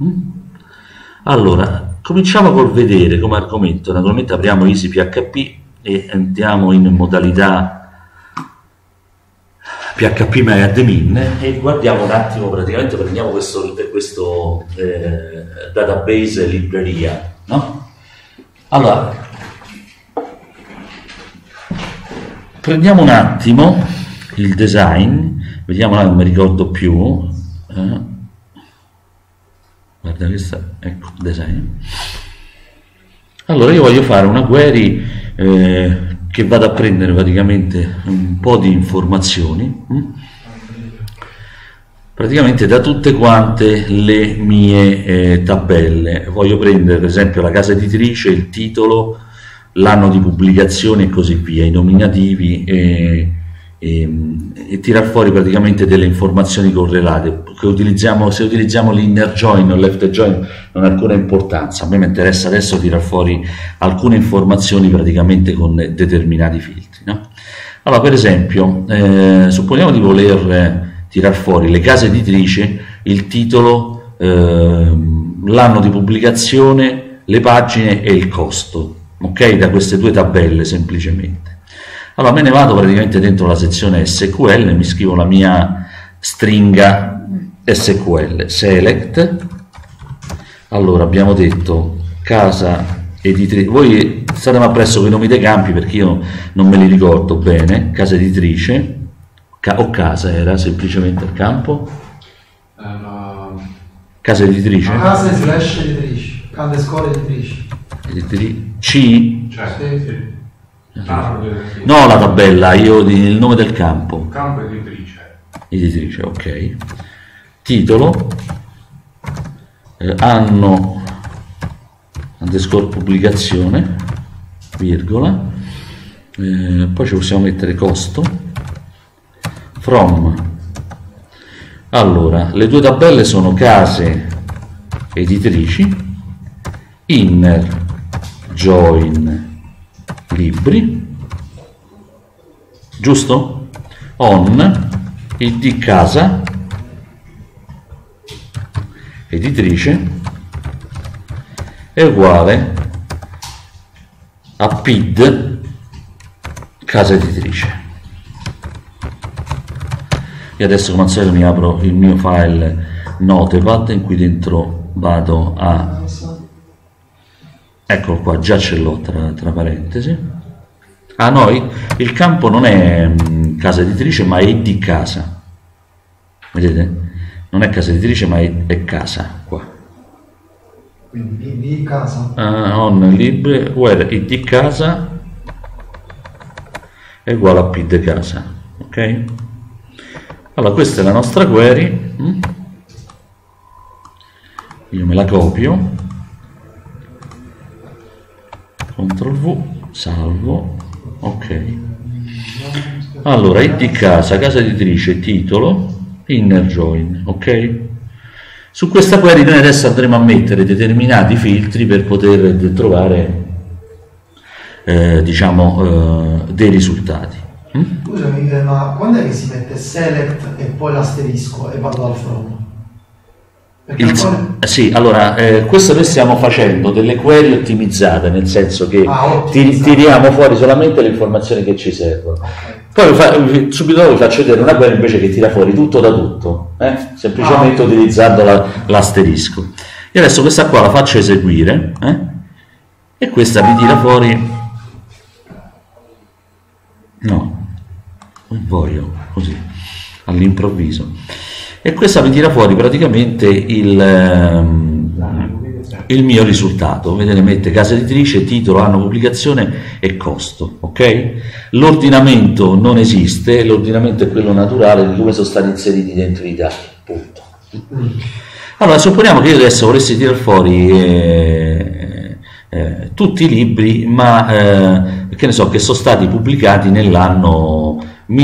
Allora, cominciamo col vedere come argomento. Naturalmente apriamo Easy PHP e andiamo in modalità PHP MyAdmin e guardiamo un attimo, praticamente prendiamo questo database libreria, no? Allora, prendiamo un attimo il design, vediamo, non mi ricordo più, guarda questa, ecco il design. Allora io voglio fare una query che vada a prendere praticamente un po' di informazioni praticamente da tutte quante le mie tabelle. Voglio prendere per esempio la casa editrice, il titolo, l'anno di pubblicazione e così via, i nominativi e tirar fuori praticamente delle informazioni correlate che utilizziamo. Se utilizziamo l'inner join o left join non ha alcuna importanza, a me mi interessa adesso tirar fuori alcune informazioni praticamente con determinati filtri, no? Allora per esempio supponiamo di voler tirar fuori le case editrici, il titolo, l'anno di pubblicazione, le pagine e il costo, ok, da queste due tabelle semplicemente. Allora me ne vado praticamente dentro la sezione SQL e mi scrivo la mia stringa SQL, select. Allora abbiamo detto casa editrice, voi state appresso con i nomi dei campi perché io non me li ricordo bene. Casa editrice o casa era semplicemente il campo? Casa editrice? Casa slash editrice, underscore editrice. C? Sì. No, la tabella, io il nome del campo. Campo editrice. Editrice, ok. Titolo, anno, underscore pubblicazione, virgola, poi ci possiamo mettere costo, from. Allora, le due tabelle sono case editrici, inner join libri, giusto? On id casa editrice è uguale a PID casa editrice. E adesso come al solito mi apro il mio file Notepad in cui dentro vado a, eccolo qua, già ce l'ho tra parentesi. Ah no, il campo non è casa editrice ma è id casa, vedete? Non è casa editrice ma è casa qua. Quindi id casa. On libre where id casa è uguale a pid casa, ok? Allora questa è la nostra query, io me la copio, CTRL V, salvo, ok. Allora id casa, casa editrice, titolo, inner join, ok. Su questa query noi adesso andremo a mettere determinati filtri per poter trovare diciamo dei risultati. Scusami, ma quando è che si mette select e poi l'asterisco e vado al from? Sì, allora questo noi stiamo facendo delle query ottimizzate, nel senso che tiriamo fuori solamente le informazioni che ci servono. Poi subito dopo vi faccio vedere una query invece che tira fuori tutto da tutto, semplicemente utilizzando l'asterisco. E adesso questa qua la faccio eseguire e questa mi tira fuori, no, non voglio così all'improvviso, e questa mi tira fuori praticamente il mio risultato. Vedete, mette casa editrice, titolo, anno, pubblicazione e costo, ok? L'ordinamento non esiste, l'ordinamento è quello naturale di come sono stati inseriti dentro i dati, punto. Allora supponiamo che io adesso volessi tirare fuori tutti i libri, ma che ne so, che sono stati pubblicati nell'anno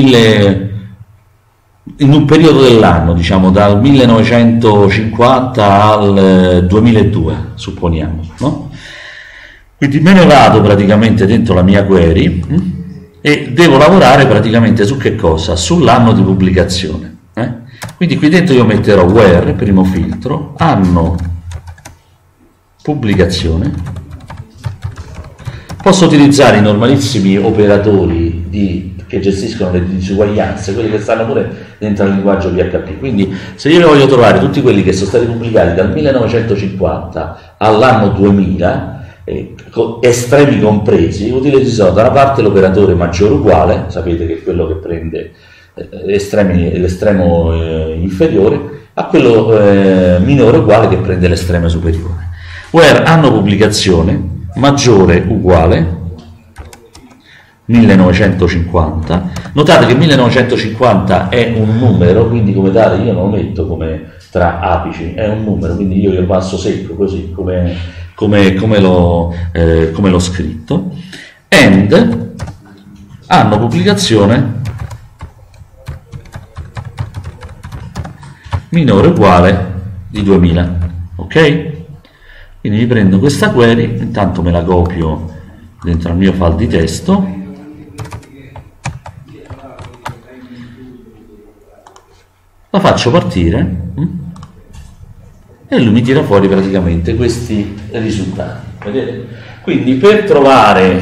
in un periodo dell'anno, diciamo dal 1950 al 2002, supponiamo, no? Quindi me ne vado praticamente dentro la mia query e devo lavorare praticamente su che cosa? Sull'anno di pubblicazione. Quindi qui dentro io metterò where, primo filtro, anno pubblicazione. Posso utilizzare i normalissimi operatori che gestiscono le disuguaglianze, quelli che stanno pure dentro il linguaggio PHP. Quindi se io ne voglio trovare tutti quelli che sono stati pubblicati dal 1950 all'anno 2000, estremi compresi, utilizzo da una parte l'operatore maggiore uguale, sapete che è quello che prende l'estremo inferiore, a quello minore uguale che prende l'estremo superiore. Where anno pubblicazione maggiore uguale 1950. Notate che 1950 è un numero, quindi come tale io non lo metto come tra apici, è un numero, quindi io lo passo secco così come l'ho scritto. And anno pubblicazione minore o uguale di 2000. Ok? Quindi mi prendo questa query, intanto me la copio dentro al mio file di testo, la faccio partire e lui mi tira fuori praticamente questi risultati. Vedete? Quindi per trovare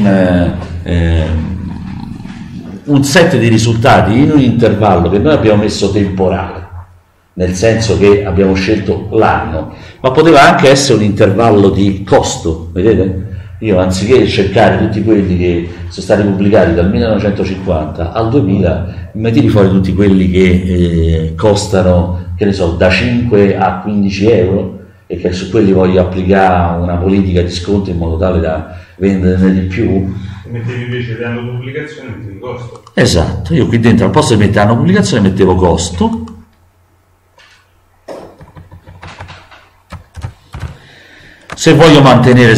un set di risultati in un intervallo che noi abbiamo messo temporale, nel senso che abbiamo scelto l'anno, ma poteva anche essere un intervallo di costo, vedete? Io anziché cercare tutti quelli che sono stati pubblicati dal 1950 al 2000, mi tiri fuori tutti quelli che costano, che ne so, da 5 a 15 euro e che su quelli voglio applicare una politica di sconto in modo tale da venderne di più. Mettevi invece l'anno pubblicazione e mettevi costo. Esatto, io qui dentro al posto di mettere anno pubblicazione mettevo costo. Se voglio mantenere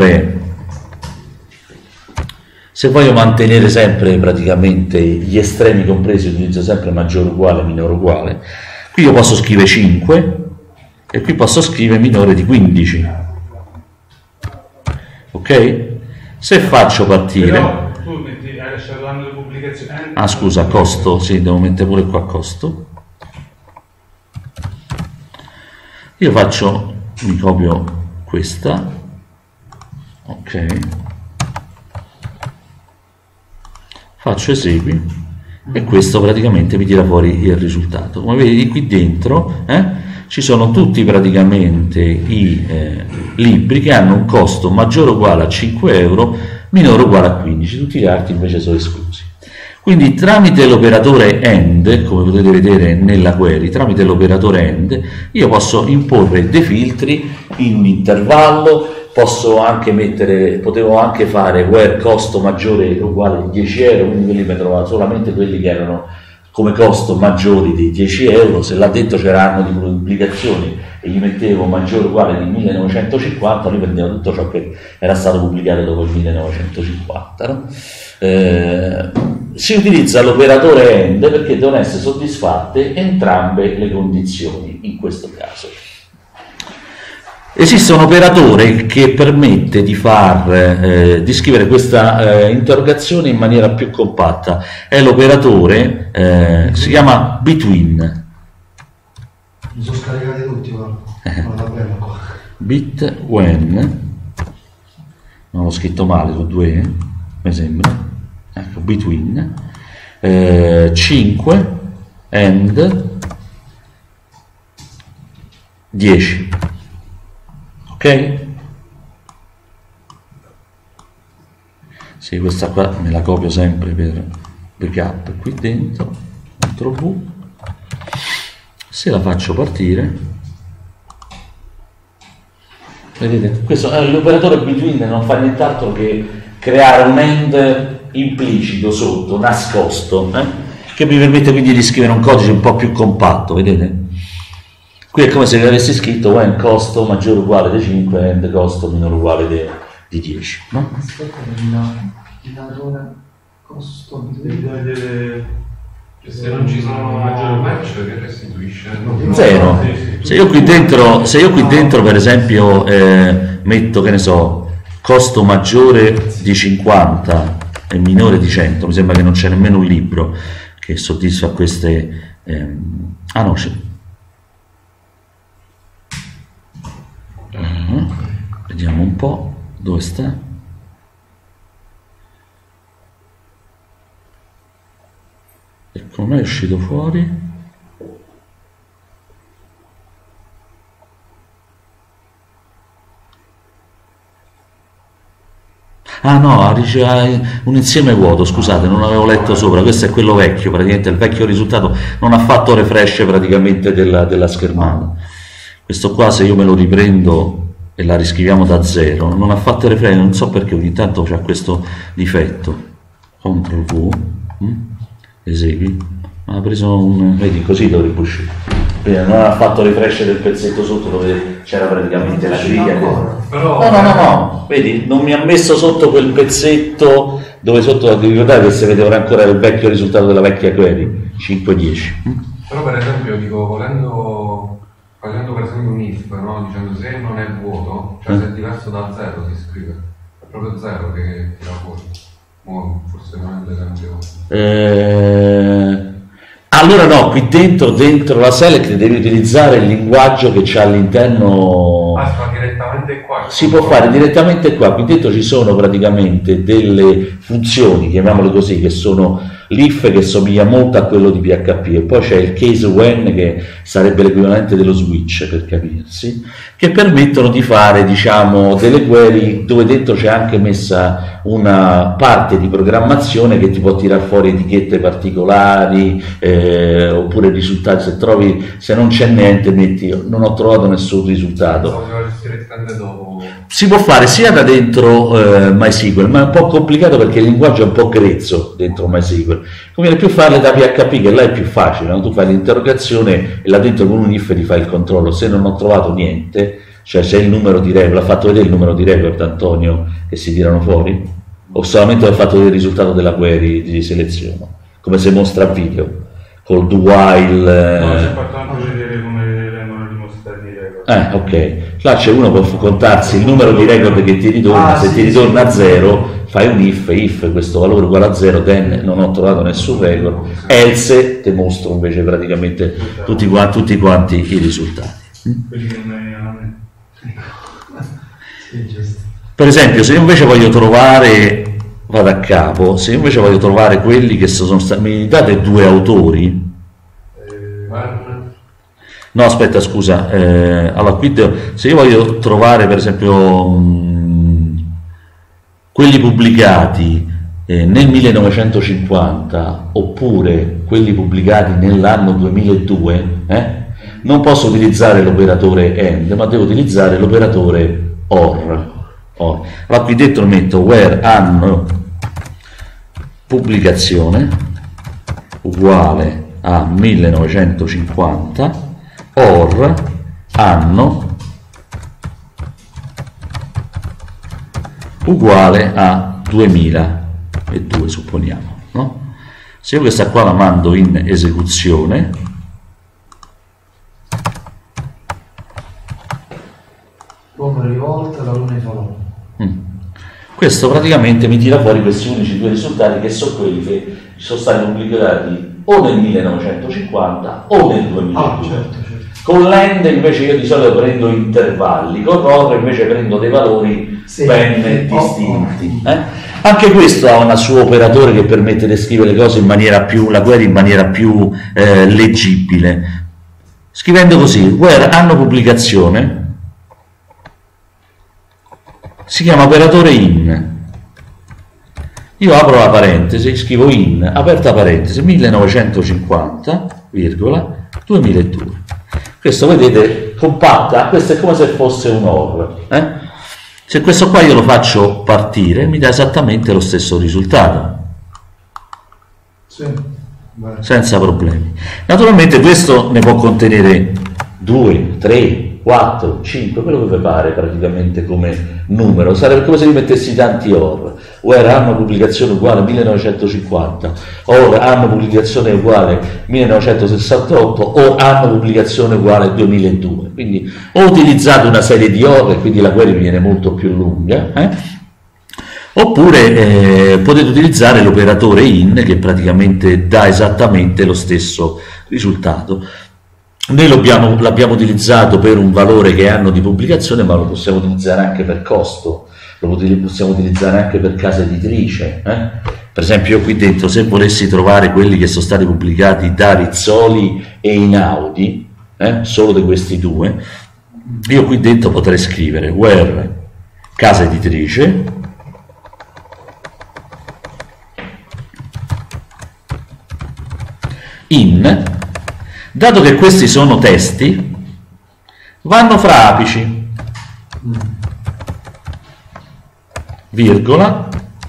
sempre praticamente gli estremi compresi, utilizzo sempre maggiore uguale, minore uguale. Qui io posso scrivere 5 e qui posso scrivere minore di 15. Ok? Se faccio partire... Però tu hai lasciato l'anno di pubblicazione... Ah scusa, costo, sì, devo mettere pure qua costo. Io mi copio questa, ok, faccio esegui e questo praticamente mi tira fuori il risultato. Come vedi qui dentro ci sono tutti praticamente i libri che hanno un costo maggiore o uguale a 5 euro, minore o uguale a 15, tutti gli altri invece sono esclusi. Quindi tramite l'operatore AND, come potete vedere nella query, tramite l'operatore AND io posso imporre dei filtri in un intervallo, potevo anche fare where costo maggiore o uguale di 10 euro, quindi quelli mi trovavo solamente quelli che erano come costo maggiori di 10 euro, se là dentro c'erano di pubblicazioni e gli mettevo maggiore o uguale di 1950, lui prendeva tutto ciò che era stato pubblicato dopo il 1950. No? Si utilizza l'operatore AND perché devono essere soddisfatte entrambe le condizioni in questo caso. Esiste un operatore che permette di scrivere questa interrogazione in maniera più compatta, è l'operatore, si chiama between. Mi sono scaricati tutti, guarda bene qua. Between, non l'ho scritto male con 2 mi sembra, ecco, between 5 and 10. Ok? Sì, questa qua me la copio sempre per backup qui dentro, CTRL V. Se la faccio partire, vedete, questo è l'operatore between, non fa nient'altro che creare un end implicito sotto, nascosto, che mi permette quindi di scrivere un codice un po' più compatto, vedete? Qui è come se avessi scritto when costo maggiore o uguale di 5 and costo minore o uguale di 10. No? Aspetta, costo se non ci sono maggiori uguali, che restituisce? 0. Se io qui dentro per esempio metto, che ne so, costo maggiore di 50 e minore di 100, mi sembra che non c'è nemmeno un libro che soddisfa queste... no, c'è. Vediamo un po' dove sta. E come è uscito fuori? Ah no, dice un insieme vuoto, scusate, non avevo letto sopra, questo è quello vecchio, praticamente il vecchio risultato non ha fatto refresh praticamente della schermata. Questo qua, se io me lo riprendo e la riscriviamo da zero, non ha fatto refresh, non so perché ogni tanto c'è questo difetto. CTRL V, esegui, ha preso un, vedi, così dovrebbe uscire. Non ha fatto refresh del pezzetto sotto dove c'era praticamente la griglia. No, vedi, non mi ha messo sotto quel pezzetto dove sotto, vi ricordate che si vedeva ancora il vecchio risultato della vecchia query, 5-10. Però per esempio, dico, facendo per esempio un if, no? Dicendo se non è vuoto, cioè se è diverso da 0 si scrive, è proprio 0 che tira fuori. Forse non è l'esempio. Allora no, qui dentro la select devi utilizzare il linguaggio che c'è all'interno. Si fa direttamente qua? Si può fare direttamente qua, qui dentro ci sono praticamente delle funzioni, chiamiamole così, che sono l'if, che somiglia molto a quello di PHP, e poi c'è il case when, che sarebbe l'equivalente dello switch per capirsi, che permettono di fare, diciamo, delle query dove dentro c'è anche messa una parte di programmazione che ti può tirare fuori etichette particolari, oppure risultati. Se non c'è niente metti non ho trovato nessun risultato. Si può fare sia da dentro MySQL, ma è un po' complicato perché il linguaggio è un po' grezzo dentro MySQL. Conviene più farle da PHP, che là è più facile, no? Tu fai l'interrogazione e là dentro con un if ti fai il controllo. Se non ho trovato niente, cioè se il numero di record, l'ha fatto vedere il numero di record Antonio che si tirano fuori? O solamente ho fatto vedere il risultato della query di selezione, come se mostra a video, col do while. No, si è fatto anche vedere come vengono dimostrati i record. Ok, là c'è uno può contarsi il numero di record che ti ritorna, se ti ritorna a 0 fai un if questo valore uguale a 0, then non ho trovato nessun record, else ti mostro invece praticamente tutti quanti i risultati. Quelli che non venivano a me. Per esempio, se io invece voglio trovare, vado a capo, se io invece voglio trovare quelli che sono stati, mi date due autori? No, aspetta, scusa, allora qui se io voglio trovare per esempio quelli pubblicati nel 1950 oppure quelli pubblicati nell'anno 2002, non posso utilizzare l'operatore AND, ma devo utilizzare l'operatore OR. Allora qui dentro metto where anno pubblicazione uguale a 1950 or anno uguale a 2002, supponiamo, no? Se io questa qua la mando in esecuzione, l'uomo rivolta e la luna falò. Questo praticamente mi tira fuori questi unici due risultati, che sono quelli che sono stati pubblicati o nel 1950 o nel 2002. Certo. Con l'end invece io di solito prendo intervalli, con ROR invece prendo dei valori ben distinti. Anche questo ha un suo operatore che permette di scrivere le cose in maniera più, la query in maniera più leggibile. Scrivendo così, where anno pubblicazione, si chiama operatore in. Io apro la parentesi, scrivo in, aperta parentesi, 1950, virgola, 2002. Questo vedete compatta, questo è come se fosse un OR. Se questo qua io lo faccio partire, mi dà esattamente lo stesso risultato. Sì. Senza problemi. Naturalmente questo ne può contenere 2, 3, 4, 5, quello che vi pare praticamente come numero. Sarebbe come se vi mettessi tanti OR. Where anno pubblicazione uguale 1950, or anno pubblicazione uguale 1968, or anno pubblicazione uguale 2002. Quindi ho utilizzato una serie di OR e quindi la query viene molto più lunga. Oppure potete utilizzare l'operatore in, che praticamente dà esattamente lo stesso risultato. Noi l'abbiamo utilizzato per un valore che hanno di pubblicazione, ma lo possiamo utilizzare anche per costo, lo possiamo utilizzare anche per casa editrice. Per esempio io qui dentro, se volessi trovare quelli che sono stati pubblicati da Rizzoli e Einaudi, solo di questi due, io qui dentro potrei scrivere where casa editrice in. Dato che questi sono testi, vanno fra apici, virgola,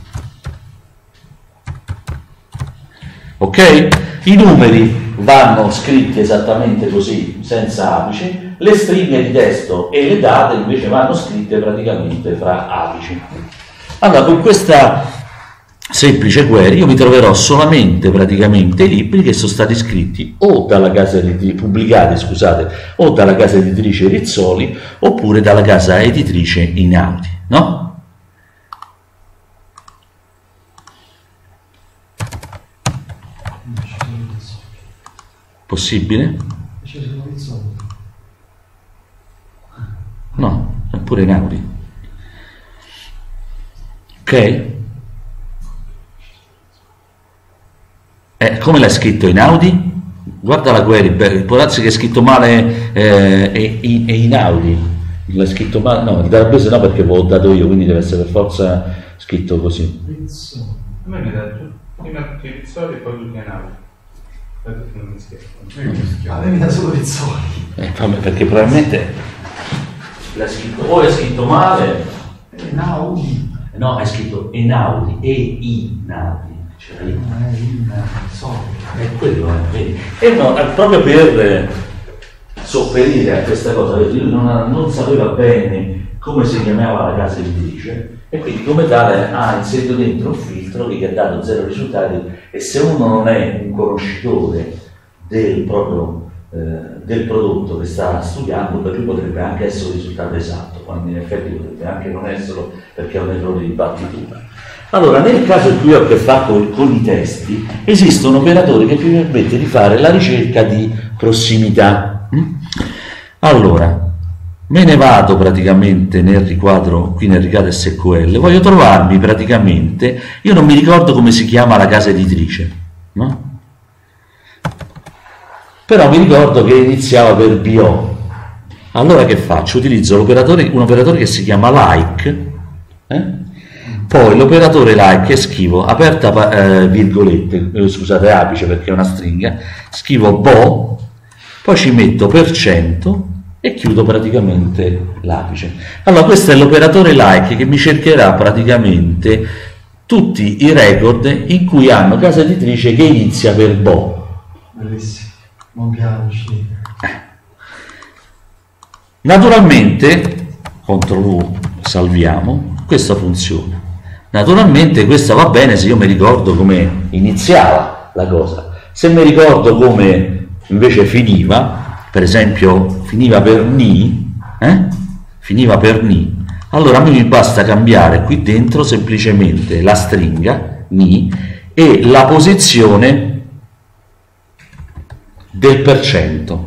ok? I numeri vanno scritti esattamente così, senza apici, le stringhe di testo e le date invece vanno scritte praticamente fra apici. Allora, con questa semplice query io mi troverò solamente praticamente i libri che sono stati scritti o dalla casa editrice, pubblicati, scusate, o dalla casa editrice Rizzoli oppure dalla casa editrice Einaudi, no? Possibile? No, è pure Einaudi. Ok? Come l'hai scritto Einaudi? Guarda la query, può darsi che è scritto male Einaudi. L'hai scritto male? No, il database no, perché l'ho dato io, quindi deve essere per forza scritto così. A me mi ha detto prima tutti i Rizzoli e poi tutti Einaudi. Non mi scherzo. A me mi dà solo Rizzoli. Perché probabilmente l'hai scritto, o è scritto male. Einaudi. No, è scritto Einaudi, Einaudi. È quello, vedi? E no, proprio per sopperire a questa cosa, lui non sapeva bene come si chiamava la casa editrice e quindi come tale ha inserito dentro un filtro che gli ha dato 0 risultati, e se uno non è un conoscitore del prodotto che sta studiando, per lui potrebbe anche essere un risultato esatto, quando in effetti potrebbe anche non esserlo perché è un errore di battitura. Allora, nel caso in cui ho a che fare con i testi, esiste un operatore che mi permette di fare la ricerca di prossimità. Allora, me ne vado praticamente nel riquadro, qui nel riquadro SQL, voglio trovarmi praticamente, io non mi ricordo come si chiama la casa editrice, no? Però mi ricordo che iniziava per BO. Allora che faccio? Utilizzo un operatore che si chiama like, poi l'operatore like e scrivo aperta virgolette, scusate, apice perché è una stringa, scrivo bo, poi ci metto %, e chiudo praticamente l'apice. Allora questo è l'operatore like che mi cercherà praticamente tutti i record in cui hanno casa editrice che inizia per bo. Bellissimo, non piace. Naturalmente, CTRL salviamo, questo funziona. Naturalmente questo va bene se io mi ricordo come iniziava la cosa. Se mi ricordo come invece finiva, per esempio finiva per ni, allora a me mi basta cambiare qui dentro semplicemente la stringa ni e la posizione del %,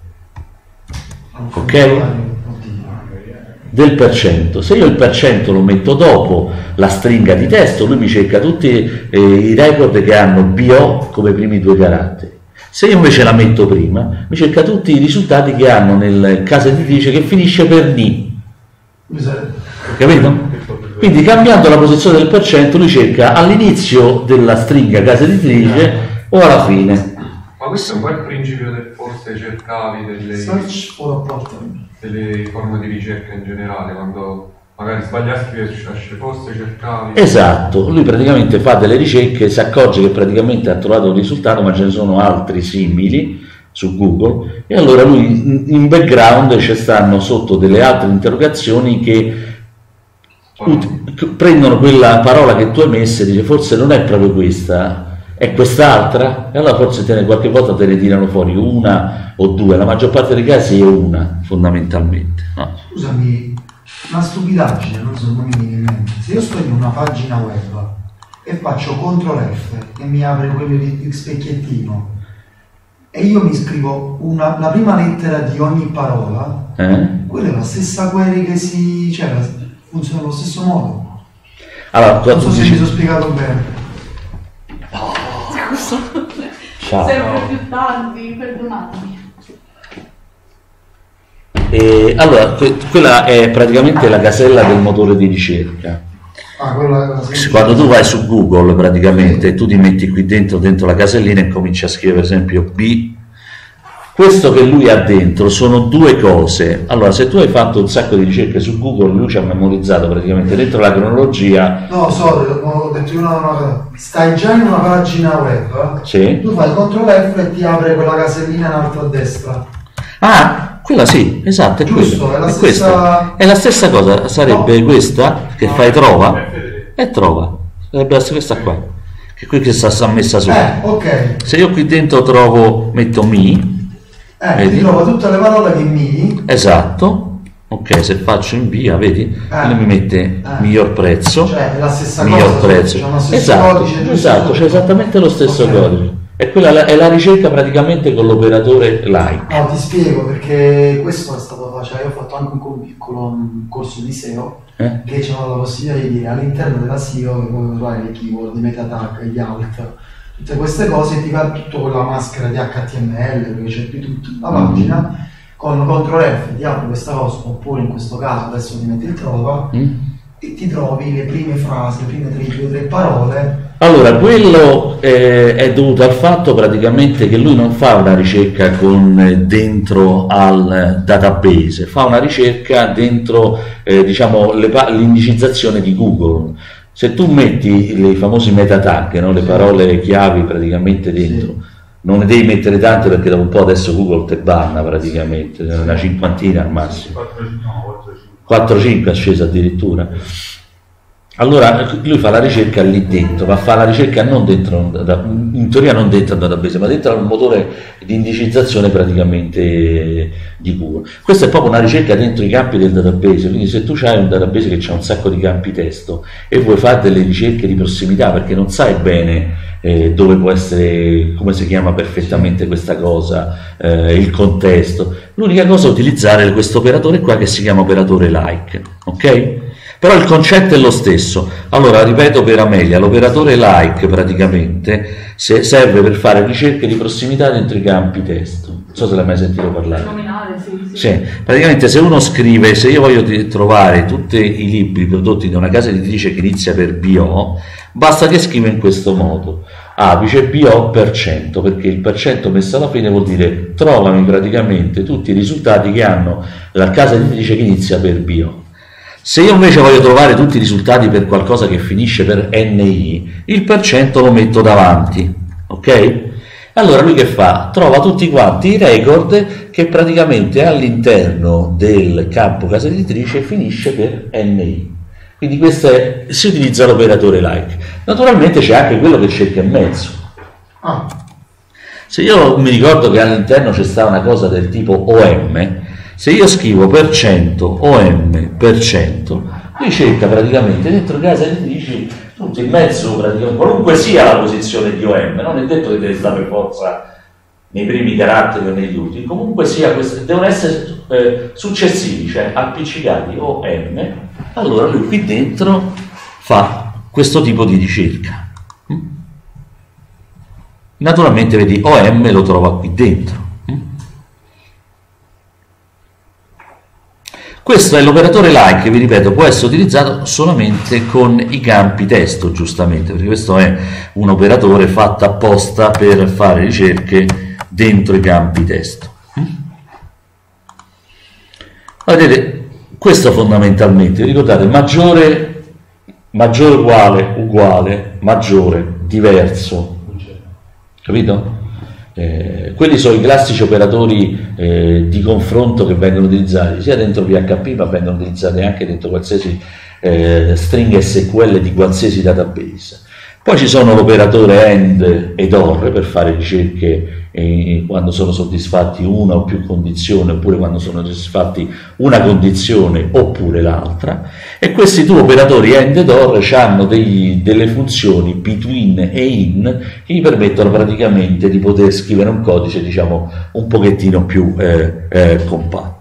ok? Del %. Se io il % lo metto dopo la stringa di testo, lui mi cerca tutti i record che hanno BO come primi 2 caratteri. Se io invece la metto prima, mi cerca tutti i risultati che hanno nel casa editrice che finisce per ni. Capito? Quindi cambiando la posizione del %, lui cerca all'inizio della stringa casa editrice o alla fine. Ma questo è un po' il principio del forse cercavi Search for apportment. delle forme di ricerca in generale, quando magari sbagli a scrivere forse cercavi. Esatto, lui praticamente fa delle ricerche, si accorge che praticamente ha trovato un risultato, ma ce ne sono altri simili su Google, e allora lui in background ci stanno sotto delle altre interrogazioni che prendono quella parola che tu hai messa e dice forse non è proprio questa, è quest'altra, e allora forse qualche volta te ne tirano fuori una o due, la maggior parte dei casi è una fondamentalmente, no? Scusami, una stupidaggine, non so, non mi viene in mente. Se io sto in una pagina web e faccio CTRL F e mi apre quello di specchiettino, e io mi scrivo la prima lettera di ogni parola, quella è la stessa query che funziona allo stesso modo. Allora, non so se mi sono spiegato bene. Ciao. Sempre più tardi, perdonatemi. Allora, quella è praticamente la casella del motore di ricerca. Quando tu vai su Google praticamente tu ti metti qui dentro la casellina e cominci a scrivere per esempio B. Questo che lui ha dentro sono due cose. Allora, se tu hai fatto un sacco di ricerche su Google, lui ci ha memorizzato praticamente dentro la cronologia. No, ho detto una stai già in una pagina web, sì. Tu fai CTRL F e ti apre quella casellina in alto a destra. Ah, quella sì, esatto, è giusto, quella. È la stessa... È la stessa cosa, sarebbe no. Questa che fai trova e trova. Sarebbe questa qua, che qui che sta messa su. Ok. Se io qui dentro metto mi. Ti trova tutte le parole che mi. Esatto. Ok, se faccio invia, vedi? Lui mi mette miglior prezzo. Cioè è la stessa miglior cosa. Prezzo. Esatto, c'è esattamente lo stesso codice. E quella è la ricerca praticamente con l'operatore like. No, ti spiego perché questo è stato facile. Io ho fatto anche un piccolo corso di SEO che c'è la possibilità di dire all'interno della SEO che puoi trovare le keyword, i meta tag, gli alt, tutte queste cose, ti va tutto con la maschera di HTML perché c'è più tutta la pagina. Con CTRL F ti apri questa cosa, oppure in questo caso adesso ti metti il trova e ti trovi le prime frasi, le prime 3 parole. Allora, quello è dovuto al fatto praticamente che lui non fa una ricerca dentro al database, fa una ricerca dentro diciamo l'indicizzazione di Google. Se tu metti i famosi meta tag, no? Le parole chiavi praticamente dentro, non ne devi mettere tante perché dopo un po' adesso Google te banna praticamente, una cinquantina al massimo. 4-5 è scesa addirittura. Allora lui fa la ricerca lì dentro, ma fa la ricerca non dentro, in teoria non dentro al database, ma dentro al motore di indicizzazione praticamente di Google. Questa è proprio una ricerca dentro i campi del database, quindi se tu hai un database che ha un sacco di campi testo e vuoi fare delle ricerche di prossimità perché non sai bene dove può essere, come si chiama perfettamente questa cosa, il contesto, l'unica cosa è utilizzare questo operatore qua che si chiama operatore like, ok? Però il concetto è lo stesso. Allora, ripeto per Amelia, l'operatore like praticamente serve per fare ricerche di prossimità dentro i campi testo. Non so se l'hai mai sentito parlare. Nominale, sì. Sì, praticamente se uno scrive, se io voglio trovare tutti i libri prodotti da una casa editrice che inizia per BO, basta che scriva in questo modo. Apice BO %, perché il % messo alla fine vuol dire trovami praticamente tutti i risultati che hanno la casa editrice che inizia per BO. Se io invece voglio trovare tutti i risultati per qualcosa che finisce per NI, il % lo metto davanti, ok? Allora lui che fa? Trova tutti quanti i record che praticamente all'interno del campo casa editrice finisce per NI. Quindi si utilizza l'operatore like. Naturalmente c'è anche quello che cerca in mezzo. Se io mi ricordo che all'interno c'è stata una cosa del tipo OM, se io scrivo %, OM, %, lui cerca praticamente dentro casa editrici tutto in mezzo, praticamente, qualunque sia la posizione di OM, non è detto che deve stare per forza nei primi caratteri o negli ultimi, comunque sia, devono essere successivi, cioè appiccicati OM, allora lui qui dentro fa questo tipo di ricerca. Naturalmente vedi OM lo trova qui dentro. Questo è l'operatore like, vi ripeto, può essere utilizzato solamente con i campi testo, giustamente, perché questo è un operatore fatto apposta per fare ricerche dentro i campi testo. Vedete, questo fondamentalmente, ricordate, maggiore uguale, maggiore, diverso, capito? Quelli sono i classici operatori di confronto che vengono utilizzati sia dentro PHP ma vengono utilizzati anche dentro qualsiasi string SQL di qualsiasi database. Poi ci sono l'operatore AND ed OR per fare ricerche quando sono soddisfatti una o più condizioni, oppure quando sono soddisfatti una condizione oppure l'altra, e questi due operatori AND ed OR hanno delle funzioni between e in che gli permettono praticamente di poter scrivere un codice, diciamo, un pochettino più compatto.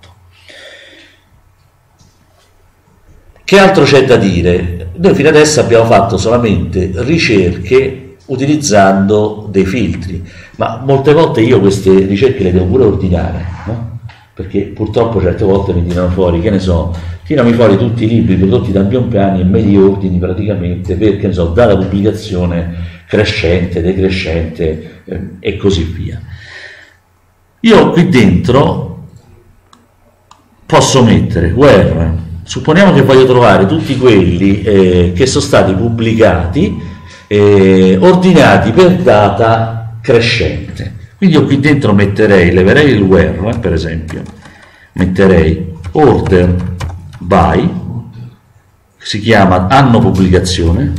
Che altro c'è da dire? Noi fino adesso abbiamo fatto solamente ricerche utilizzando dei filtri, ma molte volte io queste ricerche le devo pure ordinare, no? Perché purtroppo certe volte mi tirano fuori, che ne so, tirami fuori tutti i libri prodotti da Bionpiani e me li ordini praticamente per, che ne so, dalla pubblicazione crescente, decrescente e così via. Io qui dentro posso mettere where. Supponiamo che voglio trovare tutti quelli che sono stati pubblicati ordinati per data crescente. Quindi io qui dentro leverei il where, per esempio, metterei order by, si chiama anno pubblicazione,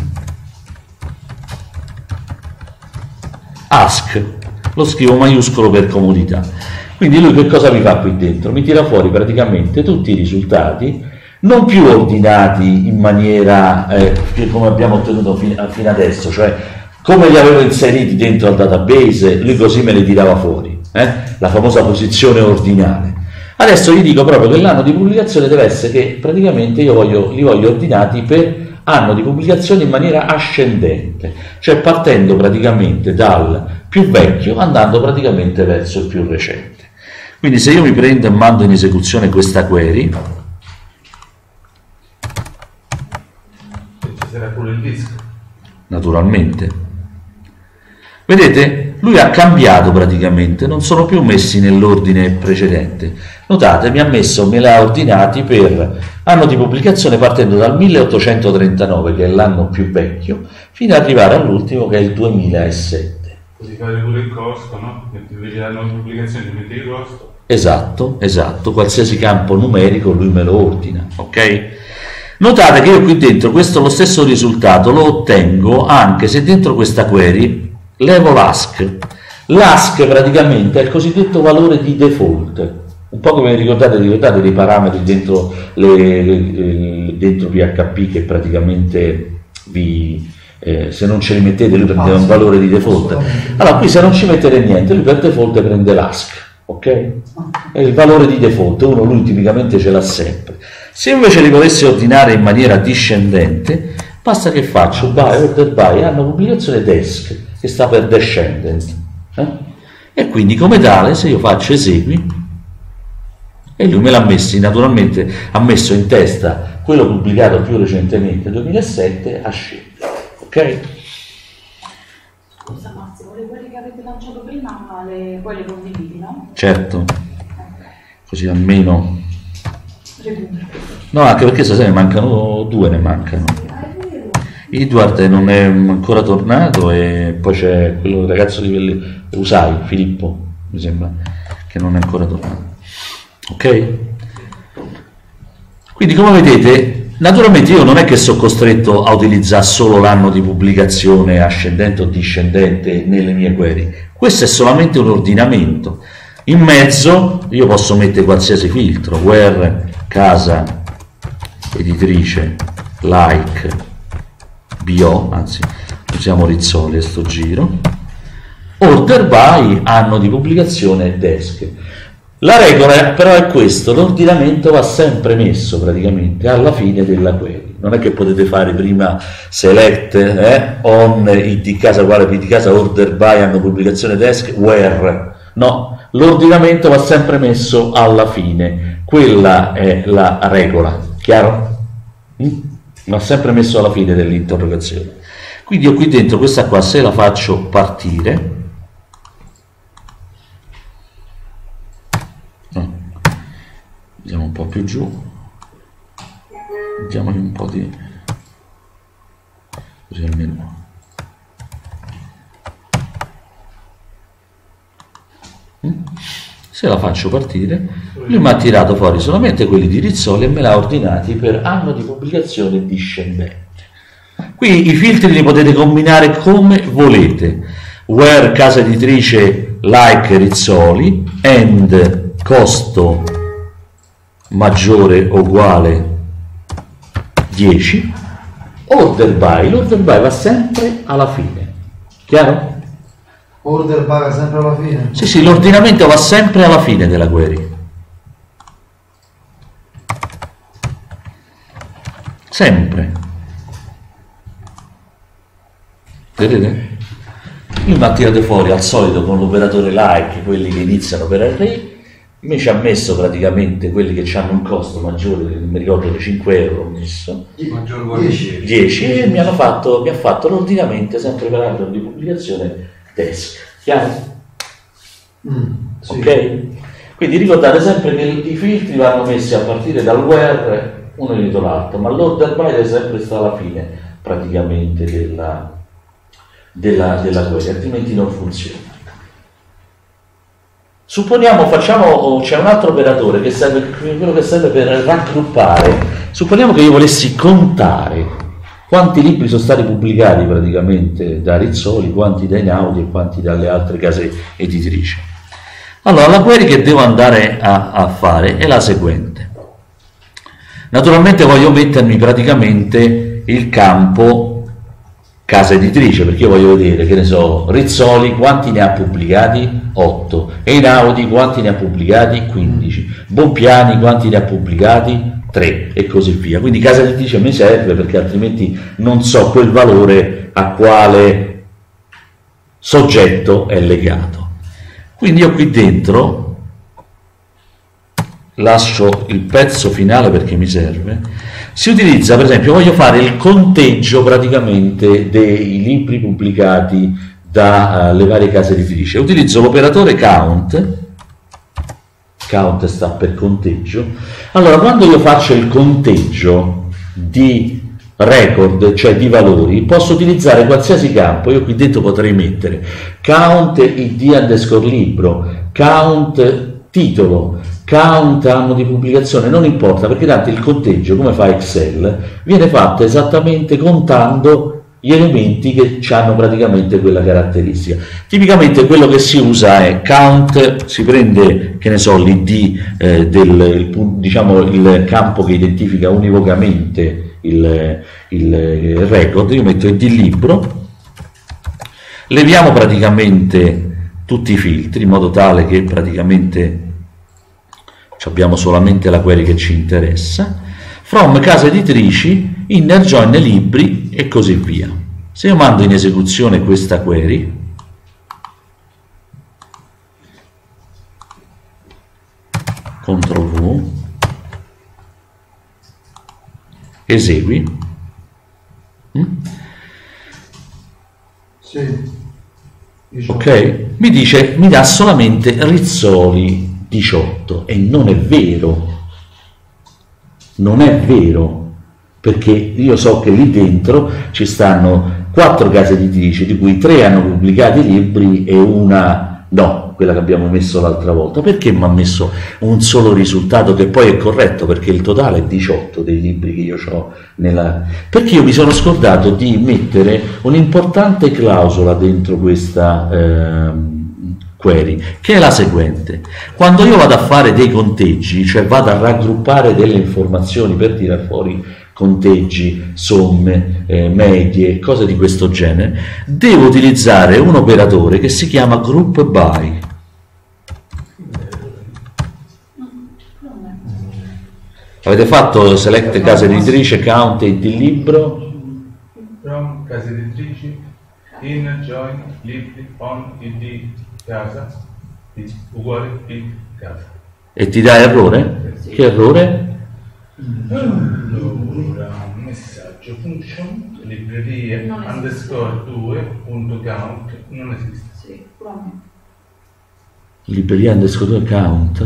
ask, lo scrivo maiuscolo per comodità. Quindi lui che cosa mi fa qui dentro? Mi tira fuori praticamente tutti i risultati non più ordinati in maniera come abbiamo ottenuto fino adesso, cioè come li avevo inseriti dentro al database, lui così me li tirava fuori, la famosa posizione ordinale. Adesso gli dico proprio che l'anno di pubblicazione deve essere che praticamente io li voglio ordinati per anno di pubblicazione in maniera ascendente, cioè partendo praticamente dal più vecchio andando praticamente verso il più recente. Quindi se io mi prendo e mando in esecuzione questa query, sarà pure il disco. Naturalmente. Vedete? Lui ha cambiato praticamente, non sono più messi nell'ordine precedente. Notate, me l'ha ordinati per anno di pubblicazione partendo dal 1839, che è l'anno più vecchio, fino ad arrivare all'ultimo, che è il 2007. Così fare pure il costo, no? Invece l'anno di pubblicazione ti metti il costo. Esatto, qualsiasi campo numerico lui me lo ordina, ok? Notate che io qui dentro lo stesso risultato lo ottengo anche se dentro questa query levo l'ask. L'ask praticamente è il cosiddetto valore di default, un po' come ricordate dei parametri dentro PHP che praticamente se non ce li mettete lui prende un valore di default. Allora qui se non ci mettete niente lui per default prende l'ask, ok? È il valore di default, lui tipicamente ce l'ha sempre. Se invece li volessi ordinare in maniera discendente, basta che faccio by order by anno pubblicazione desk, che sta per descendant, e quindi come tale se io faccio esegui e lui me l'ha messo, naturalmente ha messo in testa quello pubblicato più recentemente 2007 a scegliere, ok? Scusa Massimo, le quelle che avete lanciato prima poi le condividi, no? Certo, così almeno. No, anche perché stasera ne mancano due, Edward non è ancora tornato e poi c'è quello ragazzo di quelli Usai, Filippo, mi sembra, che non è ancora tornato. Ok? Quindi come vedete, naturalmente io non è che sono costretto a utilizzare solo l'anno di pubblicazione ascendente o discendente nelle mie query. Questo è solamente un ordinamento. In mezzo io posso mettere qualsiasi filtro, where casa editrice like bio, anzi usiamo Rizzoli a sto giro, order by anno di pubblicazione desk. La regola però è questo: l'ordinamento va sempre messo praticamente alla fine della query. Non è che potete fare prima select on id casa uguale id casa order by anno pubblicazione desk where, no, l'ordinamento va sempre messo alla fine. Quella è la regola, chiaro? Va sempre messo alla fine dell'interrogazione. Quindi io qui dentro questa qua, se la faccio partire, andiamo un po' più giù, diamogli un po' di, così almeno. Se la faccio partire, lui mi ha tirato fuori solamente quelli di Rizzoli e me l'ha ordinati per anno di pubblicazione discendente. Qui i filtri li potete combinare come volete. Where casa editrice like Rizzoli, and costo maggiore o uguale 10, order by. L'order by va sempre alla fine, chiaro? Order by va sempre alla fine? Sì, l'ordinamento va sempre alla fine della query. Sempre. Vedete? Io mi ha tirato fuori al solito con l'operatore like, quelli che iniziano per array, mi ci ha messo praticamente quelli che hanno un costo maggiore, mi ricordo di 5 euro ho messo 10 e mi ha fatto l'ordinamento sempre per albero di pubblicazione desk, chiaro? Sì. Ok? Quindi ricordate sempre che i filtri vanno messi a partire dal where uno dietro l'altro, ma l'order by deve sempre stare alla fine praticamente della query, altrimenti non funziona. Supponiamo, c'è un altro operatore che serve, quello che serve per raggruppare. Supponiamo che io volessi contare quanti libri sono stati pubblicati praticamente da Rizzoli, quanti da Einaudi e quanti dalle altre case editrici. Allora la query che devo andare a fare è la seguente. Naturalmente voglio mettermi praticamente il campo casa editrice, perché io voglio vedere, che ne so, Rizzoli quanti ne ha pubblicati? 8. Einaudi quanti ne ha pubblicati? 15. Bompiani quanti ne ha pubblicati? 3 e così via. Quindi casa editrice mi serve perché altrimenti non so quel valore a quale soggetto è legato. Quindi io qui dentro lascio il pezzo finale perché mi serve. Si utilizza, per esempio, voglio fare il conteggio praticamente dei libri pubblicati dalle varie case editrici. Utilizzo l'operatore count sta per conteggio. Allora, quando io faccio il conteggio di record, cioè di valori, posso utilizzare qualsiasi campo. Io qui dentro potrei mettere count id underscore libro, count titolo, count anno di pubblicazione, non importa, perché tanto il conteggio, come fa Excel, viene fatto esattamente contando gli elementi che hanno praticamente quella caratteristica. Tipicamente quello che si usa è count, si prende, che ne so, l'id diciamo il campo che identifica univocamente il record, io metto id libro, leviamo praticamente tutti i filtri in modo tale che praticamente abbiamo solamente la query che ci interessa, from casa editrici, inner join libri e così via. Se io mando in esecuzione questa query, CTRL V, esegui, sì. Ok, mi dà solamente Rizzoli 18 e non è vero, perché io so che lì dentro ci stanno 4 case editrici, di cui 3 hanno pubblicato i libri e una no, quella che abbiamo messo l'altra volta. Perché mi ha messo un solo risultato che poi è corretto, perché il totale è 18 dei libri che io ho perché io mi sono scordato di mettere un'importante clausola dentro questa query, che è la seguente: quando io vado a fare dei conteggi, cioè vado a raggruppare delle informazioni per tirare fuori conteggi, somme, medie, cose di questo genere, devo utilizzare un operatore che si chiama group by. Avete fatto select casa editrice, count e di libro? From casa editrici, in join libri on id casa uguale id casa. E ti dà errore? Sì. Che errore? Allora, messaggio function librerie underscore 2.count non esiste. Sì, pure a me. Libreria underscore count?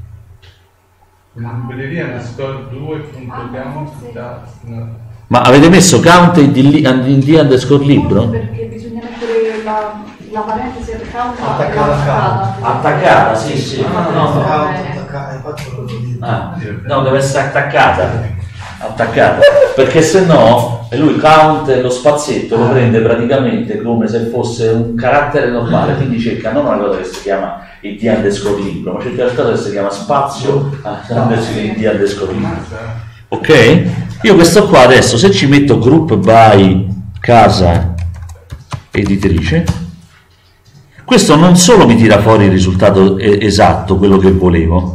Libreria underscore 2.count no. Ma avete messo count in D underscore libro? Perché bisogna mettere la parentesi account Attaccata, sì. No, deve essere attaccata. attaccata, perché se no lui count lo spazietto lo prende praticamente come se fosse un carattere normale, quindi cerca non una cosa che si chiama il D underscore libro, ma cerca qualcosa che si chiama spazio il D underscore libro. Ok? Io questo qua adesso, se ci metto group by casa editrice, questo non solo mi tira fuori il risultato esatto, quello che volevo,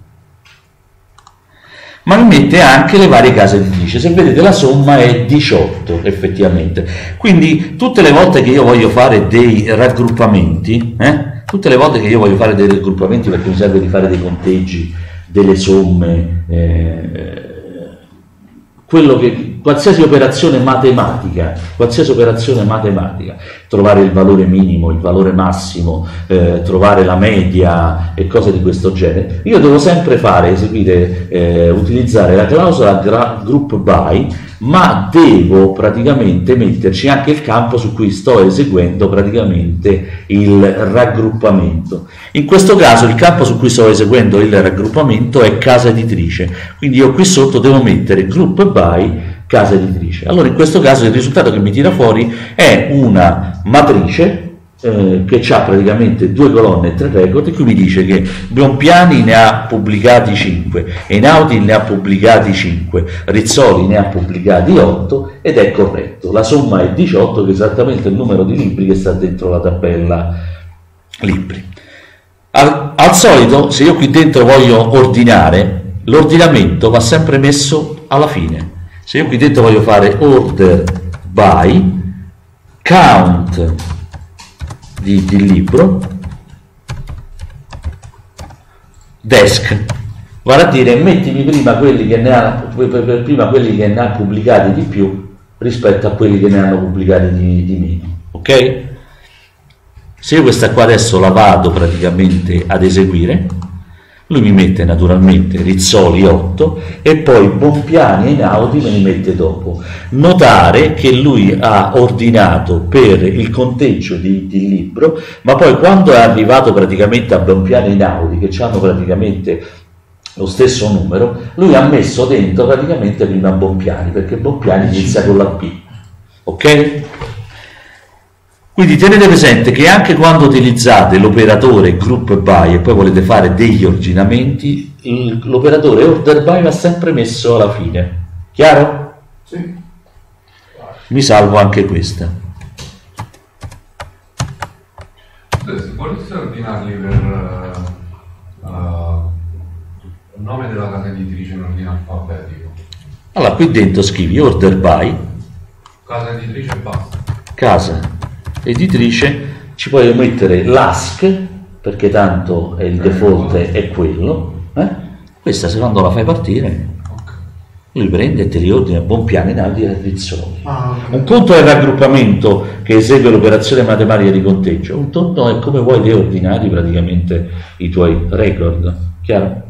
ma mi mette anche le varie case editrici. Se vedete la somma è 18 effettivamente, quindi tutte le volte che io voglio fare dei raggruppamenti, perché mi serve di fare dei conteggi, delle somme, qualsiasi operazione matematica, trovare il valore minimo, il valore massimo, trovare la media e cose di questo genere, io devo sempre utilizzare la clausola group by, ma devo praticamente metterci anche il campo su cui sto eseguendo praticamente il raggruppamento. In questo caso il campo su cui sto eseguendo il raggruppamento è casa editrice, quindi io qui sotto devo mettere group by casa editrice. Allora in questo caso il risultato che mi tira fuori è una matrice che ha praticamente 2 colonne e 3 record, e qui mi dice che Bompiani ne ha pubblicati 5, Einaudi ne ha pubblicati 5, Rizzoli ne ha pubblicati 8, ed è corretto. La somma è 18, che è esattamente il numero di libri che sta dentro la tabella libri. Al solito, se io qui dentro voglio ordinare, l'ordinamento va sempre messo alla fine. Se io qui dentro voglio fare order by count di libro desk, vale a dire mettimi prima quelli che ne ha pubblicati di più rispetto a quelli che ne hanno pubblicati di meno. Ok? Se io questa qua adesso la vado praticamente ad eseguire, lui mi mette naturalmente Rizzoli 8 e poi Bompiani e Einaudi me li mette dopo. Notare che lui ha ordinato per il conteggio di libro, ma poi quando è arrivato praticamente a Bompiani e Einaudi, che hanno praticamente lo stesso numero, lui ha messo dentro praticamente prima Bompiani, perché Bompiani inizia con la P. Ok? Quindi tenete presente che anche quando utilizzate l'operatore group by e poi volete fare degli ordinamenti, l'operatore order by va sempre messo alla fine. Chiaro? Sì. Mi salvo anche questa. Se volessi ordinarli per il nome della casa editrice in ordine alfabetico. Allora, qui dentro scrivi order by casa editrice e basta. Casa editrice, ci puoi mettere l'ASC perché tanto il default è quello, questa se quando la fai partire lui prende e te li ordina Bompiani, Einaudi e Rizzoli. Un conto è il raggruppamento che esegue l'operazione matematica di conteggio, un conto è come vuoi riordinare praticamente i tuoi record. Chiaro?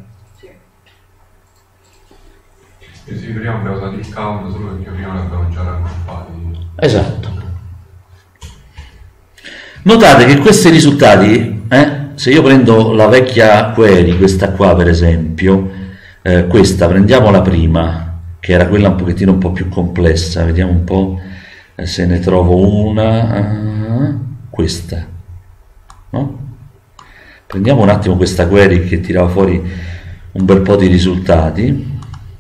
Sì, prima abbiamo usato il count solo perché prima l'abbiamo già raggruppati. Esatto. Notate che questi risultati, se io prendo la vecchia query, questa qua per esempio, questa, prendiamo la prima, che era quella un pochettino un po' più complessa, vediamo un po' se ne trovo una, questa, no? Prendiamo un attimo questa query che tirava fuori un bel po' di risultati,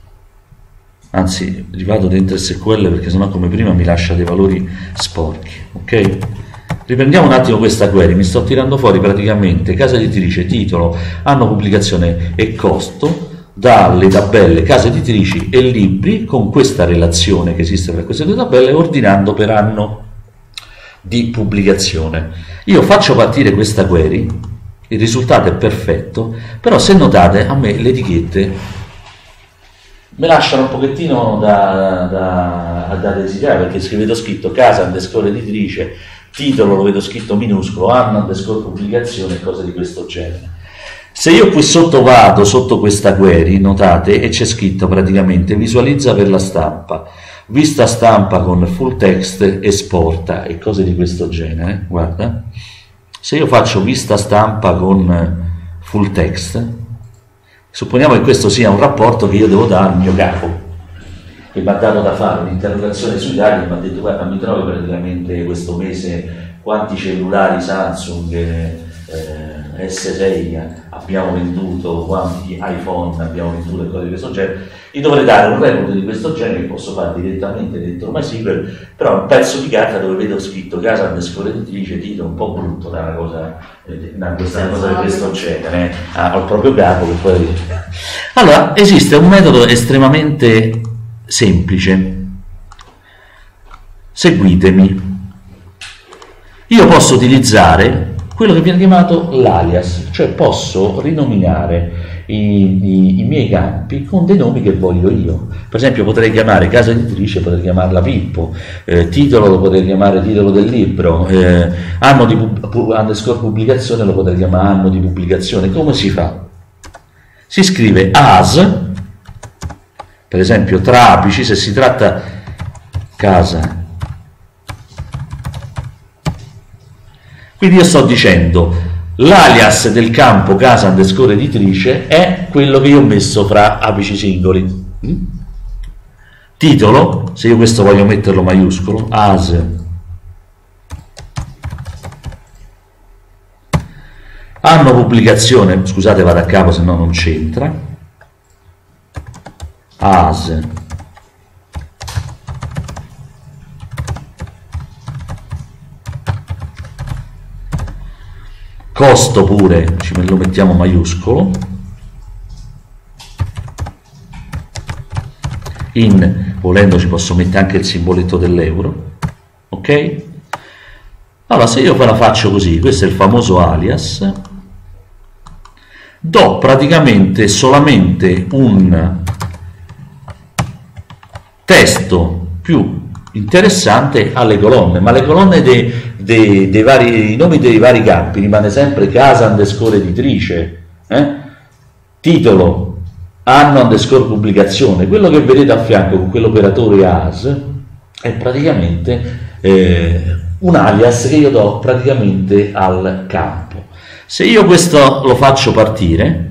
anzi rivado dentro SQL perché sennò come prima mi lascia dei valori sporchi, ok? Riprendiamo un attimo questa query, mi sto tirando fuori praticamente casa editrice, titolo, anno pubblicazione e costo dalle tabelle casa editrici e libri, con questa relazione che esiste tra queste due tabelle, ordinando per anno di pubblicazione. Io faccio partire questa query, il risultato è perfetto, però se notate a me le etichette mi lasciano un pochettino da desiderare, perché vedo scritto casa underscore editrice, titolo lo vedo scritto minuscolo, anno underscore pubblicazione e cose di questo genere. Se io qui sotto vado sotto questa query, notate, e c'è scritto praticamente visualizza per la stampa, vista stampa con full text, esporta e cose di questo genere, guarda, se io faccio vista stampa con full text, supponiamo che questo sia un rapporto che io devo dare al mio capo, che mi ha dato da fare un'interrogazione sui dati e mi ha detto guarda mi trovi praticamente questo mese quanti cellulari Samsung S6 abbiamo venduto, quanti iPhone abbiamo venduto e cose di questo genere. Gli dovrei dare un report di questo genere che posso fare direttamente dentro MySQL, però un pezzo di carta dove vedo scritto casa underscore editrice, titolo un po' brutto da una cosa di questo genere al proprio capo che poi... Allora esiste un metodo estremamente semplice, seguitemi. Io posso utilizzare quello che viene chiamato l'alias, cioè posso rinominare i miei campi con dei nomi che voglio io. Per esempio potrei chiamare casa editrice, potrei chiamarla Pippo, titolo lo potrei chiamare titolo del libro, anno di underscore pubblicazione lo potrei chiamare anno di pubblicazione. Come si fa? Si scrive as, per esempio tra apici, se si tratta casa. Quindi io sto dicendo l'alias del campo casa underscore editrice è quello che io ho messo fra apici singoli. Titolo, se io questo voglio metterlo maiuscolo, as anno pubblicazione, scusate vado a capo se no non c'entra, as costo pure, lo mettiamo maiuscolo, volendo ci posso mettere anche il simboletto dell'euro, ok? Allora se io poi la faccio così, questo è il famoso alias, do praticamente solamente un testo più interessante alle colonne, ma le colonne i nomi dei vari campi rimane sempre casa underscore editrice, titolo anno underscore pubblicazione. Quello che vedete a fianco con quell'operatore as è praticamente un alias che io do praticamente al campo. Se io questo lo faccio partire,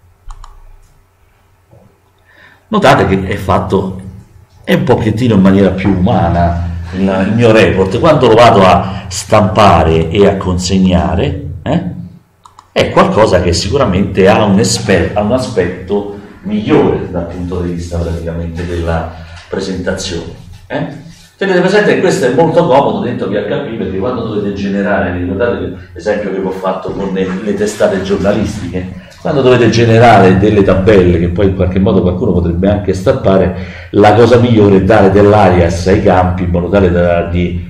notate che è fatto un pochettino in maniera più umana il mio report. Quando lo vado a stampare e a consegnare è qualcosa che sicuramente ha un aspetto migliore dal punto di vista praticamente della presentazione. Tenete presente che questo è molto comodo dentro PHP, perché quando dovete generare, ricordate l'esempio che vi ho fatto con le testate giornalistiche, quando dovete generare delle tabelle che poi in qualche modo qualcuno potrebbe anche stampare, la cosa migliore è dare dell'alias ai campi in modo tale da dargli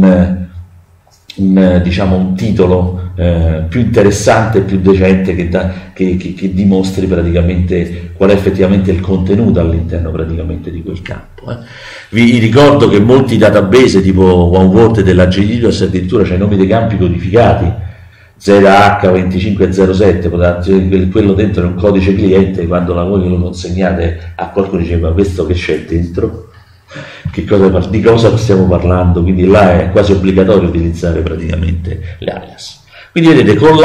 un titolo più interessante e più decente che dimostri praticamente qual è effettivamente il contenuto all'interno praticamente di quel campo. Vi ricordo che molti database tipo OneWord della JDDoS addirittura c'è i nomi dei campi codificati, ZH2507, quello dentro è un codice cliente, quando voi lo consegnate a qualcuno dice ma questo che c'è dentro? Di cosa stiamo parlando? Quindi là è quasi obbligatorio utilizzare praticamente le alias. Quindi vedete con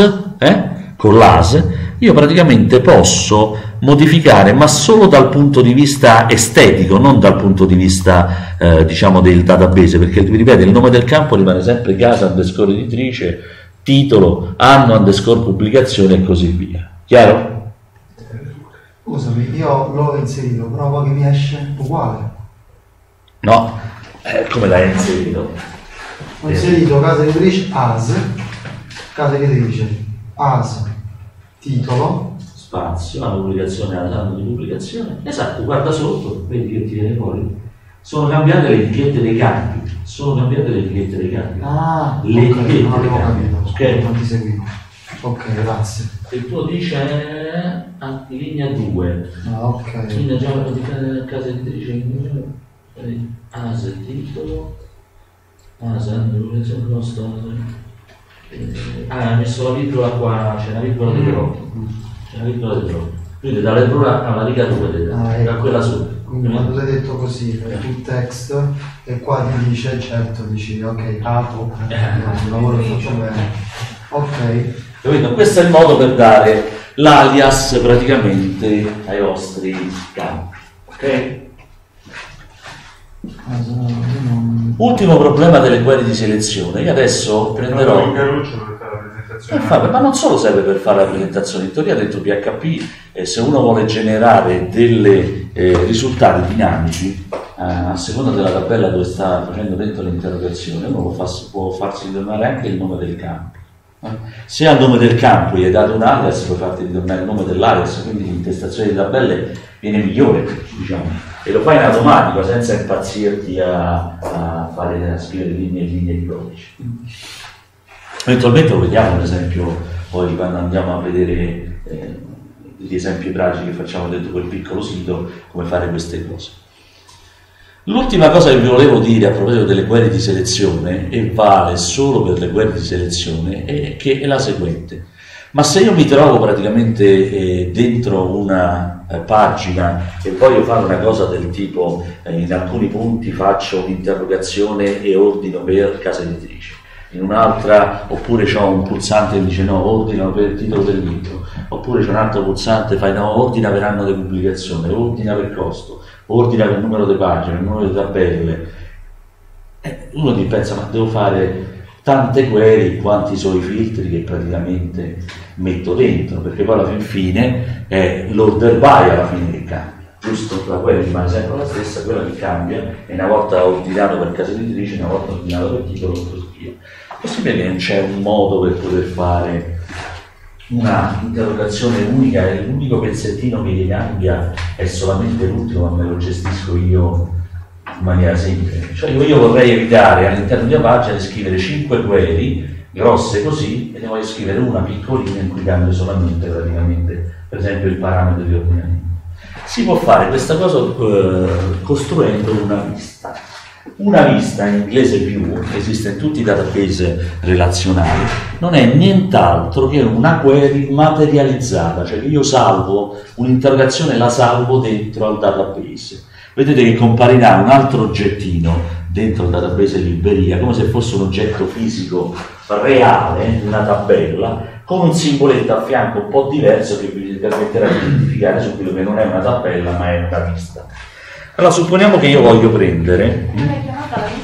l'AS io praticamente posso modificare, ma solo dal punto di vista estetico, non dal punto di vista diciamo del database, perché vi ripeto il nome del campo rimane sempre casa underscore editrice, titolo, anno underscore pubblicazione e così via. Chiaro? Scusami, io l'ho inserito, però poi che mi esce uguale. No, come l'hai inserito? Ho inserito casa editrice as, casa editrice as, titolo, spazio, anno pubblicazione, anno di pubblicazione. Esatto, guarda sotto, vedi che ti viene fuori. Sono cambiate le etichette dei campi. Ah, le etichette dei campi. Ok, non ti seguivo. Ok, grazie. Il tuo dice linea 2. Ah, ok. Linea già di casa editrice. AS titolo. AS pubblicazione costo. Ha messo la virgola qua, c'è una virgola di troppo. Quindi dalla virgola alla riga 2, da quella su. Quindi quando hai detto così, tu text e qua ti dice, certo, dici ok, capo, il lavoro che faccio bene. Ok. Capito? Questo è il modo per dare l'alias praticamente ai vostri campi. Ok? Ultimo problema delle query di selezione. Io adesso prenderò... ma non solo serve per fare la presentazione, in teoria dentro PHP se uno vuole generare dei risultati dinamici a seconda della tabella dove sta facendo dentro l'interrogazione, uno può farsi ritornare anche il nome del campo. Se al nome del campo gli hai dato un alias, puoi farti ritornare il nome dell'alias, quindi l'intestazione di tabelle viene migliore, diciamo, e lo fai in automatico senza impazzirti a scrivere linee e linee di codice. Eventualmente lo vediamo, ad esempio, poi quando andiamo a vedere gli esempi pratici che facciamo dentro quel piccolo sito, come fare queste cose. L'ultima cosa che vi volevo dire a proposito delle query di selezione, e vale solo per le query di selezione, è la seguente. Ma se io mi trovo praticamente dentro una pagina e voglio fare una cosa del tipo, in alcuni punti faccio un'interrogazione e ordino per casa editrice, in un'altra, oppure c'ho un pulsante che dice no, ordina per il titolo del libro, oppure c'è un altro pulsante, fai no, ordina per anno di pubblicazione, ordina per costo, ordina per numero di pagine, il numero di tabelle. Uno ti pensa, ma devo fare tante query, quanti sono i filtri che praticamente metto dentro, perché poi alla fine è l'order by alla fine che cambia, giusto? La query rimane sempre la stessa, quella che cambia è una volta ordinato per casa editrice, una volta ordinato per titolo e così via. Possibile che non c'è un modo per poter fare una interrogazione unica e l'unico pezzettino che gli cambia è solamente l'ultimo, ma me lo gestisco io in maniera semplice? Cioè io vorrei evitare all'interno di una pagina di scrivere 5 query grosse così e ne voglio scrivere una piccolina in cui cambio solamente praticamente, per esempio, il parametro di ordinamento. Si può fare questa cosa costruendo una vista. Una vista, in inglese view, esiste in tutti i database relazionali, non è nient'altro che una query materializzata, cioè che io salvo un'interrogazione, la salvo dentro al database. Vedete che comparirà un altro oggettino dentro il database libreria, come se fosse un oggetto fisico reale, una tabella, con un simboletto a fianco un po' diverso che vi permetterà di identificare subito che non è una tabella ma è una vista. Allora supponiamo che io voglio prendere come è chiamata la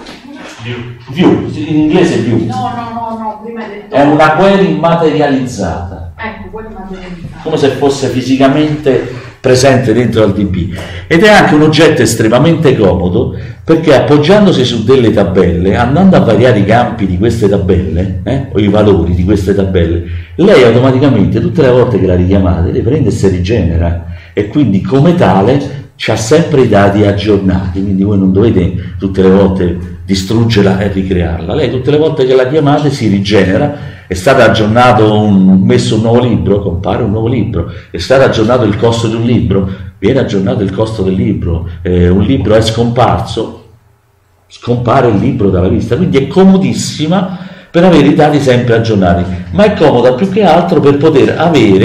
vista? view, in inglese view. No, prima hai detto... È una query materializzata. Ecco, query materializzata. Come se fosse fisicamente presente dentro al DB. Ed è anche un oggetto estremamente comodo perché appoggiandosi su delle tabelle, andando a variare i campi di queste tabelle, o i valori di queste tabelle, lei automaticamente tutte le volte che la richiamate le prende e si rigenera e quindi come tale c'ha sempre i dati aggiornati, quindi voi non dovete tutte le volte distruggerla e ricrearla. Lei tutte le volte che la chiamate si rigenera. È stato aggiornato messo un nuovo libro, compare un nuovo libro. È stato aggiornato il costo di un libro, viene aggiornato il costo del libro. Un libro è scomparso, scompare il libro dalla vista. Quindi è comodissima per avere i dati sempre aggiornati, ma è comoda più che altro per poter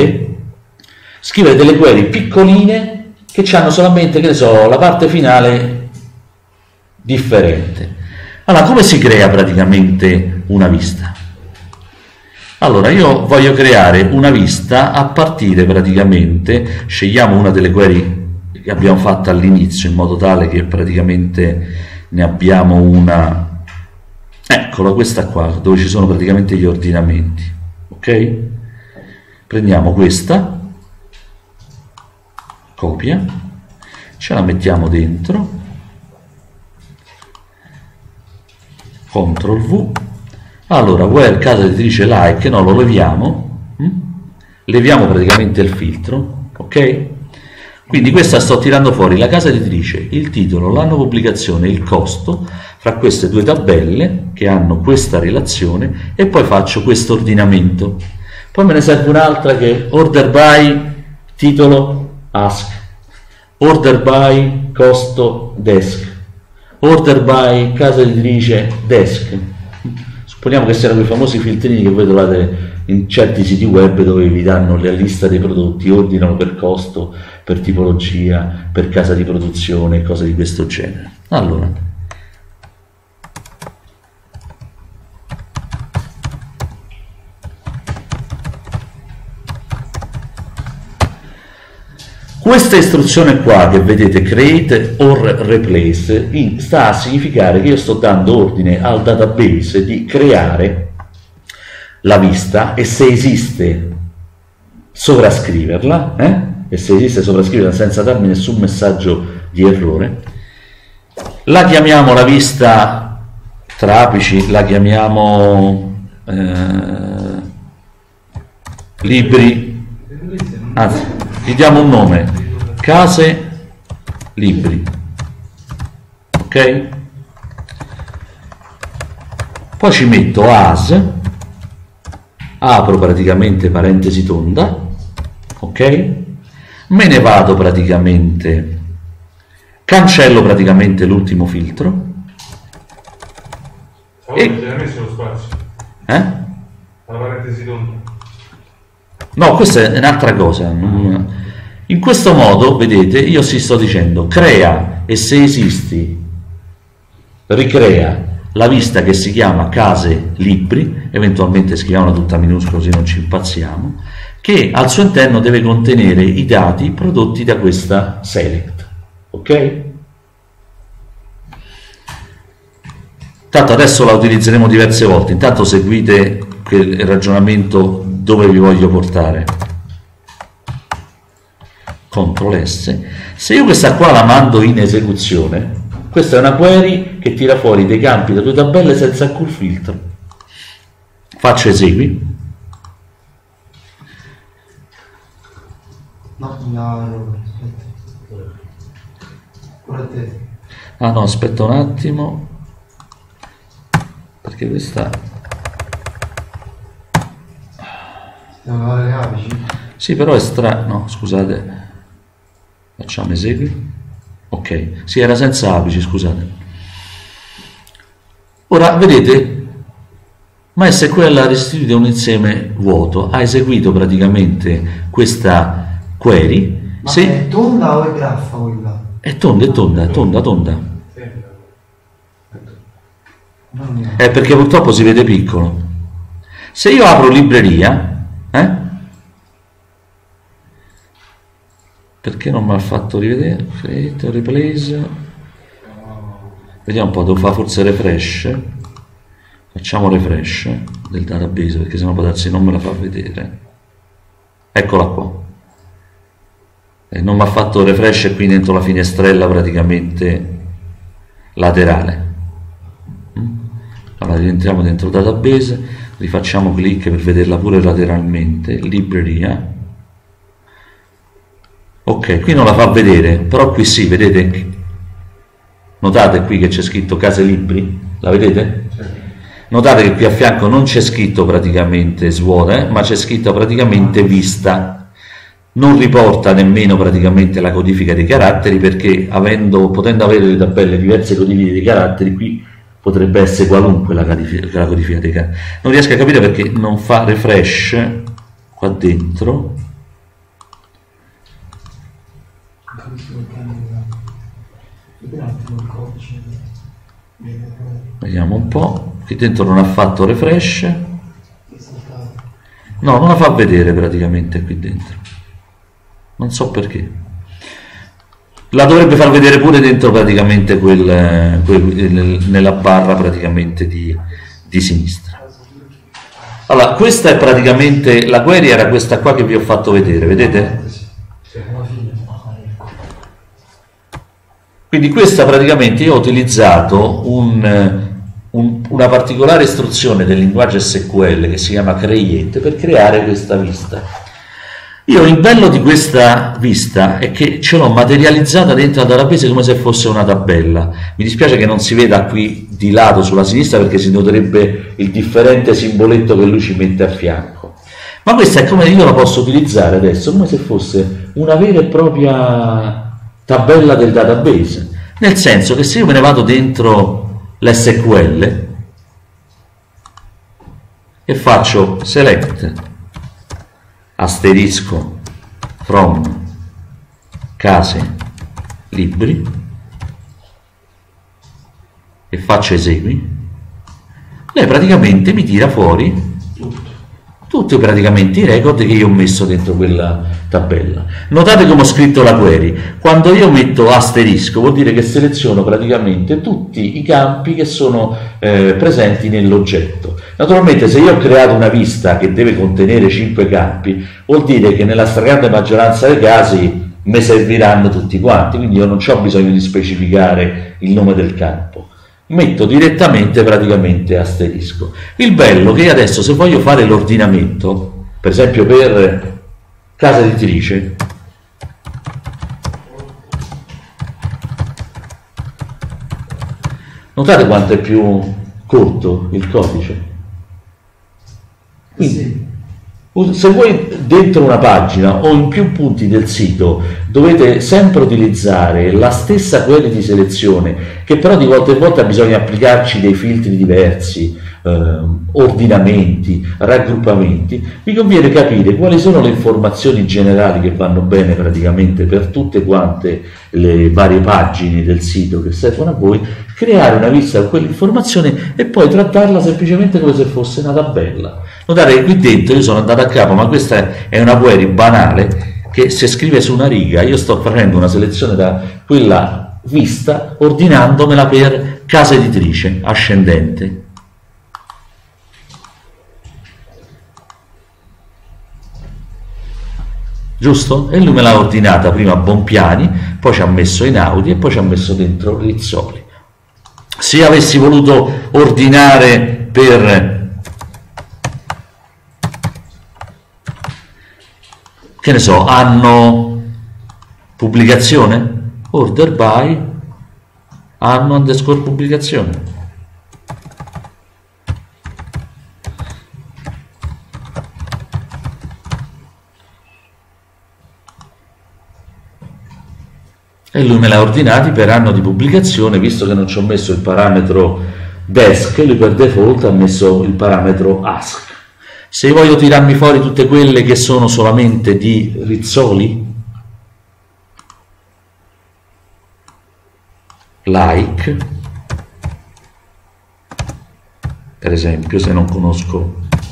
scrivere delle query piccoline che hanno solamente, che ne so, la parte finale differente. Allora, come si crea praticamente una vista? Allora, io voglio creare una vista a partire praticamente, scegliamo una delle query che abbiamo fatto all'inizio in modo tale che praticamente ne abbiamo una, eccola questa qua, dove ci sono praticamente gli ordinamenti, ok? Prendiamo questa, copia, ce la mettiamo dentro, CTRL V. Allora, where casa editrice like, no, lo leviamo, leviamo praticamente il filtro, ok? Quindi questa sto tirando fuori la casa editrice, il titolo, l'anno pubblicazione, il costo, fra queste due tabelle che hanno questa relazione e poi faccio questo ordinamento. Poi me ne serve un'altra che è order by, titolo, ask, order by, costo, desk, order by, casa editrice, desk. Supponiamo che siano quei famosi filtrini che voi trovate in certi siti web dove vi danno la lista dei prodotti, ordinano per costo, per tipologia, per casa di produzione, cose di questo genere. Allora, Questa istruzione qua che vedete, create or replace, sta a significare che io sto dando ordine al database di creare la vista e se esiste sovrascriverla, e se esiste sovrascriverla senza darmi nessun messaggio di errore. La chiamiamo la vista tra apici, la chiamiamo libri, anzi gli diamo un nome, case libri, ok? Poi ci metto as, apro praticamente parentesi tonda, ok? Me ne vado praticamente, cancello praticamente l'ultimo filtro. E già messo lo spazio. La parentesi tonda. No, questa è un'altra cosa. In questo modo, vedete, io si sto dicendo crea e se esisti ricrea la vista che si chiama case libri, eventualmente scriviamola tutta minuscola così non ci impazziamo, che al suo interno deve contenere i dati prodotti da questa select, ok? Tanto adesso la utilizzeremo diverse volte, intanto seguite il ragionamento dove vi voglio portare. CTRL S. Se io questa qua la mando in esecuzione, questa è una query che tira fuori dei campi da due tabelle senza alcun filtro. Faccio esegui. Ah no, aspetta un attimo, perché questa... le apici? Sì, però è no, scusate. Facciamo esegui. Ok, sì, era senza apici, scusate. Ora, vedete, MySQL ha restituito un insieme vuoto, ha eseguito praticamente questa query. Ma è tonda o è graffa quella? È tonda. Perché purtroppo si vede piccolo. Se io apro libreria, perché non mi ha fatto rivedere? Create, replace. Vediamo un po', devo fare forse refresh. Facciamo refresh del database perché sennò può darsi non me la fa vedere. Eccola qua. Non mi ha fatto refresh qui dentro la finestrella praticamente laterale. Allora rientriamo dentro database, rifacciamo clic per vederla pure lateralmente, libreria. Ok, qui non la fa vedere, però qui sì, vedete? Notate qui che c'è scritto case libri, la vedete? Notate che qui a fianco non c'è scritto praticamente svuota, ma c'è scritto praticamente vista. Non riporta nemmeno praticamente la codifica dei caratteri perché potendo avere le tabelle diverse codifiche dei caratteri, qui potrebbe essere qualunque la codifica dei caratteri. Non riesco a capire perché non fa refresh qua dentro. Vediamo un po', qui dentro non ha fatto refresh, no, non la fa vedere praticamente qui dentro, non so perché. La dovrebbe far vedere pure dentro praticamente nella barra praticamente di sinistra. Allora, questa è praticamente la query, era questa qua che vi ho fatto vedere, vedete? Quindi questa praticamente io ho utilizzato una particolare istruzione del linguaggio SQL che si chiama create per creare questa vista. Io il bello di questa vista è che ce l'ho materializzata dentro la database come se fosse una tabella. Mi dispiace che non si veda qui di lato sulla sinistra perché si noterebbe il differente simboletto che lui ci mette a fianco. Ma questa è come io la posso utilizzare adesso come se fosse una vera e propria tabella del database, nel senso che se io me ne vado dentro l'SQL e faccio select asterisco from case libri e faccio esegui, lei praticamente mi tira fuori tutti praticamente i record che io ho messo dentro quella tabella. Notate come ho scritto la query. Quando io metto asterisco vuol dire che seleziono praticamente tutti i campi che sono presenti nell'oggetto. Naturalmente se io ho creato una vista che deve contenere 5 campi, vuol dire che nella stragrande maggioranza dei casi mi serviranno tutti quanti, quindi io non ho bisogno di specificare il nome del campo. Metto direttamente praticamente asterisco. Il bello che adesso se voglio fare l'ordinamento, per esempio per casa editrice, notate quanto è più corto il codice. Quindi, se voi dentro una pagina o in più punti del sito dovete sempre utilizzare la stessa query di selezione, che però di volta in volta bisogna applicarci dei filtri diversi, ordinamenti, raggruppamenti, vi conviene capire quali sono le informazioni generali che vanno bene praticamente per tutte quante le varie pagine del sito che servono a voi, creare una lista di quell'informazione e poi trattarla semplicemente come se fosse una tabella. Notate che qui dentro io sono andato a capo, ma questa è una query banale che si scrive su una riga. Io sto facendo una selezione da quella vista ordinandomela per casa editrice ascendente. Giusto? E lui me l'ha ordinata prima Bompiani, poi ci ha messo Einaudi e poi ci ha messo dentro Rizzoli. Se avessi voluto ordinare per, che ne so, anno pubblicazione, order by anno underscore pubblicazione. E lui me l'ha ordinati per anno di pubblicazione, visto che non ci ho messo il parametro desk, lui per default ha messo il parametro ask. Se voglio tirarmi fuori tutte quelle che sono solamente di Rizzoli, like, per esempio, se non conosco,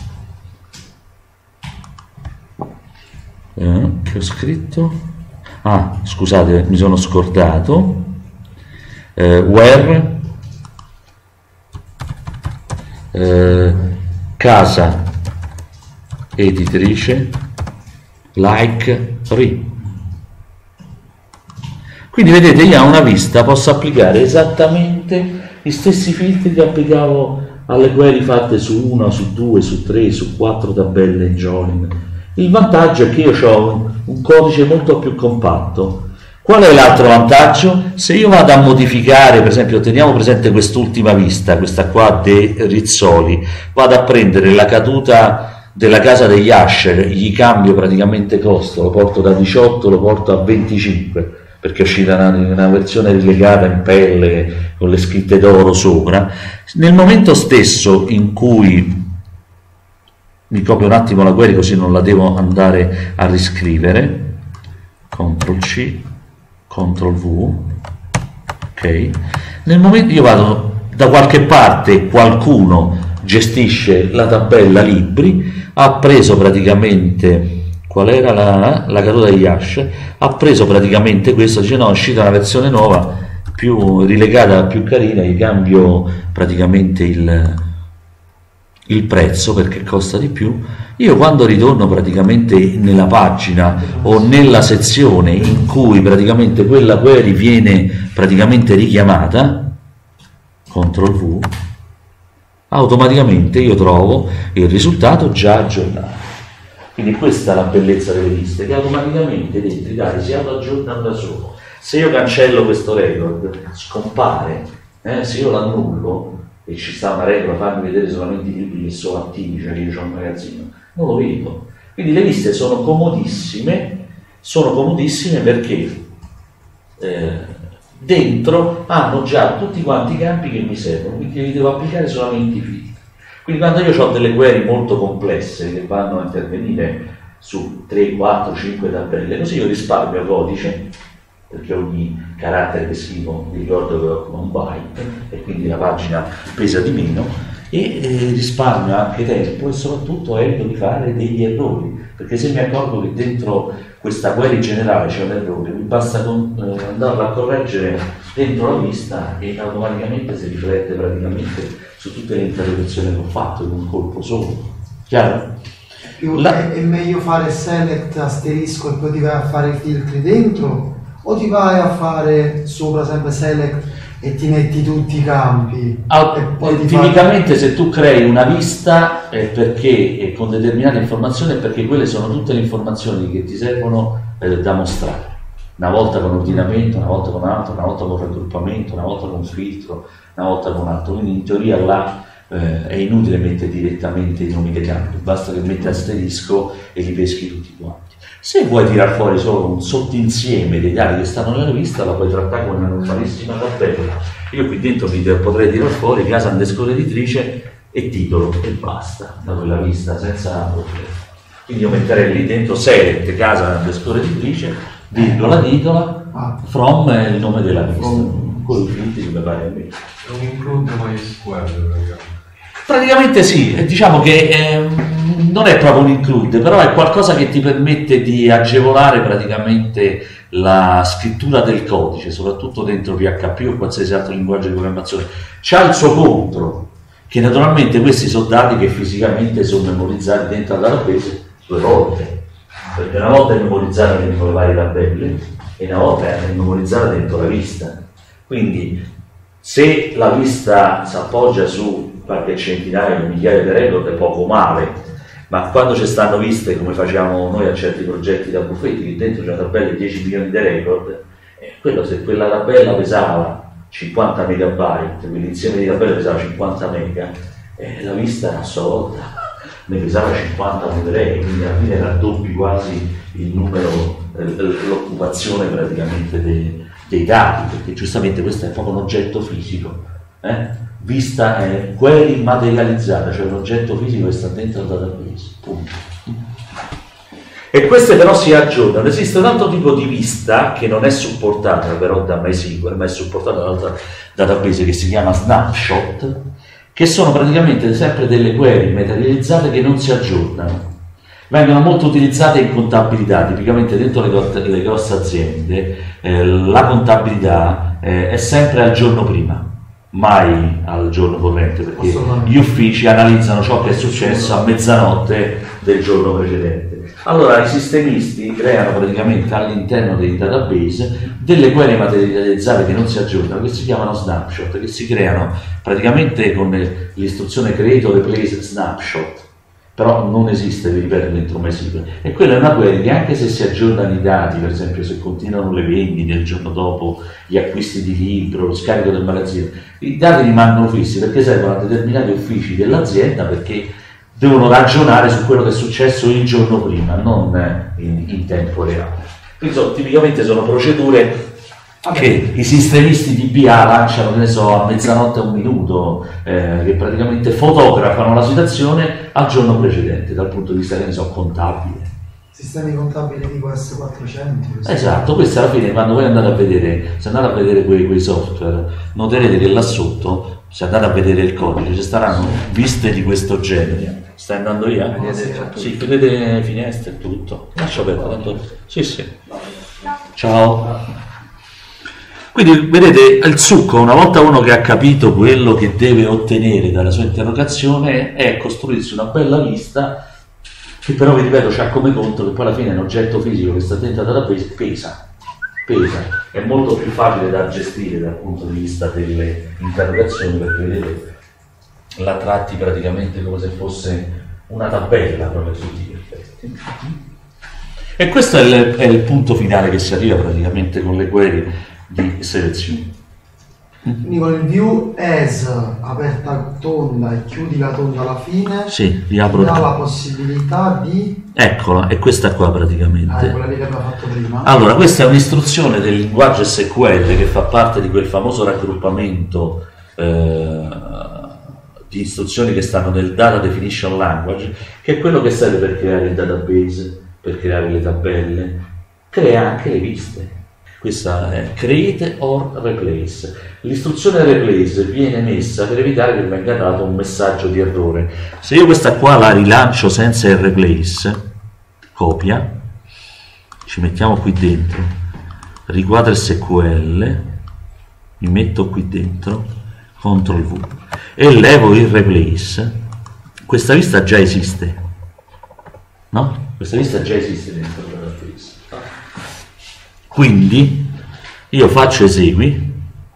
che ho scritto? Ah, scusate, mi sono scordato. Where casa editrice like re. Quindi vedete, io a una vista posso applicare esattamente gli stessi filtri che applicavo alle query fatte su 1, su 2, su 3, su 4 tabelle in join. Il vantaggio è che io ho un codice molto più compatto. Qual è l'altro vantaggio? Se io vado a modificare, per esempio, teniamo presente quest'ultima vista, questa qua dei Rizzoli, vado a prendere la caduta della casa degli Asher, gli cambio praticamente costo, lo porto da 18, lo porto a 25, perché è uscita una versione rilegata in pelle con le scritte d'oro sopra. Nel momento stesso in cui mi copio un attimo la query così non la devo andare a riscrivere, CTRL C, CTRL V, ok, nel momento io vado da qualche parte, qualcuno gestisce la tabella libri, ha preso praticamente, qual era la caduta degli hash, ha preso praticamente questo, dice no, è uscita una versione nuova, più rilegata, più carina, gli cambio praticamente il prezzo perché costa di più. Io quando ritorno praticamente nella pagina o nella sezione in cui praticamente quella query viene praticamente richiamata, CTRL V, automaticamente io trovo il risultato già aggiornato. Quindi questa è la bellezza delle liste, che automaticamente dentro i dati si autoaggiornano da solo. Se io cancello questo record scompare, se io l'annullo e ci sta una regola, farmi vedere solamente i libri che sono attivi, cioè che io ho un magazzino, non lo vedo. Quindi le liste sono comodissime perché dentro hanno già tutti quanti i campi che mi servono, quindi li devo applicare solamente i filtri. Quindi quando io ho delle query molto complesse che vanno a intervenire su 3, 4, 5 tabelle, così io risparmio codice, perché ogni carattere che scrivo mi ricordo che ho un byte e quindi la pagina pesa di meno. e risparmio anche tempo e soprattutto evito di fare degli errori, perché se mi accorgo che dentro questa query generale c'è un errore, mi basta andarlo a correggere dentro la vista e automaticamente si riflette praticamente su tutte le interrogazioni che ho fatto in un colpo solo. Chiaro? È meglio fare select asterisco e poi ti vai a fare i filtri dentro, o ti vai a fare sopra sempre select e ti metti tutti i campi? Tipicamente se tu crei una vista è perché con determinate informazioni è perché quelle sono tutte le informazioni che ti servono da mostrare, una volta con ordinamento, una volta con altro, una volta con raggruppamento, una volta con filtro, una volta con altro, quindi in teoria là è inutile mettere direttamente i nomi dei campi, basta che metti asterisco e li peschi tutti quanti. Se vuoi tirar fuori solo un sottinsieme dei dati che stanno nella vista, la puoi trattare come una normalissima tabella. Io qui dentro potrei tirar fuori casa underscore editrice e titolo e basta da quella vista senza problemi. Quindi io metterei lì dentro select casa underscore editrice, virgola titola, from è il nome della vista, con i filtri che pare a me. È un include MySQL praticamente sì, diciamo che non è proprio un include, però è qualcosa che ti permette di agevolare praticamente la scrittura del codice, soprattutto dentro PHP o qualsiasi altro linguaggio di programmazione. C'ha il suo contro, che naturalmente questi sono dati che fisicamente sono memorizzati dentro al database 2 volte, perché una volta è memorizzata dentro le varie tabelle e una volta è memorizzata dentro la vista. Quindi se la vista si appoggia su qualche centinaio di migliaia di record è poco male, ma quando ci stanno viste come facciamo noi a certi progetti da buffetti, che dentro c'è una tabella di 10 milioni di record, quello se quella tabella pesava 50 megabyte, quindi l'insieme di tabelle pesava 50 mega, la vista a sua volta ne pesava 50 megabyte, quindi alla fine raddoppi quasi il numero, l'occupazione praticamente dei dati, perché giustamente questo è proprio un oggetto fisico. Vista è query materializzata, cioè un oggetto fisico che sta dentro al database, punto. E queste però si aggiornano. Esiste un altro tipo di vista che non è supportata però da MySQL, ma è supportata da un'altra database che si chiama Snapshot, che sono praticamente sempre delle query materializzate che non si aggiornano. Vengono molto utilizzate in contabilità, tipicamente dentro le grosse aziende la contabilità è sempre al giorno prima, mai al giorno corrente, perché gli uffici analizzano ciò che è successo a mezzanotte del giorno precedente. Allora i sistemisti creano praticamente all'interno dei database delle query materializzate che non si aggiornano, che si chiamano snapshot, che si creano praticamente con l'istruzione create o replace snapshot, però non esiste, vi ripeto, dentro MySQL. E quella è una query che anche se si aggiornano i dati, per esempio se continuano le vendite il giorno dopo, gli acquisti di libro, lo scarico del magazzino, i dati rimangono fissi perché servono a determinati uffici dell'azienda, perché devono ragionare su quello che è successo il giorno prima, non in tempo reale. Quindi tipicamente sono procedure che i sistemisti di BA lanciano, che ne so, a mezzanotte a un minuto, che praticamente fotografano la situazione al giorno precedente dal punto di vista, che ne so, contabile. Sistemi contabili tipo S400. Esatto, questo alla fine quando voi andate a vedere, se andate a vedere quei software, noterete che là sotto, se andate a vedere il codice, ci staranno viste di questo genere. Stai andando via? Sì, vedete finestre e tutto. Lascia aperto, tanto. Sì. Ciao. Quindi vedete il succo, una volta uno che ha capito quello che deve ottenere dalla sua interrogazione, è costruirsi una bella lista che però, vi ripeto, c'ha come conto che poi alla fine è un oggetto fisico che sta dentro al database, pesa, è molto più facile da gestire dal punto di vista delle interrogazioni, perché vedete la tratti praticamente come se fosse una tabella proprio a tutti gli effetti. E questo è il punto finale che si arriva praticamente con le query di selezione. Quindi con il view as aperta tonda e chiudi la tonda alla fine, sì, riapro, dà la possibilità di... Eccola, è questa qua praticamente. Quella che abbiamo fatto prima. Allora, questa è un'istruzione del linguaggio SQL che fa parte di quel famoso raggruppamento di istruzioni che stanno nel Data Definition Language, che è quello che serve per creare il database, per creare le tabelle, crea anche le viste. Questa è create or replace. L'istruzione replace viene messa per evitare che venga dato un messaggio di errore. Se io questa qua la rilancio senza il replace, copia, ci mettiamo qui dentro, riquadra SQL, mi metto qui dentro, CTRL V e levo il replace, questa vista già esiste, no? Questa vista già esiste dentro il database. Quindi io faccio esegui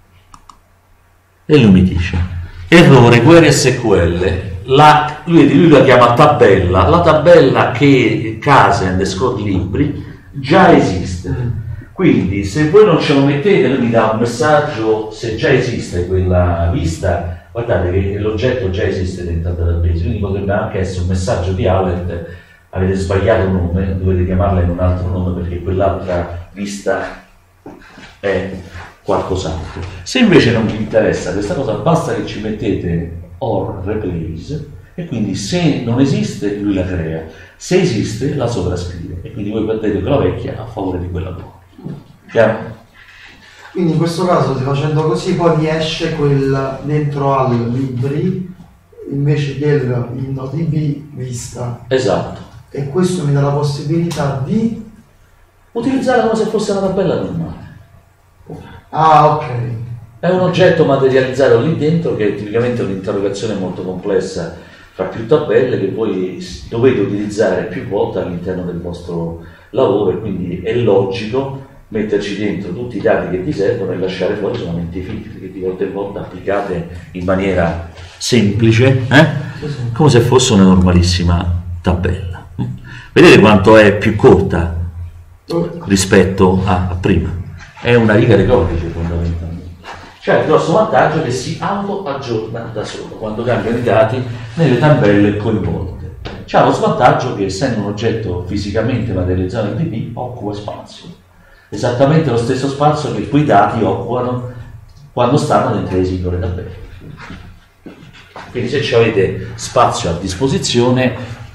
e lui mi dice errore query SQL. Lui la chiama tabella, la tabella che case _ libri già esiste, quindi se voi non ce lo mettete lui mi dà un messaggio se già esiste quella vista, guardate che l'oggetto già esiste dentro il database, quindi potrebbe anche essere un messaggio di alert, avete sbagliato nome, dovete chiamarla in un altro nome perché quell'altra vista è qualcos'altro. Se invece non vi interessa questa cosa, basta che ci mettete or replace e quindi se non esiste lui la crea, se esiste la sovrascrive e quindi voi perdete quella vecchia a favore di quella nuova. Chiaro? Quindi in questo caso facendo così poi mi esce quel dentro al libri invece del InnoDB vista. Esatto. E questo mi dà la possibilità di utilizzarla come se fosse una tabella normale. Ah, ok. È un oggetto materializzato lì dentro che tipicamente è un'interrogazione molto complessa fra più tabelle che voi dovete utilizzare più volte all'interno del vostro lavoro e quindi è logico metterci dentro tutti i dati che ti servono e lasciare fuori solamente i filtri che di volta in volta applicate in maniera semplice, come se fosse una normalissima tabella. Vedete quanto è più corta rispetto a prima? È una riga di codice fondamentalmente. C'è il grosso vantaggio che si auto-aggiorna da solo quando cambiano i dati nelle tabelle coinvolte. C'è lo svantaggio che essendo un oggetto fisicamente materializzato in DB occupa spazio, esattamente lo stesso spazio che quei dati occupano quando stanno dentro le singole tabelle. Quindi se avete spazio a disposizione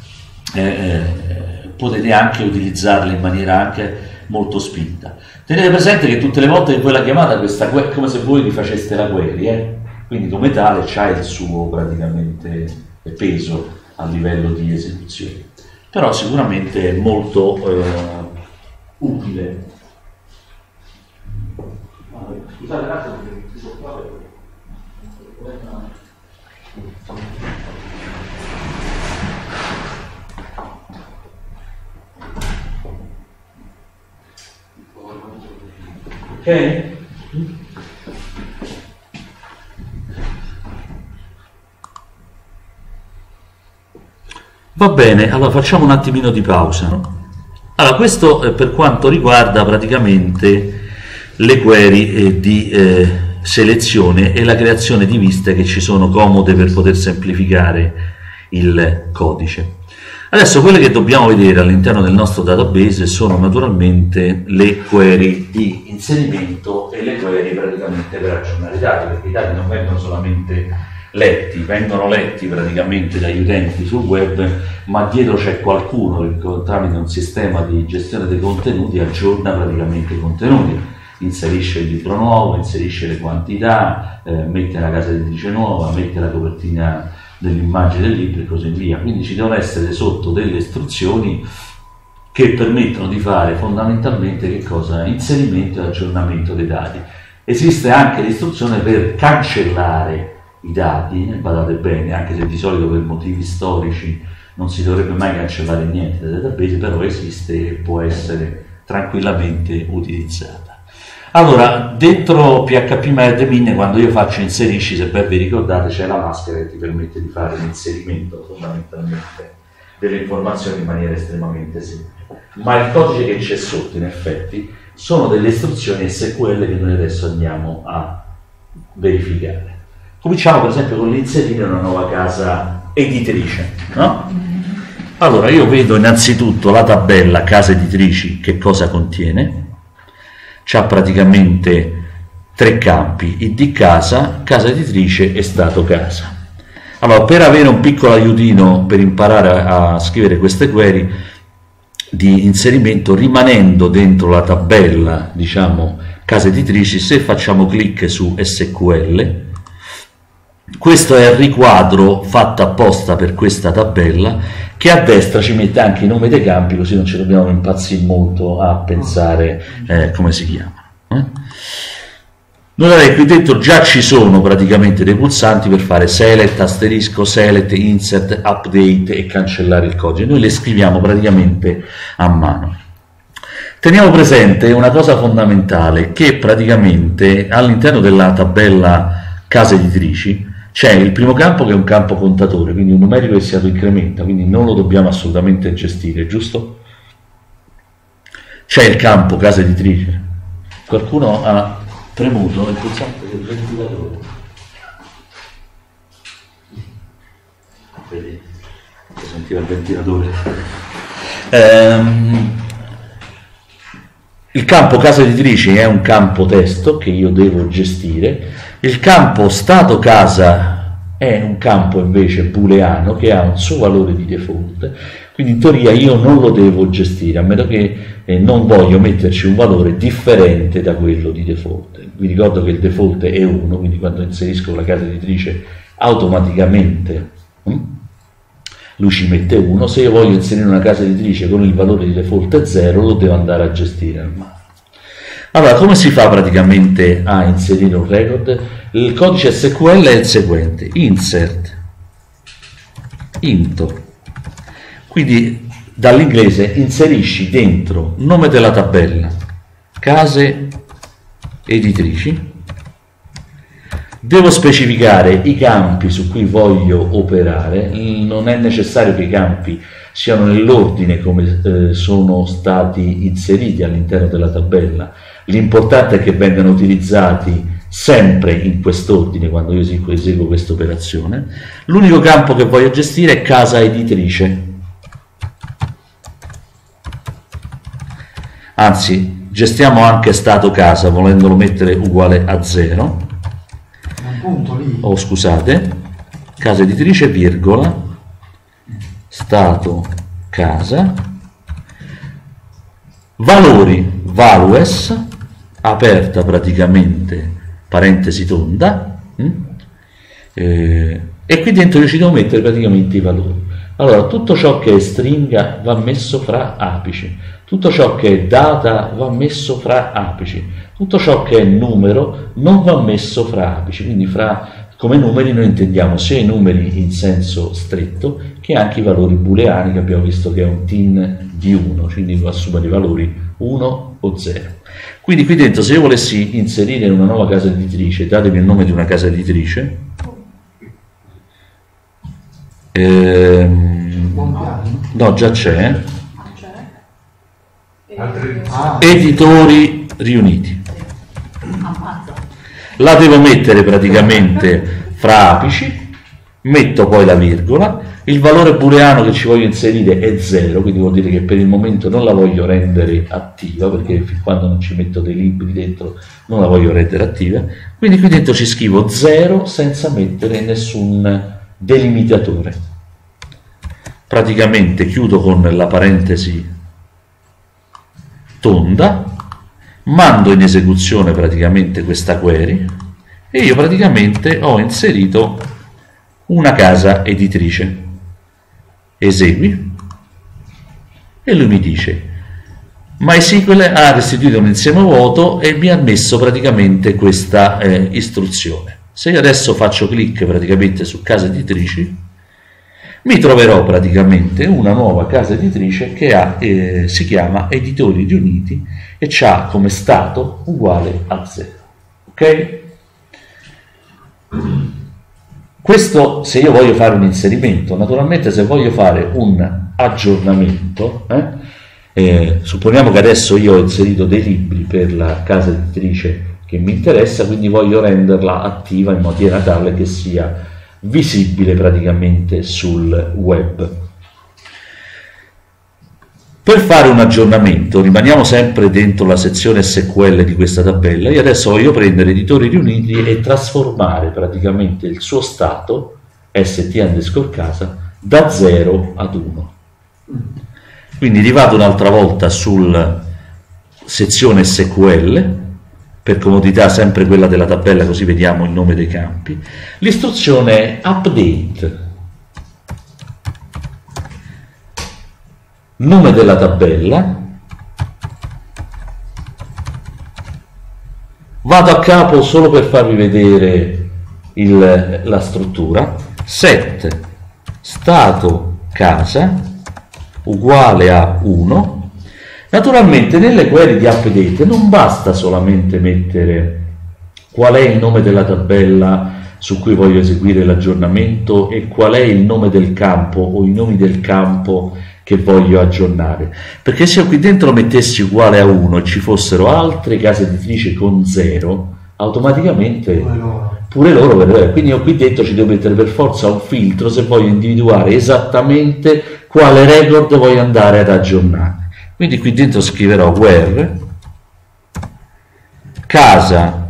potete anche utilizzarle in maniera anche molto spinta. Tenete presente che tutte le volte che voi la chiamate questa è come se voi rifaceste la query, quindi come tale c'ha il suo praticamente peso a livello di esecuzione, però sicuramente è molto utile. Scusate un attimo perché ti so fare. Ok? Va bene, allora facciamo un attimino di pausa. Allora, questo per quanto riguarda praticamente le query di selezione e la creazione di viste che ci sono comode per poter semplificare il codice. Adesso quelle che dobbiamo vedere all'interno del nostro database sono naturalmente le query di inserimento e le query praticamente per aggiornare i dati, perché i dati non vengono solamente letti, vengono letti praticamente dagli utenti sul web, ma dietro c'è qualcuno che tramite un sistema di gestione dei contenuti aggiorna praticamente i contenuti, inserisce il libro nuovo, inserisce le quantità, mette la casa editrice nuova, mette la copertina dell'immagine del libro e così via. Quindi ci devono essere sotto delle istruzioni che permettono di fare fondamentalmente che cosa? Inserimento e aggiornamento dei dati. Esiste anche l'istruzione per cancellare i dati, badate bene, anche se di solito per motivi storici non si dovrebbe mai cancellare niente dal database, però esiste e può essere tranquillamente utilizzata. Allora, dentro PHP-MyAdmin, quando io faccio inserisci, se ben vi ricordate, c'è la maschera che ti permette di fare l'inserimento fondamentalmente delle informazioni in maniera estremamente semplice. Ma il codice che c'è sotto, in effetti, sono delle istruzioni SQL che noi adesso andiamo a verificare. Cominciamo per esempio con l'inserire una nuova casa editrice, no? Allora, io vedo innanzitutto la tabella casa editrici che cosa contiene. C'ha praticamente 3 campi, id casa, casa editrice e stato casa. Allora, per avere un piccolo aiutino per imparare a scrivere queste query, di inserimento rimanendo dentro la tabella, diciamo, case editrici. Se facciamo clic su SQL, questo è il riquadro fatto apposta per questa tabella, che a destra ci mette anche i nomi dei campi, così non ci dobbiamo impazzire molto a pensare come si chiamano. Noi qui dentro già ci sono praticamente dei pulsanti per fare select, asterisco, select, insert, update e cancellare il codice. Noi le scriviamo praticamente a mano. Teniamo presente una cosa fondamentale, che praticamente all'interno della tabella case editrici c'è il primo campo che è un campo contatore, quindi un numerico che si autoincrementa, quindi non lo dobbiamo assolutamente gestire, giusto? C'è il campo casa editrice. Qualcuno ha premuto il pulsante del ventilatore. Vedi, si sentiva il ventilatore. Il campo casa editrice è un campo testo che io devo gestire. Il campo stato casa è un campo invece booleano che ha un suo valore di default, quindi in teoria io non lo devo gestire, a meno che non voglio metterci un valore differente da quello di default. Vi ricordo che il default è 1, quindi quando inserisco la casa editrice automaticamente lui ci mette 1. Se io voglio inserire una casa editrice con il valore di default 0, lo devo andare a gestire al manuale. Allora, come si fa praticamente a inserire un record? Il codice SQL è il seguente: insert into, quindi dall'inglese inserisci dentro nome della tabella, case editrici, devo specificare i campi su cui voglio operare. Non è necessario che i campi siano nell'ordine come sono stati inseriti all'interno della tabella, l'importante è che vengano utilizzati sempre in quest'ordine quando io eseguo questa operazione. L'unico campo che voglio gestire è casa editrice, anzi gestiamo anche stato casa volendolo mettere uguale a 0. Oh, scusate, casa editrice, virgola, stato casa, valori, values, aperta praticamente parentesi tonda, e qui dentro io ci devo mettere praticamente i valori. Allora, tutto ciò che è stringa va messo fra apici, tutto ciò che è data va messo fra apici, tutto ciò che è numero non va messo fra apici, quindi come numeri noi intendiamo sia i numeri in senso stretto che anche i valori booleani, che abbiamo visto che è un tin di 1, quindi devo assumere i valori 1 o 0. Quindi qui dentro, se io volessi inserire una nuova casa editrice, datemi il nome di una casa editrice, no, già c'è, editori riuniti, la devo mettere praticamente fra apici, metto poi la virgola, il valore booleano che ci voglio inserire è 0, quindi vuol dire che per il momento non la voglio rendere attiva, perché fin quando non ci metto dei libri dentro non la voglio rendere attiva, quindi qui dentro ci scrivo 0 senza mettere nessun delimitatore. Praticamente chiudo con la parentesi tonda, mando in esecuzione praticamente questa query e io praticamente ho inserito una casa editrice. Esegui e lui mi dice MySQL ha restituito un insieme vuoto e mi ha messo praticamente questa istruzione. Se io adesso faccio clic praticamente su casa editrici, mi troverò praticamente una nuova casa editrice che si chiama Editori Riuniti e c'ha come stato uguale a 0. Ok? Questo se io voglio fare un inserimento. Naturalmente se voglio fare un aggiornamento, supponiamo che adesso io ho inserito dei libri per la casa editrice che mi interessa, quindi voglio renderla attiva in maniera tale che sia visibile praticamente sul web. Per fare un aggiornamento, rimaniamo sempre dentro la sezione SQL di questa tabella, io adesso voglio prendere Editori Riuniti e trasformare praticamente il suo stato st_casa da 0 ad 1. Quindi rivado un'altra volta sul sezione SQL, per comodità sempre quella della tabella, così vediamo il nome dei campi. L'istruzione è update, nome della tabella, vado a capo solo per farvi vedere la struttura, set stato casa uguale a 1. Naturalmente nelle query di update non basta solamente mettere qual è il nome della tabella su cui voglio eseguire l'aggiornamento e qual è il nome del campo o i nomi del campo che voglio aggiornare, perché se io qui dentro mettessi uguale a 1 e ci fossero altre case editrici con 0, automaticamente pure loro verrebbero. Quindi io qui dentro ci devo mettere per forza un filtro se voglio individuare esattamente quale record voglio andare ad aggiornare. Quindi qui dentro scriverò where casa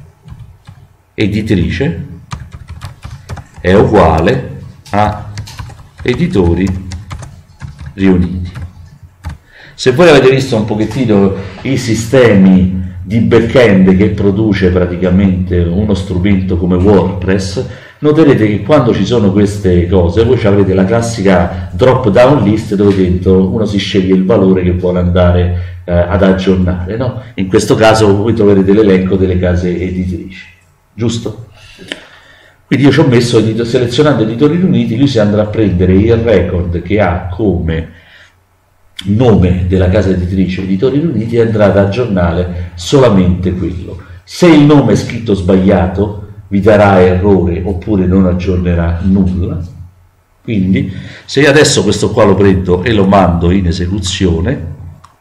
editrice è uguale a editori riuniti. Se voi avete visto un pochettino i sistemi di backend che produce praticamente uno strumento come WordPress, noterete che quando ci sono queste cose voi avete la classica drop down list dove dentro uno si sceglie il valore che vuole andare ad aggiornare, no? In questo caso voi troverete l'elenco delle case editrici, giusto? Quindi io ci ho messo, selezionando editori riuniti, lui si andrà a prendere il record che ha come nome della casa editrice editori riuniti e andrà ad aggiornare solamente quello. Se il nome è scritto sbagliato vi darà errore oppure non aggiornerà nulla. Quindi se io adesso questo qua lo prendo e lo mando in esecuzione,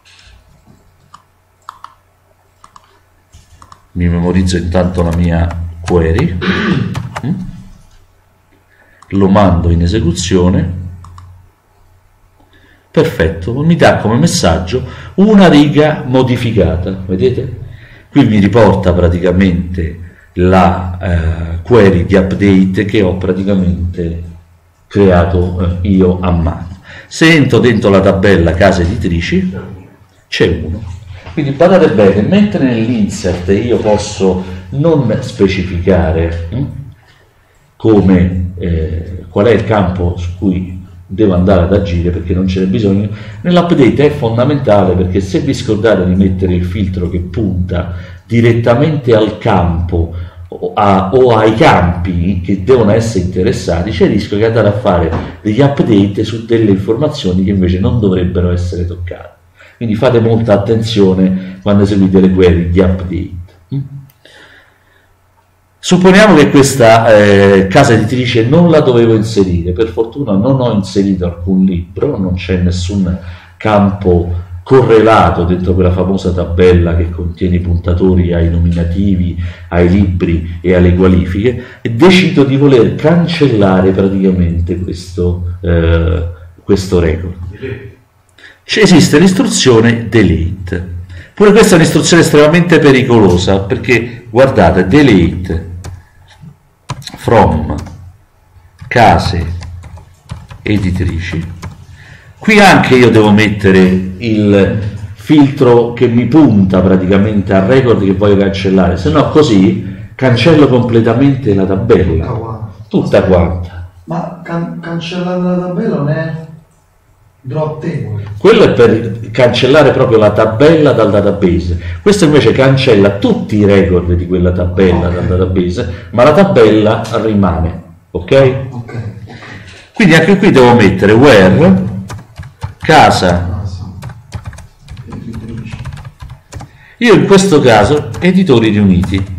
mi memorizzo intanto la mia query, lo mando in esecuzione, perfetto, mi dà come messaggio una riga modificata, vedete? Qui mi riporta praticamente la query di update che ho praticamente creato io a mano. Se entro dentro la tabella case editrici c'è uno, quindi badate bene, mentre nell'insert io posso non specificare come qual è il campo su cui devo andare ad agire perché non ce n'è bisogno, nell'update è fondamentale, perché se vi scordate di mettere il filtro che punta direttamente al campo o ai campi che devono essere interessati, c'è il rischio che andate a fare degli update su delle informazioni che invece non dovrebbero essere toccate. Quindi fate molta attenzione quando eseguite le query di update. Supponiamo che questa casa editrice non la dovevo inserire, per fortuna non ho inserito alcun libro, non c'è nessun campo correlato dentro quella famosa tabella che contiene i puntatori ai nominativi, ai libri e alle qualifiche, e decido di voler cancellare praticamente questo record. Esiste l'istruzione delete. Pure questa è un'istruzione estremamente pericolosa, perché guardate, delete from case editrici, qui anche io devo mettere il filtro che mi punta praticamente al record che voglio cancellare, se no così cancello completamente la tabella, tutta quanta. Ma cancellare la tabella non è drop table? Quello è per cancellare proprio la tabella dal database, questo invece cancella tutti i record di quella tabella dal database, ma la tabella rimane, ok? Quindi anche qui devo mettere where casa, io in questo caso editori riuniti,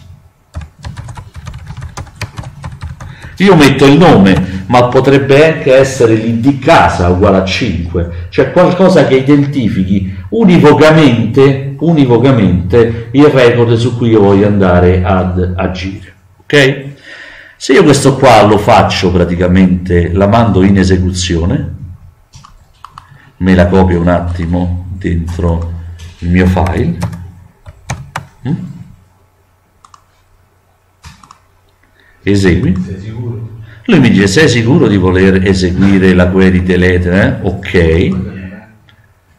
io metto il nome, ma potrebbe anche essere l'id casa uguale a 5, cioè qualcosa che identifichi univocamente il record su cui io voglio andare ad agire, ok? Se io questo qua lo faccio praticamente, la mando in esecuzione, me la copio un attimo dentro il mio file, esegui. Lui mi dice: sei sicuro di voler eseguire la query delete? Ok,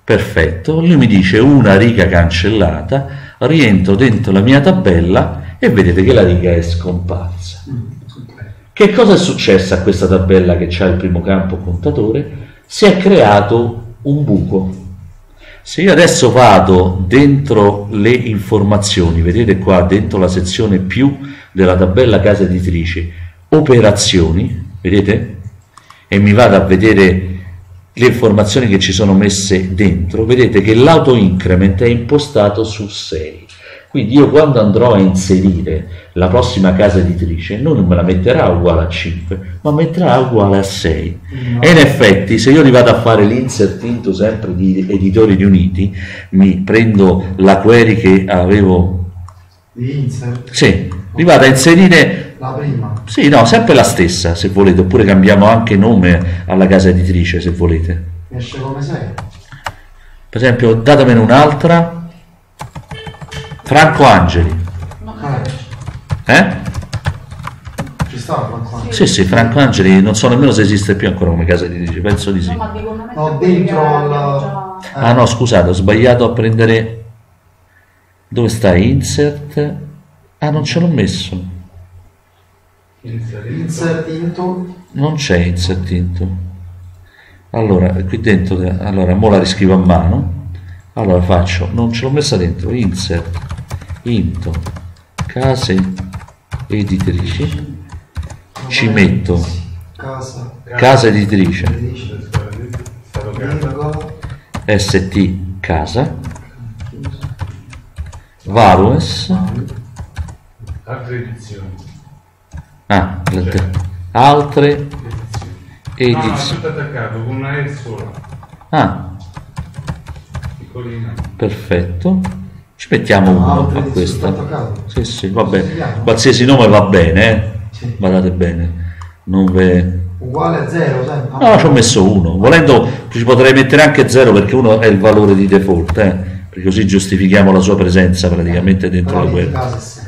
Perfetto, lui mi dice una riga cancellata, rientro dentro la mia tabella e vedete che la riga è scomparsa. Che cosa è successo a questa tabella che ha il primo campo contatore? Si è creato un buco. Se io adesso vado dentro le informazioni, vedete qua dentro la sezione più della tabella casa editrice, operazioni, vedete? E mi vado a vedere le informazioni che ci sono messe dentro, vedete che l'auto increment è impostato su 6. Quindi io quando andrò a inserire la prossima casa editrice non me la metterà uguale a 5, ma metterà uguale a 6. E in effetti se io rivado a fare l'insert into sempre di editori riuniti, mi prendo la query che avevo... Insert? Sì, rivado a inserire... La prima? Sì, no, sempre la stessa se volete, oppure cambiamo anche nome alla casa editrice se volete. Esce come 6. Per esempio, datemene un'altra. Franco Angeli. Ci sta Franco Angeli? Sì, Franco Angeli, non so nemmeno se esiste più ancora come casa editrice, penso di sì. No, ma dico, non è No, dentro alla... Ah no, scusate, ho sbagliato a prendere... Dove sta Insert? Ah, non ce l'ho messo. Insert into? Non c'è Insert into. Allora, qui dentro... Allora, mo la riscrivo a mano. Allora faccio... Non ce l'ho messa dentro. Insert into case editrici. Ci metto casa editrice. ST casa. Values. Altre edizioni. Altre edizioni. No, tutto attaccato con una E sola. Piccolina. Perfetto. Ci mettiamo uno a questa. Sì, vabbè. Qualsiasi nome va bene, Guardate bene. Non ve... Uguale a 0, sempre. No, ci ho messo 1. Volendo ci potrei mettere anche 0 perché 1 è il valore di default, perché così giustifichiamo la sua presenza praticamente dentro la web.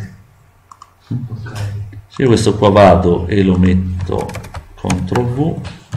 Se io questo qua vado e lo metto CTRL V,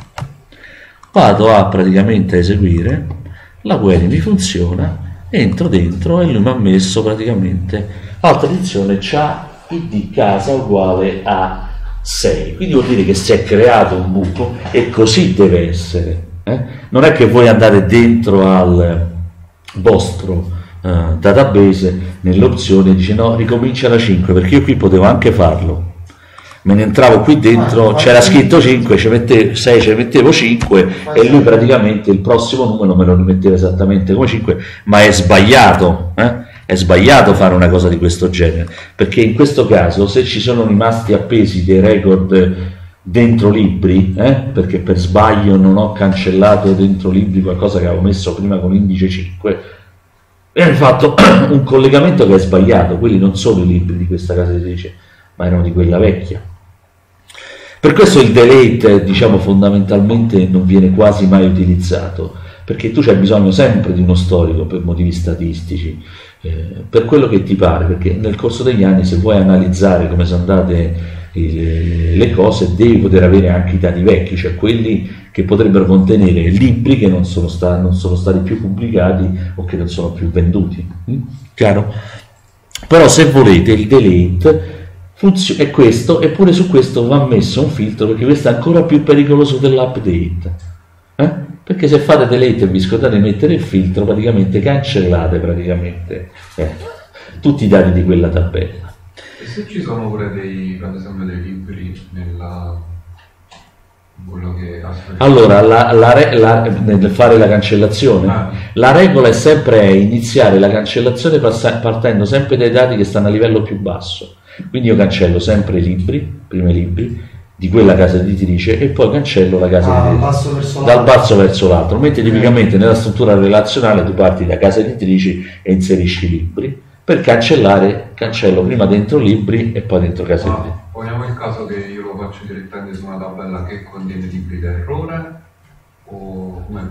vado a praticamente eseguire, la query mi funziona, entro dentro e lui mi ha messo praticamente altra edizione, c'ha id casa uguale a 6, quindi vuol dire che si è creato un buco e così deve essere. Non è che voi andate dentro al vostro database nelle opzioni e dice no, ricomincia da 5, perché io qui potevo anche farlo, me ne entravo qui dentro, c'era scritto 5, 6 ci mettevo 5 e lui praticamente il prossimo numero me lo rimetteva esattamente come 5, ma è sbagliato, è sbagliato fare una cosa di questo genere, perché in questo caso se ci sono rimasti appesi dei record dentro libri, perché per sbaglio non ho cancellato dentro libri qualcosa che avevo messo prima con indice 5 e ho fatto un collegamento che è sbagliato, quelli non sono i libri di questa casa editrice ma erano di quella vecchia. Per questo il delete, diciamo, fondamentalmente non viene quasi mai utilizzato, perché tu c'hai bisogno sempre di uno storico per motivi statistici, per quello che ti pare, perché nel corso degli anni se vuoi analizzare come sono andate le cose devi poter avere anche i dati vecchi, cioè quelli che potrebbero contenere libri che non sono stati più pubblicati o che non sono più venduti. Chiaro? Però se volete il delete è questo, eppure su questo va messo un filtro, perché questo è ancora più pericoloso dell'update, perché se fate delete e vi scordate di mettere il filtro praticamente cancellate tutti i dati di quella tabella. E se ci sono pure ad esempio dei libri nella quello che allora nel fare la cancellazione la regola è sempre iniziare la cancellazione partendo sempre dai dati che stanno a livello più basso, quindi io cancello sempre i libri, prima i libri di quella casa editrice e poi cancello la casa editrice dal basso verso l'altro, mentre tipicamente nella struttura relazionale tu parti da casa editrici e inserisci i libri. Per cancellare, cancello prima dentro libri e poi dentro casa editrice. Poniamo il caso che io lo faccio direttamente su una tabella che contiene libri d'errore o come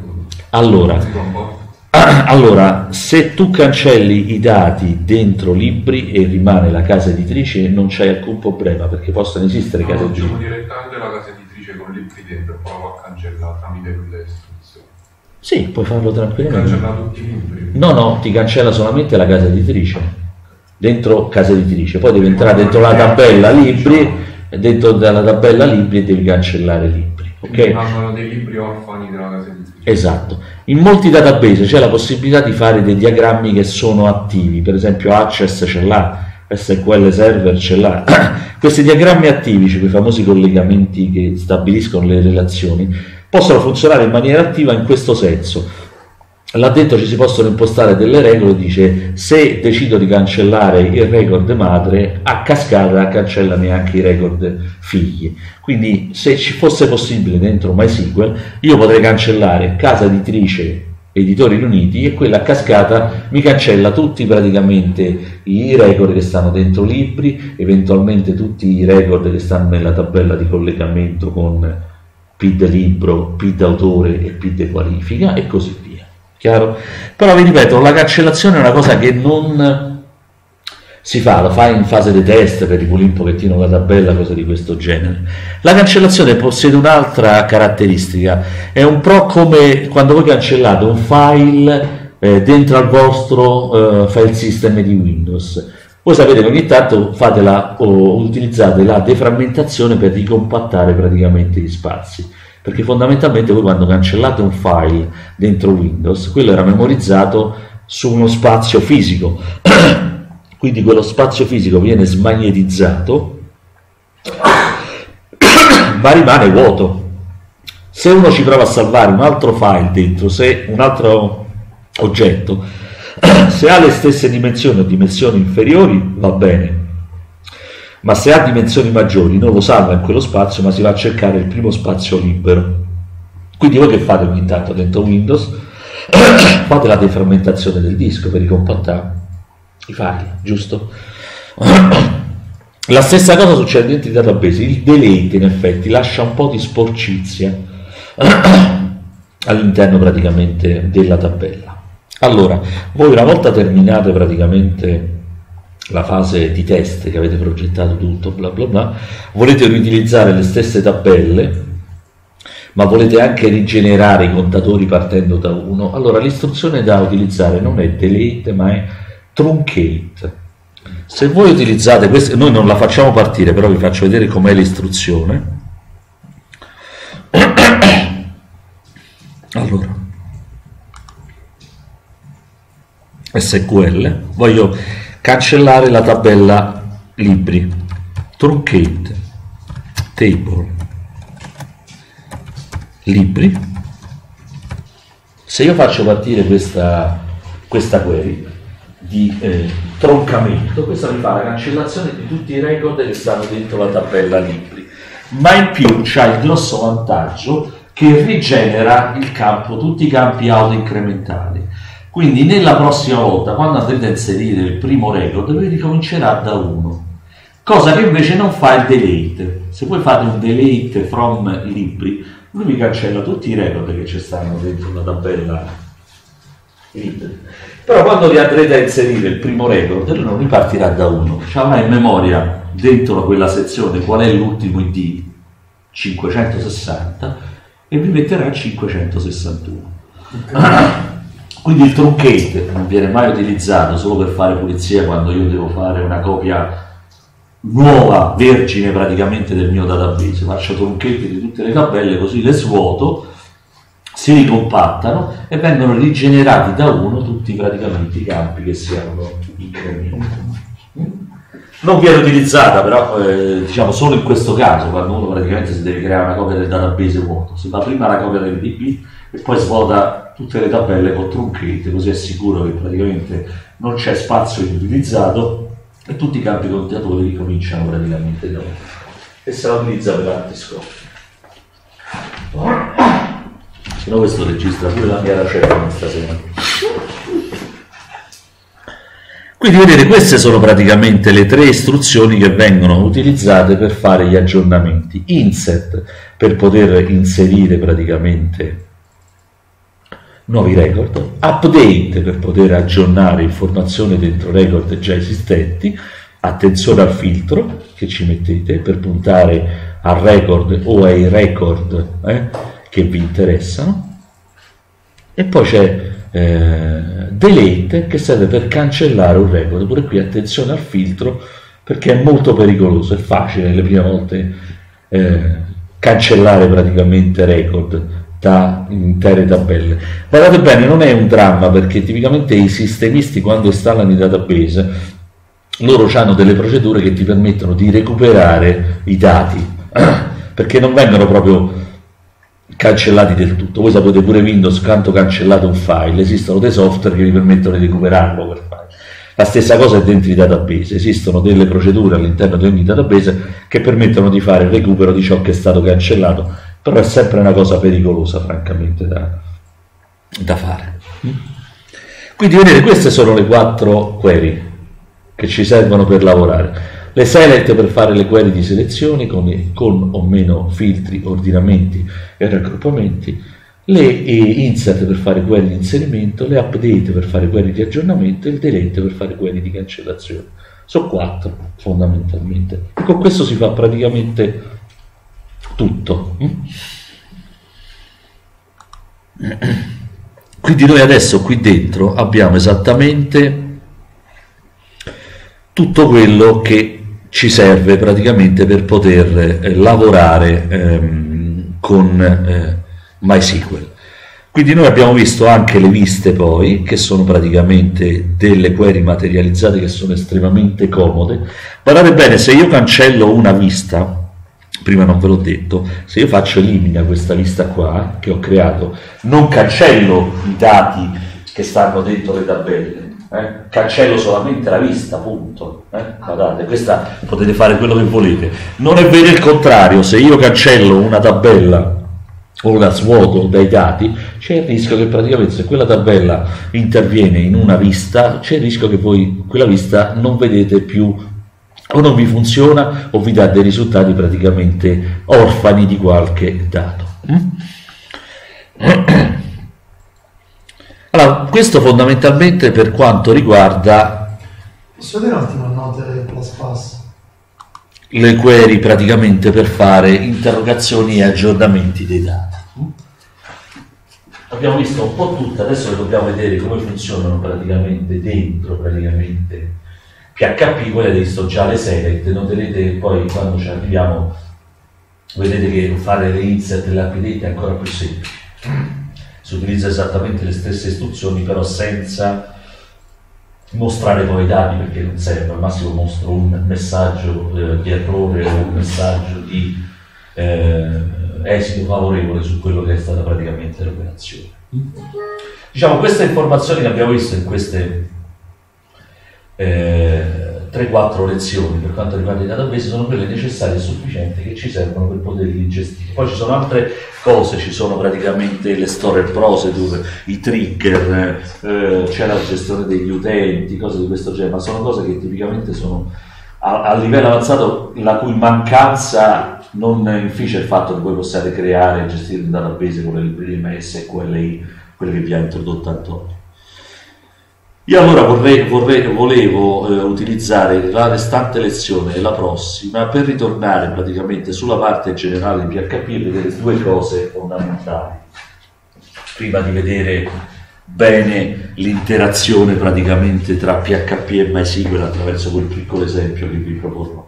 allora, se tu cancelli i dati dentro libri e rimane la casa editrice non c'hai alcun problema, perché possono esistere case editrici. Direttamente la casa editrice con libri dentro e poi lo cancella tramite quelle istruzioni. Sì, puoi farlo tranquillamente. Cancella tutti i libri? No, ti cancella solamente la casa editrice, dentro casa editrice, poi devi entrare dentro la tabella libri, e dentro la tabella libri devi cancellare libri, ok? Parlano dei libri orfani della casa editrice. Esatto. In molti database c'è la possibilità di fare dei diagrammi che sono attivi, per esempio Access ce l'ha, SQL Server ce l'ha. Questi diagrammi attivi, cioè quei famosi collegamenti che stabiliscono le relazioni, possono funzionare in maniera attiva in questo senso. Là dentro ci si possono impostare delle regole, dice se decido di cancellare il record madre, a cascata cancellami anche i record figli. Quindi se ci fosse possibile dentro MySQL io potrei cancellare casa editrice Editori Riuniti e quella a cascata mi cancella tutti praticamente i record che stanno dentro libri, eventualmente tutti i record che stanno nella tabella di collegamento con PID libro, PID autore e PID qualifica e così via. Chiaro? Però vi ripeto, la cancellazione è una cosa che non si fa, lo fai in fase di test per ripulire un pochettino la tabella, cose di questo genere. La cancellazione possiede un'altra caratteristica, è un po' come quando voi cancellate un file dentro al vostro file system di Windows. Voi sapete che ogni tanto utilizzate la deframmentazione per ricompattare praticamente gli spazi, perché fondamentalmente voi quando cancellate un file dentro Windows, quello era memorizzato su uno spazio fisico, quindi quello spazio fisico viene smagnetizzato ma rimane vuoto. Se uno ci prova a salvare un altro file dentro, se un altro oggetto, se ha le stesse dimensioni o dimensioni inferiori va bene, ma se ha dimensioni maggiori non lo salva in quello spazio, ma si va a cercare il primo spazio libero. Quindi voi che fate ogni tanto dentro Windows? Fate la deframmentazione del disco per ricompattare i file, giusto? La stessa cosa succede dentro i database. Il delete in effetti lascia un po' di sporcizia all'interno praticamente della tabella. Allora, voi una volta terminate praticamente la fase di test che avete progettato tutto, bla bla bla, volete riutilizzare le stesse tabelle, ma volete anche rigenerare i contatori partendo da 1, allora l'istruzione da utilizzare non è delete ma è truncate. Se voi utilizzate queste, noi non la facciamo partire, però vi faccio vedere com'è l'istruzione. Allora, SQL, voglio cancellare la tabella libri, truncate table libri. Se io faccio partire questa query di troncamento, questa mi fa la cancellazione di tutti i record che stanno dentro la tabella libri, ma in più c'ha il grosso vantaggio che rigenera il campo, tutti i campi autoincrementali. Quindi nella prossima volta, quando andrete a inserire il primo record, lui ricomincerà da 1, cosa che invece non fa il delete. Se voi fate un delete from libri, lui vi cancella tutti i record che ci stanno dentro la tabella libri. Però quando vi andrete a inserire il primo record, lui non ripartirà da 1, ci avrà in memoria dentro quella sezione qual è l'ultimo ID, 560, e vi metterà 561. Quindi il truncate non viene mai utilizzato solo per fare pulizia quando io devo fare una copia nuova, vergine praticamente del mio database. Faccio truncate di tutte le tabelle, così le svuoto, si ricompattano e vengono rigenerati da 1 tutti praticamente i campi che si erano incrementati. Non viene utilizzata però diciamo solo in questo caso, quando uno praticamente si deve creare una copia del database vuoto. Si fa prima la copia del DB e poi svuota tutte le tabelle con truncate, così è sicuro che praticamente non c'è spazio inutilizzato e tutti i campi contatori ricominciano praticamente da 1 e se la utilizza per altri scopi. Se no questo registra pure la mia racetta stasera. Quindi vedete, queste sono praticamente le 3 istruzioni che vengono utilizzate per fare gli aggiornamenti. Insert per poter inserire praticamente nuovi record, update per poter aggiornare informazioni dentro record già esistenti, attenzione al filtro che ci mettete per puntare al record o ai record che vi interessano, e poi c'è delete, che serve per cancellare un record. Pure qui attenzione al filtro, perché è molto pericoloso, è facile le prime volte cancellare praticamente record da intere tabelle. Guardate bene, non è un dramma, perché tipicamente i sistemisti, quando installano i database, loro hanno delle procedure che ti permettono di recuperare i dati, perché non vengono proprio cancellati del tutto. Voi sapete pure Windows, quando cancellate un file, esistono dei software che vi permettono di recuperarlo per file. La stessa cosa è dentro i database, esistono delle procedure all'interno di ogni database che permettono di fare il recupero di ciò che è stato cancellato, però è sempre una cosa pericolosa, francamente, da fare. Quindi vedete, queste sono le 4 query che ci servono per lavorare. Le select per fare le query di selezione con o meno filtri, ordinamenti e raggruppamenti, le insert per fare query di inserimento, le update per fare query di aggiornamento e il delete per fare query di cancellazione. Sono 4 fondamentalmente. E con questo si fa praticamente tutto. Quindi noi adesso qui dentro abbiamo esattamente tutto quello che ci serve praticamente per poter lavorare con MySQL. Quindi noi abbiamo visto anche le viste poi, che sono praticamente delle query materializzate che sono estremamente comode. Guardate bene, se io cancello una vista, prima non ve l'ho detto, se io faccio elimina questa vista qua che ho creato, non cancello i dati che stanno dentro le tabelle, cancello solamente la vista, punto. Guardate, questa potete fare quello che volete. Non è vero il contrario, se io cancello una tabella o la svuoto dai dati, c'è il rischio che praticamente se quella tabella interviene in una vista, c'è il rischio che voi quella vista non vedete più, o non vi funziona o vi dà dei risultati praticamente orfani di qualche dato. Allora, questo fondamentalmente per quanto riguarda, posso vedere un attimo il Node++? Le query praticamente per fare interrogazioni e aggiornamenti dei dati. Abbiamo visto un po' tutte, adesso dobbiamo vedere come funzionano praticamente dentro praticamente PHP. Voi avete visto già le select, noterete che poi quando ci arriviamo vedete che fare le insert e le update è ancora più semplice. Si utilizza esattamente le stesse istruzioni, però senza mostrare poi i dati, perché non serve, al massimo mostro un messaggio di errore o un messaggio di esito favorevole su quello che è stata praticamente l'operazione. Diciamo, queste informazioni che abbiamo visto in queste 3-4 lezioni per quanto riguarda i database sono quelle necessarie e sufficienti che ci servono per poterli gestire. Poi ci sono altre cose, ci sono praticamente le storage procedure, i trigger, c'è la gestione degli utenti, cose di questo genere, ma sono cose che tipicamente sono a livello avanzato, la cui mancanza non inficia il fatto che voi possiate creare e gestire un database con le librerie MySQLi, quelle che vi ha introdotto Antonio. Io allora volevo utilizzare la restante lezione e la prossima per ritornare praticamente sulla parte generale di PHP e vedere 2 cose fondamentali, prima di vedere bene l'interazione praticamente tra PHP e MySQL attraverso quel piccolo esempio che vi proporrò.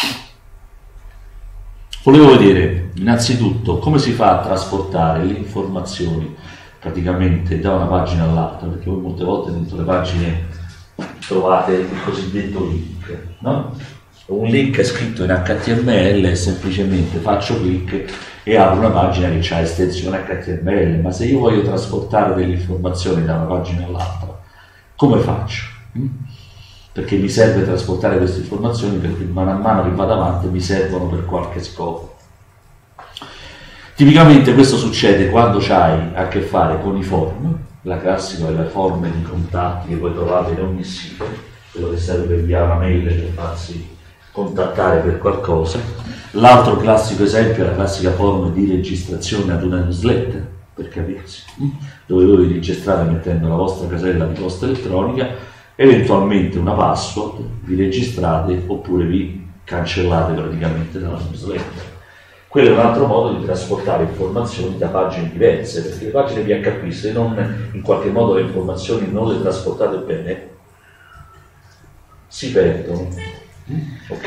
Volevo vedere innanzitutto come si fa a trasportare le informazioni praticamente da una pagina all'altra, perché voi molte volte dentro le pagine trovate il cosiddetto link, no? Un link è scritto in HTML e semplicemente faccio clic e apro una pagina che ha estensione HTML, ma se io voglio trasportare delle informazioni da una pagina all'altra, come faccio? Perché mi serve trasportare queste informazioni, perché man mano che vado avanti mi servono per qualche scopo. Tipicamente questo succede quando c'hai a che fare con i form, la classica è la form di contatti che voi trovate in ogni sito, quello che serve per inviare una mail per farsi contattare per qualcosa. L'altro classico esempio è la classica form di registrazione ad una newsletter, per capirsi, dove voi vi registrate mettendo la vostra casella di posta elettronica, eventualmente una password, vi registrate oppure vi cancellate praticamente dalla newsletter. Quello è un altro modo di trasportare informazioni da pagine diverse, perché le pagine PHP, se non in qualche modo le informazioni non le trasportate bene, si perdono. Ok?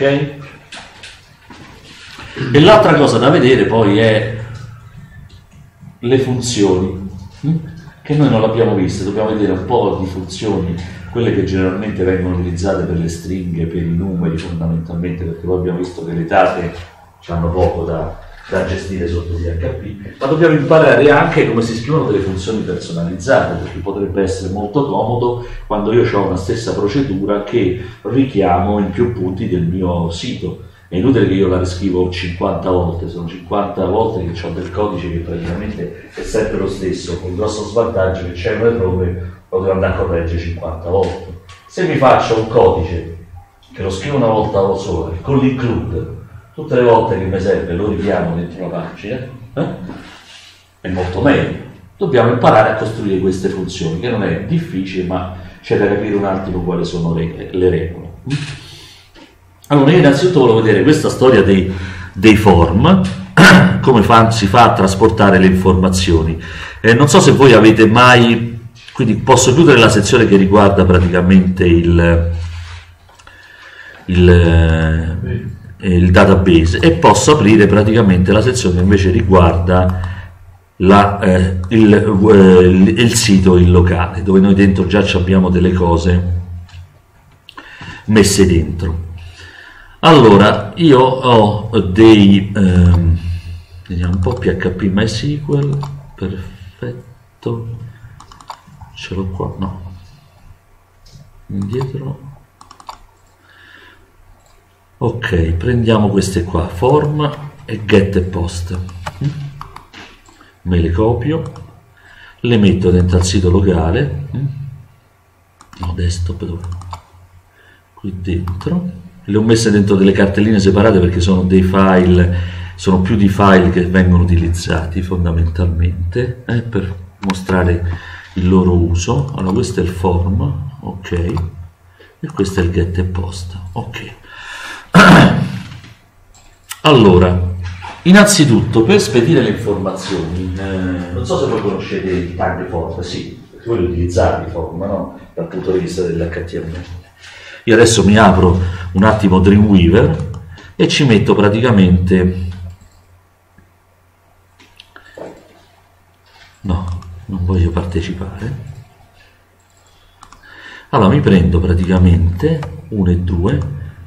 E l'altra cosa da vedere poi è le funzioni, che noi non l'abbiamo viste, dobbiamo vedere un po' di funzioni, quelle che generalmente vengono utilizzate per le stringhe, per i numeri fondamentalmente, perché poi abbiamo visto che le date hanno poco da gestire sotto PHP, ma dobbiamo imparare anche come si scrivono delle funzioni personalizzate, perché potrebbe essere molto comodo quando io ho una stessa procedura che richiamo in più punti del mio sito. È inutile che io la riscrivo 50 volte, sono 50 volte che ho del codice che praticamente è sempre lo stesso, con il grosso svantaggio che c'è un errore, lo devo andare a correggere 50 volte. Se mi faccio un codice che lo scrivo una volta sola, con l'include, tutte le volte che mi serve lo richiamo dentro una pagina, è molto meglio. Dobbiamo imparare a costruire queste funzioni, che non è difficile, ma c'è da capire un attimo quali sono le regole. Allora, io innanzitutto volevo vedere questa storia dei form, come si fa a trasportare le informazioni. Non so se voi avete mai, quindi posso chiudere la sezione che riguarda praticamente il database e posso aprire praticamente la sezione che invece riguarda il sito, il locale, dove noi dentro già abbiamo delle cose messe dentro. Allora, io ho vediamo un po' PHP MySQL, perfetto, ce l'ho qua, no, indietro. Ok, prendiamo queste qua, form e get e post, me le copio, le metto dentro al sito locale, no, desktop dove? Qui dentro, le ho messe dentro delle cartelline separate perché sono dei file, sono più di file che vengono utilizzati fondamentalmente per mostrare il loro uso. Allora questo è il form, ok, e questo è il get e post, ok. Allora, innanzitutto per spedire le informazioni, non so se voi conoscete il tag form, sì, perché voi utilizzate i form, no? Dal punto di vista dell'HTML. Io adesso mi apro un attimo Dreamweaver e ci metto praticamente, no, non voglio partecipare. Allora mi prendo praticamente 1 e 2,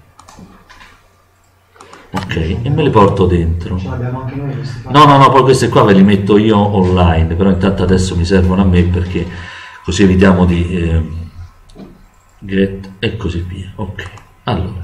ok, e me le porto dentro. Ce l'abbiamo anche noi questi file. No, poi queste qua ve li metto io online, però intanto adesso mi servono a me perché così evitiamo di get e così via. Ok, allora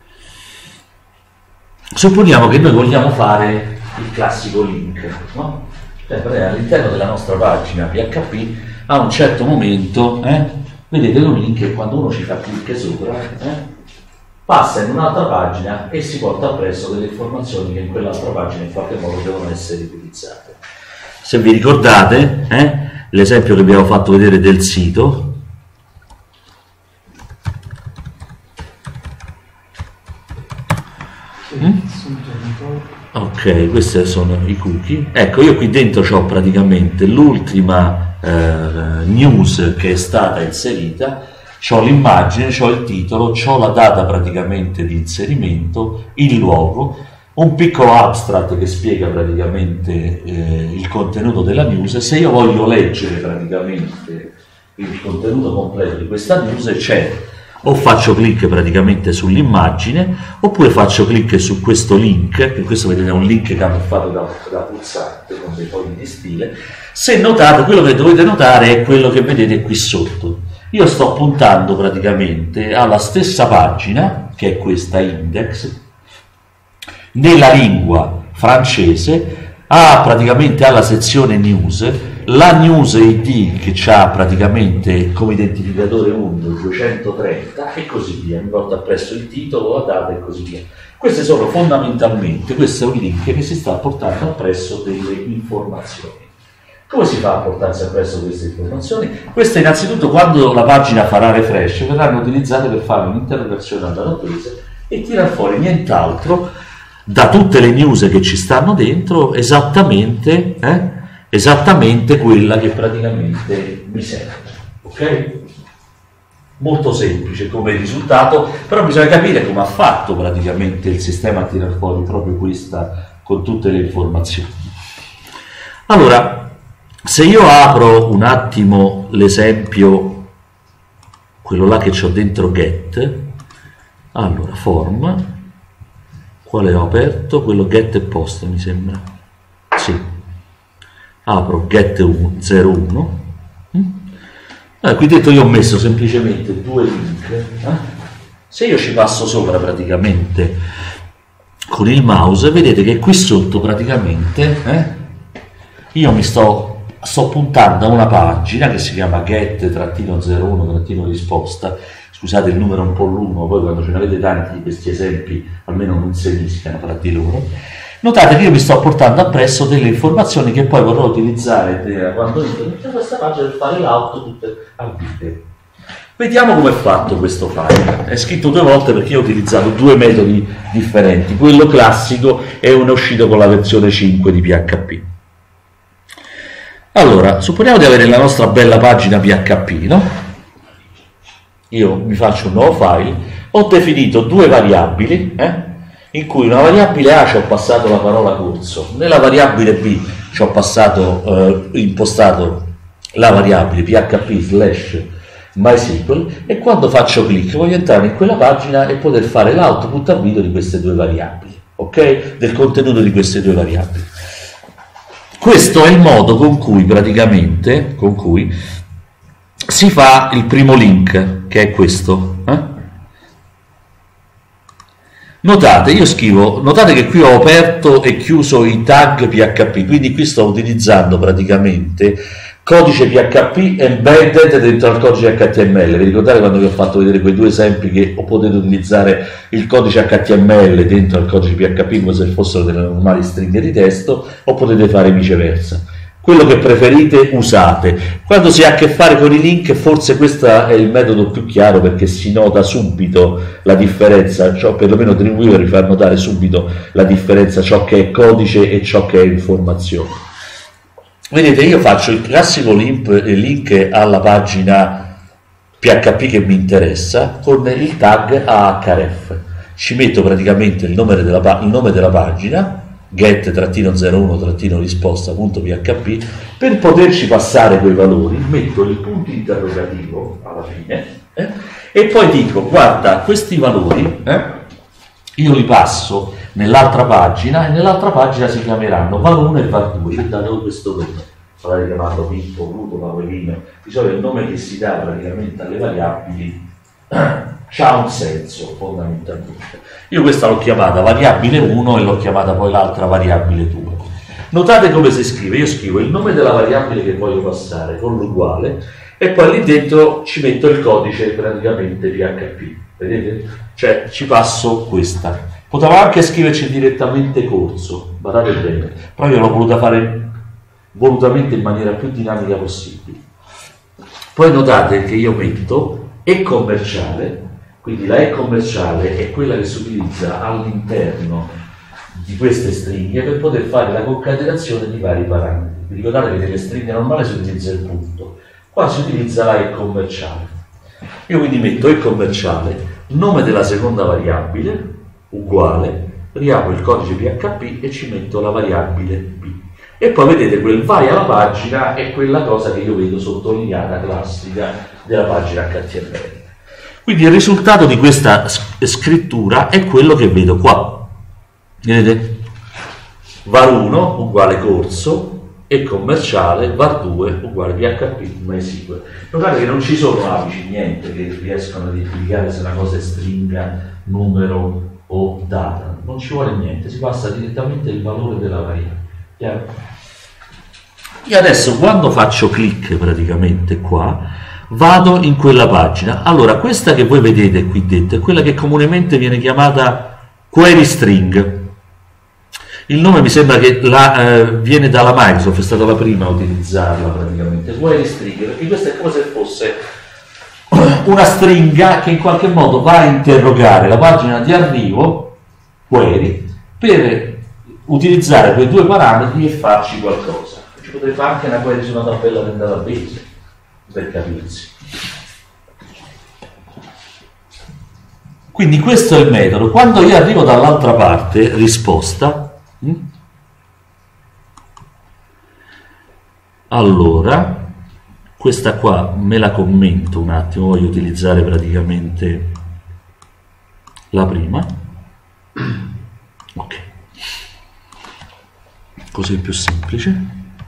supponiamo che noi vogliamo fare il classico link, no? All'interno della nostra pagina PHP a un certo momento vedete un link che quando uno ci fa clic sopra passa in un'altra pagina e si porta appresso delle informazioni che in quell'altra pagina in qualche modo devono essere utilizzate. Se vi ricordate l'esempio che abbiamo fatto vedere del sito, ok, questi sono i cookie. Ecco, io qui dentro ho praticamente l'ultima news che è stata inserita, ho l'immagine, ho il titolo, ho la data praticamente di inserimento, il luogo, un piccolo abstract che spiega praticamente il contenuto della news. Se io voglio leggere praticamente il contenuto completo di questa news, c'è o faccio clic praticamente sull'immagine oppure faccio clic su questo link, che questo vedete è un link camuffato da pulsante con dei fogli di stile. Se notate, quello che dovete notare è quello che vedete qui sotto. Io sto puntando praticamente alla stessa pagina, che è questa index, nella lingua francese, praticamente alla sezione news, la news ID che ha praticamente come identificatore 1 230 e così via, mi porta appresso il titolo, la data e così via. Queste sono fondamentalmente, questo è un link che si sta portando appresso delle informazioni. Come si fa a portarsi appresso queste informazioni? Queste innanzitutto quando la pagina farà refresh verranno utilizzate per fare un'interrogazione al database e tirar fuori nient'altro da tutte le news che ci stanno dentro esattamente quella che praticamente mi serve, ok? Molto semplice come risultato, però bisogna capire come ha fatto praticamente il sistema a tirar fuori proprio questa con tutte le informazioni. Allora, se io apro un attimo l'esempio, quello là che c'ho dentro get, allora form, quale ho aperto? Quello get e post mi sembra, sì, apro get 01, qui dentro io ho messo semplicemente due link, se io ci passo sopra praticamente con il mouse, vedete che qui sotto praticamente io mi sto puntando a una pagina che si chiama get-01-risposta, scusate il numero è un po' lungo, poi quando ce ne avete tanti di questi esempi almeno non si mischiano fra di loro. Notate che io mi sto portando appresso delle informazioni che poi vorrò utilizzare quando entro in questa pagina per fare l'output al video. Vediamo come è fatto questo file. È scritto due volte perché io ho utilizzato due metodi differenti, quello classico e uno uscito con la versione 5 di PHP. Allora, supponiamo di avere la nostra bella pagina PHP, no? Io mi faccio un nuovo file, ho definito due variabili, in cui una variabile A ci ho passato la parola corso, nella variabile B ci ho passato, impostato la variabile php/MySQL, e quando faccio clic voglio entrare in quella pagina e poter fare l'output a video di queste due variabili, ok? Del contenuto di queste due variabili. Questo è il modo con cui praticamente si fa il primo link, che è questo. Notate, io scrivo, notate che qui ho aperto e chiuso i tag PHP, quindi qui sto utilizzando praticamente codice PHP embedded dentro al codice HTML. Vi ricordate quando vi ho fatto vedere quei due esempi che potete utilizzare il codice HTML dentro al codice PHP come se fossero delle normali stringhe di testo, o potete fare viceversa? Quello che preferite usate. Quando si ha a che fare con i link, forse questo è il metodo più chiaro, perché si nota subito la differenza, cioè perlomeno Dreamweaver vi fa notare subito la differenza, ciò che è codice e ciò che è informazione. Vedete, io faccio il classico link alla pagina PHP che mi interessa con il tag Ahref. Ci metto praticamente il nome della pagina, get-01-risposta.php, per poterci passare quei valori metto il punto interrogativo alla fine e poi dico: guarda, questi valori io li passo nell'altra pagina, e nell'altra pagina si chiameranno var1 e var2. Io ho dato questo nome, potete chiamarlo Pippo, Pluto, Paolino, di solito il nome che si dà praticamente alle variabili c'ha un senso fondamentalmente. Io questa l'ho chiamata variabile 1 e l'ho chiamata poi l'altra variabile 2. Notate come si scrive: io scrivo il nome della variabile che voglio passare con l'uguale e poi lì dentro ci metto il codice praticamente PHP, vedete? Cioè ci passo questa. Potevo anche scriverci direttamente corso, badate bene, però io l'ho voluta fare volutamente in maniera più dinamica possibile. Poi notate che io metto e commerciale, quindi la e commerciale è quella che si utilizza all'interno di queste stringhe per poter fare la concatenazione di vari parametri. Vi ricordate che nelle stringhe normali si utilizza il punto, qua si utilizza la e commerciale. Io quindi metto e commerciale, nome della seconda variabile, uguale, riapro il codice PHP e ci metto la variabile B. E poi vedete quel vai alla pagina è quella cosa che io vedo sottolineata classica della pagina HTML. Quindi il risultato di questa scrittura è quello che vedo qua. Vedete? var1 uguale corso e commerciale, var2 uguale PHP MySQL. Notate che non ci sono apici, niente, che riescono a identificare se una cosa è stringa, numero o data. Non ci vuole niente, si passa direttamente il valore della variabile. Chiaro? Io adesso quando faccio clic praticamente qua vado in quella pagina. Allora questa che voi vedete qui dentro è quella che comunemente viene chiamata query string. Il nome mi sembra che viene dalla Microsoft, è stata la prima a utilizzarla praticamente, query string, perché questa è come se fosse una stringa che in qualche modo va a interrogare la pagina di arrivo, query, per utilizzare quei due parametri e farci qualcosa. Ci potrei fare anche una query su una tabella del database, per capirsi. Quindi questo è il metodo. Quando io arrivo dall'altra parte, risposta, allora, questa qua me la commento un attimo, voglio utilizzare praticamente la prima. Ok. Così è più semplice.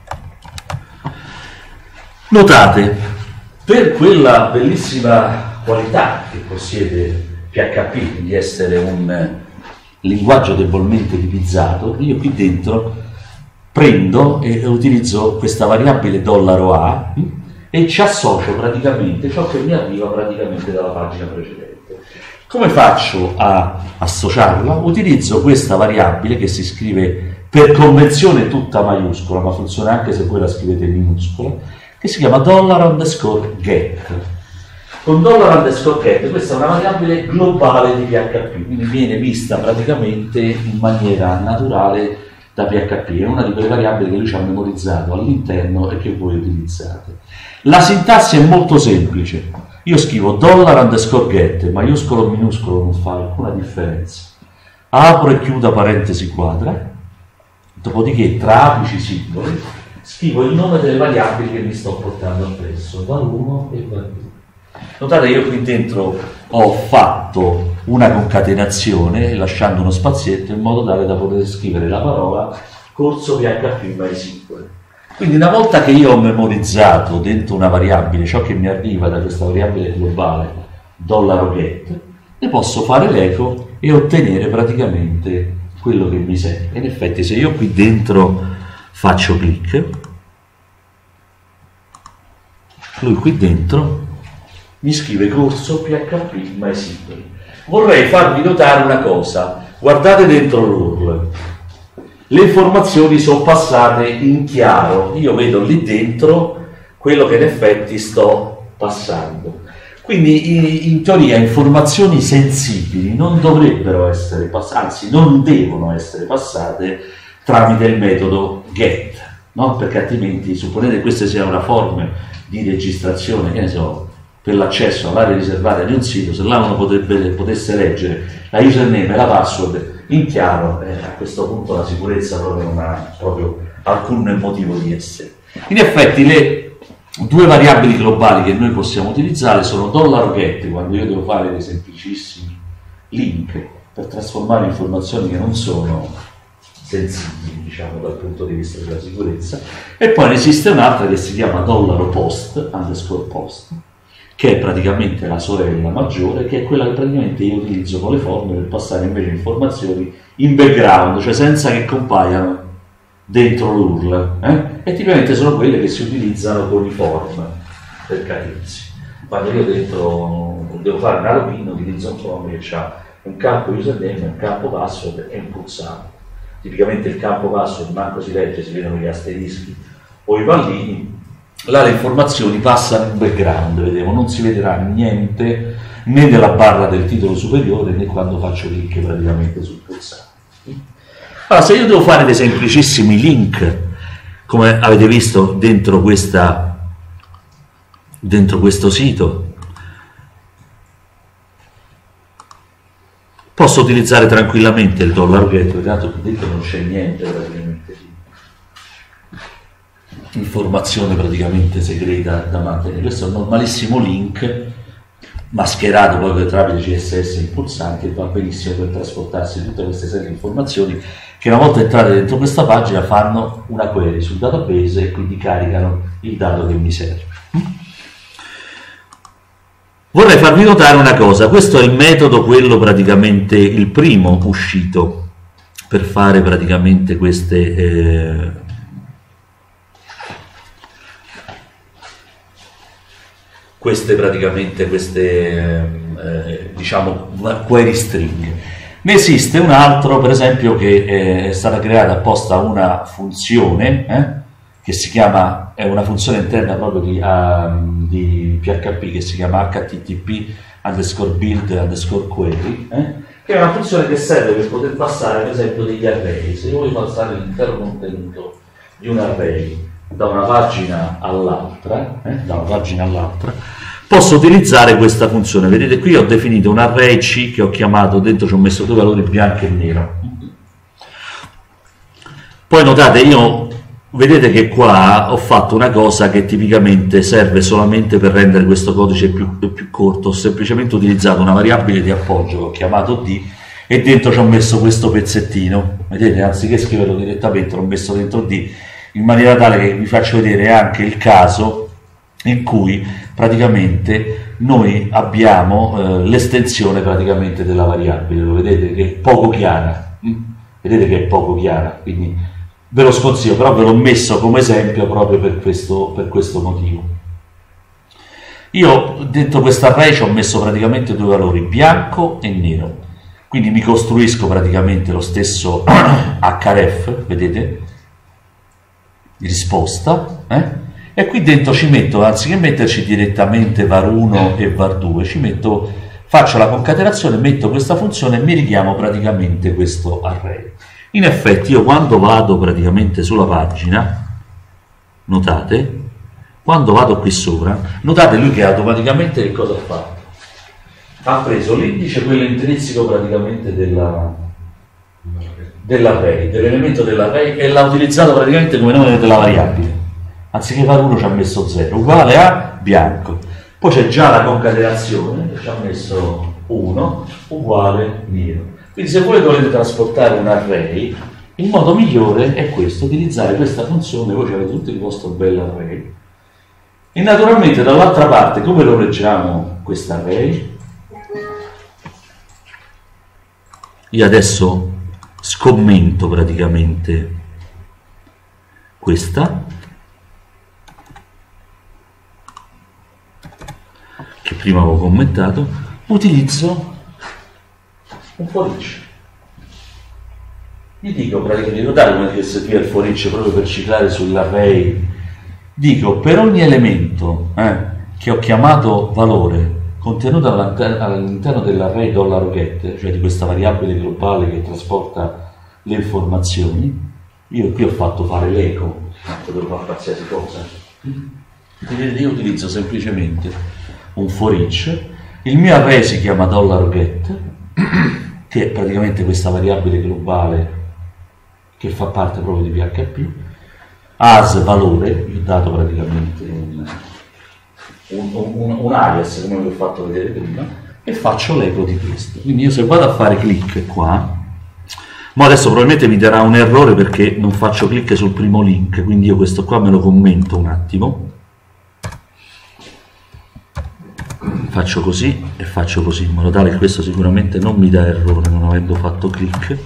Notate, per quella bellissima qualità che possiede PHP di essere un linguaggio debolmente tipizzato, io qui dentro prendo e utilizzo questa variabile $A e ci associo praticamente ciò che mi arriva praticamente dalla pagina precedente. Come faccio a associarla? Utilizzo questa variabile che si scrive per convenzione tutta maiuscola, ma funziona anche se voi la scrivete in minuscola, che si chiama $_get. Con $_get questa è una variabile globale di PHP, quindi viene vista praticamente in maniera naturale da PHP, è una di quelle variabili che lui ci ha memorizzato all'interno e che voi utilizzate. La sintassi è molto semplice, io scrivo $_get, maiuscolo o minuscolo non fa alcuna differenza, apro e chiudo parentesi quadra, dopodiché tra apici simboli scrivo il nome delle variabili che mi sto portando appresso, val1 e val2. Notate io qui dentro ho fatto una concatenazione lasciando uno spazietto in modo tale da poter scrivere la parola corso PHP MySQL. Quindi una volta che io ho memorizzato dentro una variabile ciò che mi arriva da questa variabile globale $get, ne posso fare l'eco e ottenere praticamente quello che mi serve. In effetti se io qui dentro faccio clic, lui qui dentro mi scrive corso PHP MySQL. Vorrei farvi notare una cosa, guardate dentro l'URL, le informazioni sono passate in chiaro, io vedo lì dentro quello che in effetti sto passando. Quindi in teoria informazioni sensibili non dovrebbero essere passate, anzi non devono essere passate tramite il metodo get, no? Perché altrimenti, supponete che questa sia una forma di registrazione, che ne so, per l'accesso all'area riservata di un sito, se là uno potesse leggere la username e la password in chiaro, a questo punto la sicurezza proprio non ha proprio alcun motivo di essere. In effetti le due variabili globali che noi possiamo utilizzare sono $get, quando io devo fare dei semplicissimi link per trasformare informazioni che non sono sensibili, diciamo, dal punto di vista della sicurezza, e poi ne esiste un'altra che si chiama $post, che è praticamente la sorella maggiore, che è quella che praticamente io utilizzo con le forme per passare invece informazioni in background, cioè senza che compaiano dentro l'URL, e tipicamente sono quelle che si utilizzano con i form, per capirsi. Quando io dentro devo fare una login, utilizzo un form che ha un campo username, un campo password e un pulsante. Tipicamente il campo password manco si legge, si vedono gli asterischi o i pallini. Là le informazioni passano in background, vedete, non si vedrà niente né nella barra del titolo superiore né quando faccio clic praticamente sul pulsante. Allora, se io devo fare dei semplicissimi link, come avete visto dentro questo sito, posso utilizzare tranquillamente il $get, dato che dentro non c'è niente praticamente di informazione praticamente segreta da mantenere. Questo è un normalissimo link mascherato poi tramite CSS impulsanti, e va benissimo per trasportarsi tutte queste serie di informazioni che una volta entrate dentro questa pagina fanno una query sul database e quindi caricano il dato che mi serve. Vorrei farvi notare una cosa, questo è il metodo, quello praticamente il primo uscito per fare praticamente queste diciamo query string. Ne esiste un altro, per esempio, che è stata creata apposta una funzione che si chiama, è una funzione interna proprio di PHP che si chiama http_build_query, che è una funzione che serve per poter passare ad esempio degli array. Se io voglio passare l'intero contenuto di un array da una pagina all'altra, posso utilizzare questa funzione. Vedete qui ho definito un array C che ho chiamato, dentro ci ho messo due valori bianco e nero. Poi notate, vedete che qua ho fatto una cosa che tipicamente serve solamente per rendere questo codice più corto. Ho semplicemente utilizzato una variabile di appoggio che ho chiamato D e dentro ci ho messo questo pezzettino. Vedete, anziché scriverlo direttamente l'ho messo dentro D, in maniera tale che vi faccio vedere anche il caso in cui praticamente noi abbiamo l'estensione praticamente della variabile. Lo vedete che è poco chiara, vedete che è poco chiara, quindi ve lo sconsiglio, però ve l'ho messo come esempio proprio per questo motivo. Io dentro questo array ci ho messo praticamente due valori, bianco e nero, quindi mi costruisco praticamente lo stesso href, vedete, di risposta, e qui dentro ci metto, anziché metterci direttamente var1 e var2, faccio la concatenazione, metto questa funzione e mi richiamo praticamente questo array. In effetti io quando vado praticamente sulla pagina, notate, quando vado qui sopra, notate lui che automaticamente che cosa ha fatto? Ha preso l'indice, quello intrinseco praticamente dell'array, dell'elemento dell'array, e l'ha utilizzato praticamente come nome della variabile. Anziché fare 1 ci ha messo 0, uguale a bianco. Poi c'è già la concatenazione, ci ha messo 1, uguale nero. Quindi se voi volete trasportare un array, il modo migliore è questo, utilizzare questa funzione. Voi avete tutto il vostro bel array. E naturalmente dall'altra parte, come lo leggiamo questo array? Io adesso scommento praticamente questa, che prima avevo commentato, utilizzo un for each. Gli dico praticamente, notate come disse qui il for each proprio per ciclare sull'array, dico per ogni elemento che ho chiamato valore contenuto all'interno dell'array $get, cioè di questa variabile globale che trasporta le informazioni, io qui ho fatto fare l'eco, potevo fare qualsiasi cosa. Vedete, io utilizzo semplicemente un for each, il mio array si chiama $get, che è praticamente questa variabile globale che fa parte proprio di PHP, as valore, vi ho dato praticamente un alias come vi ho fatto vedere prima, e faccio l'eco di questo. Quindi io se vado a fare clic qua, ma adesso probabilmente mi darà un errore perché non faccio clic sul primo link, quindi io questo qua me lo commento un attimo, faccio così e faccio così, in modo tale che questo sicuramente non mi dà errore non avendo fatto clic.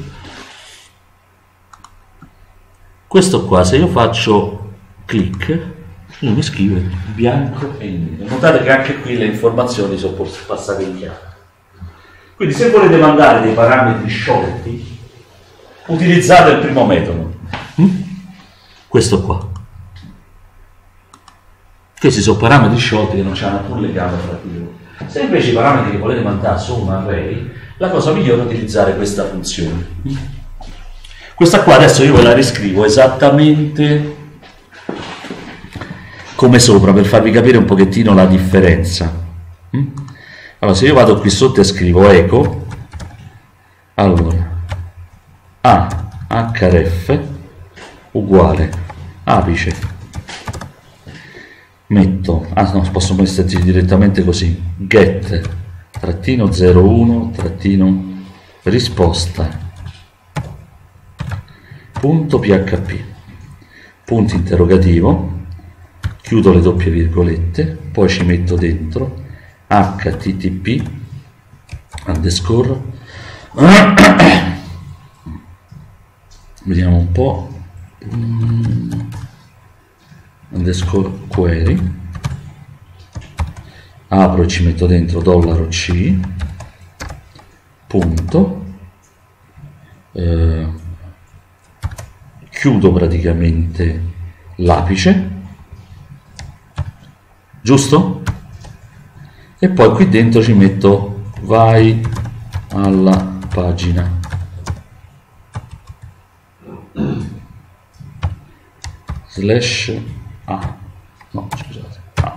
Questo qua, se io faccio clic, lui mi scrive bianco e nero. Notate che anche qui le informazioni sono passate in chiaro. Quindi se volete mandare dei parametri sciolti, utilizzate il primo metodo, questo qua. Questi sono parametri sciolti che non hanno alcun legame tra di loro. Se invece i parametri che volete mandare sono un array, la cosa migliore è utilizzare questa funzione. Questa qua adesso io ve la riscrivo esattamente come sopra per farvi capire un pochettino la differenza. Allora, se io vado qui sotto e scrivo eco, allora href uguale apice, metto, no, posso metterci direttamente così, get -01 risposta punto php, punto interrogativo, chiudo le doppie virgolette, poi ci metto dentro http underscore vediamo un po', underscore query, apro e ci metto dentro $c punto, chiudo praticamente l'apice, giusto? E poi qui dentro ci metto vai alla pagina slash a, no scusate, a.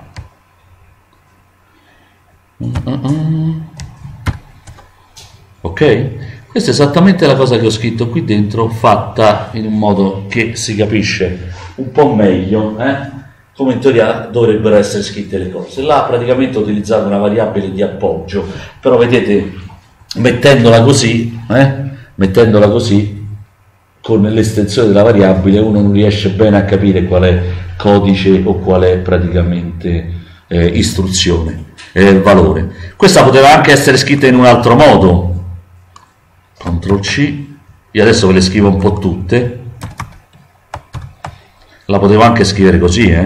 Ok, questa è esattamente la cosa che ho scritto qui dentro, fatta in un modo che si capisce un po' meglio come in teoria dovrebbero essere scritte le cose. Là praticamente ho utilizzato una variabile di appoggio, però vedete, mettendola così con l'estensione della variabile uno non riesce bene a capire qual è codice o qual è praticamente istruzione, valore. Questa poteva anche essere scritta in un altro modo. CTRL C, io adesso ve le scrivo un po' tutte, la potevo anche scrivere così,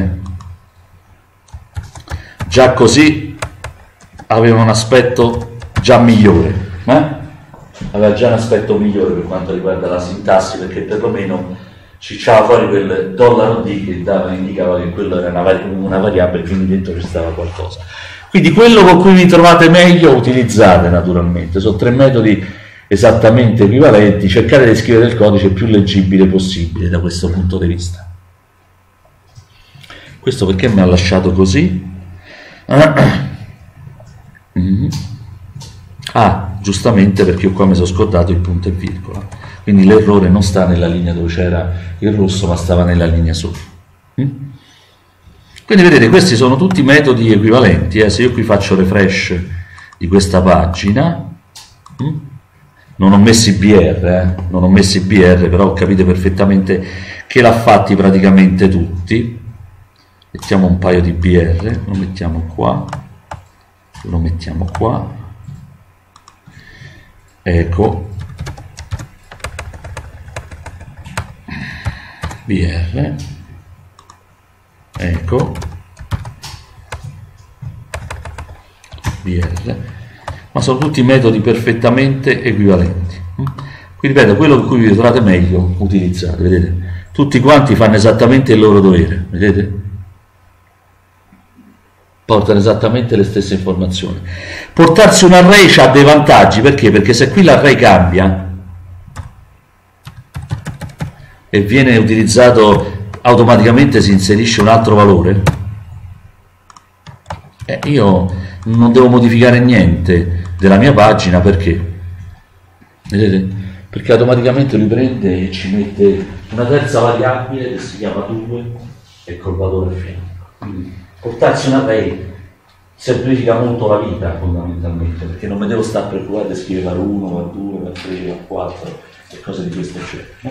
già così aveva un aspetto già migliore, aveva già un aspetto migliore per quanto riguarda la sintassi, perché perlomeno cicciava fuori quel $D che indicava che quello era una variabile, quindi dentro ci stava qualcosa. Quindi quello con cui vi trovate meglio utilizzate naturalmente, sono 3 metodi esattamente equivalenti, cercate di scrivere il codice più leggibile possibile da questo punto di vista. Questo perché mi ha lasciato così? Giustamente perché io qua mi sono scordato il punto e virgola, quindi l'errore non sta nella linea dove c'era il rosso ma stava nella linea sopra. Quindi vedete, questi sono tutti metodi equivalenti. Se io qui faccio refresh di questa pagina, non ho messi BR, però capite perfettamente che l'ha fatti praticamente tutti. Mettiamo un paio di BR, lo mettiamo qua, ecco, BR, ecco, BR, ma sono tutti metodi perfettamente equivalenti. Quindi ripeto, quello con cui vi trovate meglio utilizzate, vedete? Tutti quanti fanno esattamente il loro dovere, vedete? Portano esattamente le stesse informazioni. Portarsi un array ha dei vantaggi, perché? Perché se qui l'array cambia e viene utilizzato automaticamente, si inserisce un altro valore, io non devo modificare niente della mia pagina, perché? Vedete? Perché automaticamente lui prende e ci mette una terza variabile che si chiama 2 e col valore a fianco. Quindi portarsi un array semplifica molto la vita fondamentalmente, perché non mi devo stare preoccupato di scrivere a 1, a 2, a 3, a 4 e cose di questo genere, no?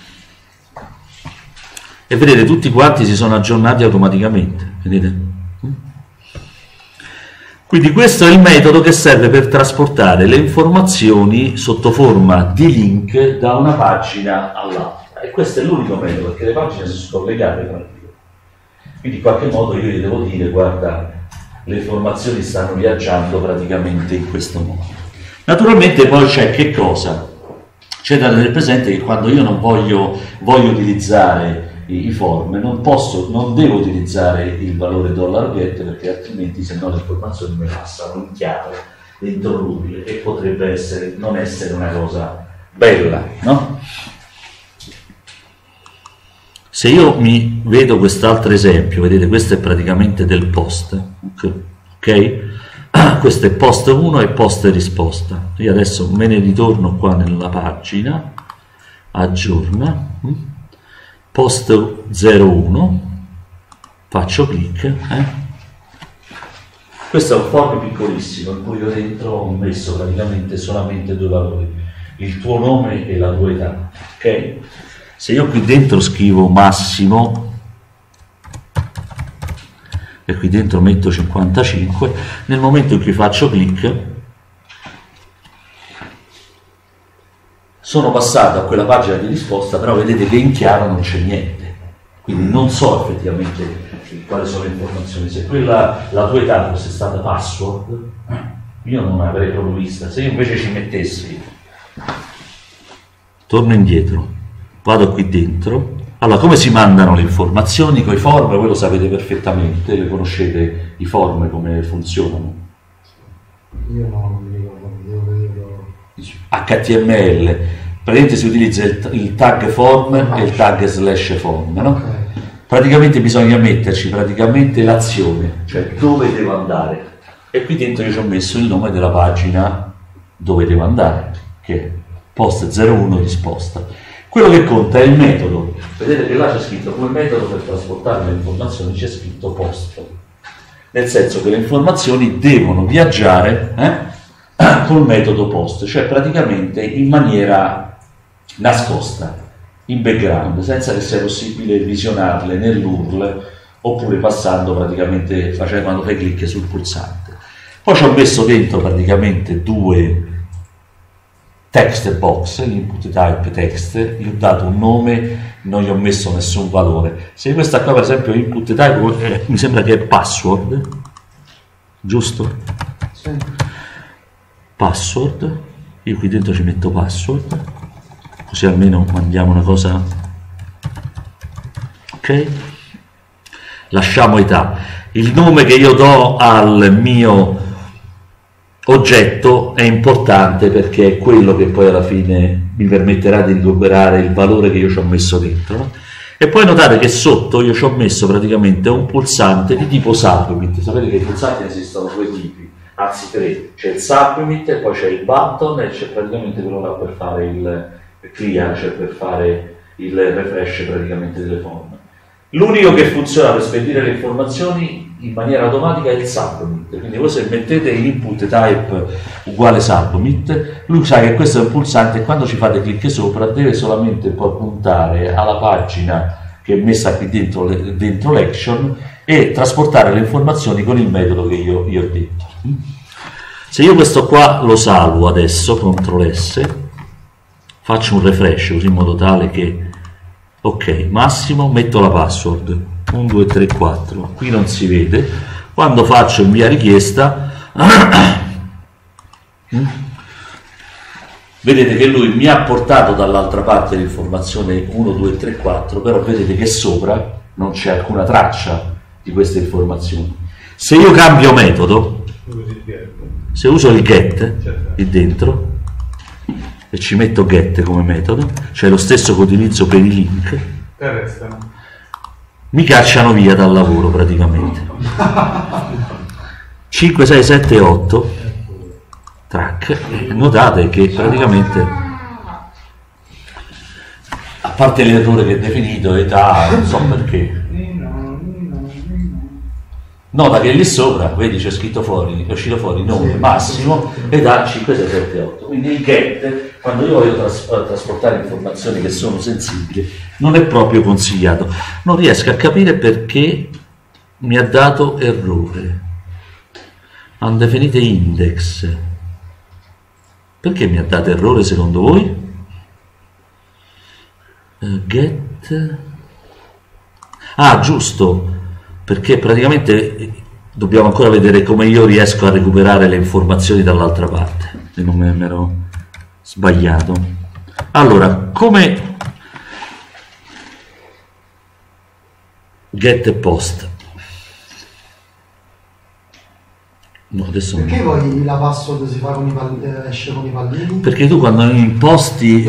E vedete, tutti quanti si sono aggiornati automaticamente, vedete? Quindi questo è il metodo che serve per trasportare le informazioni sotto forma di link da una pagina all'altra, e questo è l'unico metodo, perché le pagine sono collegate tra di loro. Quindi in qualche modo io gli devo dire: guarda, le informazioni stanno viaggiando praticamente in questo modo. Naturalmente poi c'è che cosa? C'è da tenere presente che quando io non voglio utilizzare i form, non devo utilizzare il valore $get, perché altrimenti se no le informazioni mi passano in chiave dentro l'utile e potrebbe non essere una cosa bella, no? Se io mi vedo quest'altro esempio, vedete, questo è praticamente del post, ok? Questo è post 1 e post risposta. Io adesso me ne ritorno qua nella pagina, aggiorna, post 01, faccio clic, questo è un form piccolissimo in cui io dentro ho messo praticamente solamente 2 valori, il tuo nome e la tua età, ok? Se io qui dentro scrivo Massimo e qui dentro metto 55, nel momento in cui faccio clic sono passato a quella pagina di risposta, però vedete che in chiaro non c'è niente, quindi non so effettivamente quali sono le informazioni. Se quella, la tua età fosse stata password, io non l'avrei proprio vista. Se io invece ci mettessi, torno indietro, vado qui dentro. Allora, come si mandano le informazioni con i form? Voi lo sapete perfettamente, le conoscete i form come funzionano? Io no, non mi ricordo, devo vederlo. HTML, praticamente si utilizza il tag form e il tag slash form, no? Praticamente bisogna metterci l'azione, cioè dove devo andare, e qui dentro io ci ho messo il nome della pagina dove devo andare, che è post 01 risposta. Quello che conta è il metodo. Vedete che là c'è scritto come metodo per trasportare le informazioni, c'è scritto post, nel senso che le informazioni devono viaggiare col metodo post, cioè praticamente in maniera nascosta, in background, senza che sia possibile visionarle nell'URL oppure passando praticamente, quando fai clic sul pulsante. Poi ci ho messo dentro praticamente due text box, l'input type text, gli ho dato un nome, non gli ho messo nessun valore. Se questa qua per esempio input type mi sembra che è password, giusto? Sì. Password, io qui dentro ci metto password, così almeno mandiamo una cosa, ok? Lasciamo età. Il nome che io do al mio oggetto è importante perché è quello che poi alla fine mi permetterà di recuperare il valore che io ci ho messo dentro, no? E poi notate che sotto io ci ho messo praticamente un pulsante di tipo submit. Sapete che i pulsanti esistono due tipi, anzi tre: c'è il submit, e poi c'è il button e c'è praticamente quello là per fare il clear, cioè per fare il refresh praticamente delle forme. L'unico che funziona per spedire le informazioni in maniera automatica è il submit, quindi voi se mettete input type uguale submit, lui sa che questo è un pulsante e quando ci fate clic sopra deve solamente poi puntare alla pagina che è messa qui dentro l'action e trasportare le informazioni con il metodo che io ho detto. Se io questo qua lo salvo adesso, CTRL S, faccio un refresh così in modo tale che ok, massimo, metto la password 1, 2, 3, 4, qui non si vede. Quando faccio invia richiesta vedete che lui mi ha portato dall'altra parte l'informazione 1, 2, 3, 4, però vedete che sopra non c'è alcuna traccia di queste informazioni. Se io cambio metodo, se uso il get qui dentro e ci metto get come metodo, cioè lo stesso che utilizzo per i link, mi cacciano via dal lavoro praticamente. 5, 6, 7, 8 track, e notate che praticamente, a parte l'errore che è definito età, non so perché, nota che lì sopra, vedi, c'è scritto fuori, è uscito fuori nome, massimo, età 5, 6, 7, 8. Quindi il get, quando io voglio trasportare informazioni che sono sensibili, non è proprio consigliato. Non riesco a capire perché mi ha dato errore. Undefinite index. Perché mi ha dato errore secondo voi? Get. Ah, giusto. Perché praticamente dobbiamo ancora vedere come io riesco a recuperare le informazioni dall'altra parte, se non mi ero sbagliato. Allora, come get e post. No, adesso perché poi la password si fa con i pallini, esce con i pallini? Perché tu quando imposti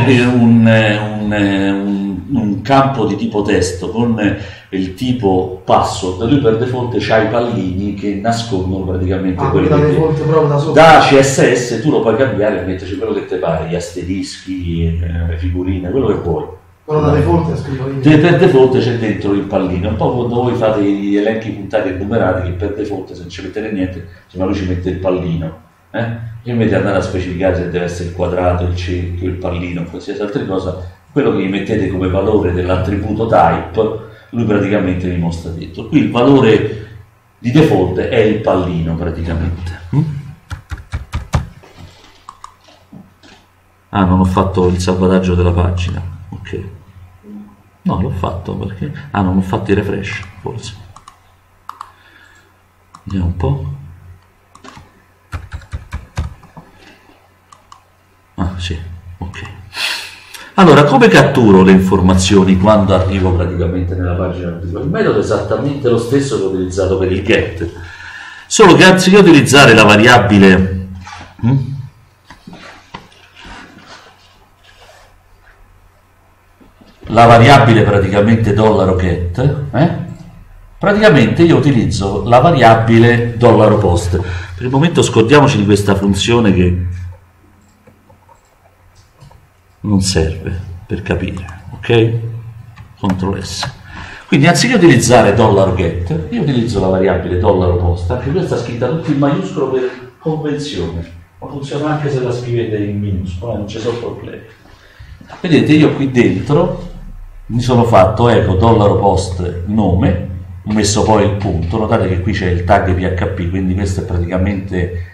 un campo di tipo testo con il tipo password, lui per default c'ha i pallini che nascondono praticamente quello da che default proprio da sopra. Da CSS tu lo puoi cambiare e metterci quello che ti pare, gli asterischi, le figurine, quello che vuoi. Però da default scrivo io. Per default c'è dentro il pallino, un po' quando voi fate gli elenchi puntati e numerati, che per default se non ci mettete niente, ma lui ci mette il pallino, invece di andare a specificare se deve essere il quadrato, il cerchio, il pallino, qualsiasi altra cosa, quello che gli mettete come valore dell'attributo type, lui praticamente vi mostra dentro. Qui il valore di default è il pallino praticamente. Ah, non ho fatto il salvataggio della pagina. Ok. No, l'ho fatto perché... Ah, non ho fatto i refresh, forse. Vediamo un po'. Ah, sì, ok. Allora, come catturo le informazioni quando arrivo praticamente nella pagina? Il metodo è esattamente lo stesso che ho utilizzato per il get, solo che anziché utilizzare la variabile la variabile praticamente $get, praticamente io utilizzo la variabile $post. Per il momento scordiamoci di questa funzione che non serve per capire, ok? CTRL S. Quindi anziché utilizzare $get, io utilizzo la variabile $post, anche questa scritta tutto in maiuscolo per convenzione, ma funziona anche se la scrivete in minuscolo, non ci sono problemi. Vedete, io qui dentro mi sono fatto eco $post nome, ho messo poi il punto, notate che qui c'è il tag PHP, quindi questo è praticamente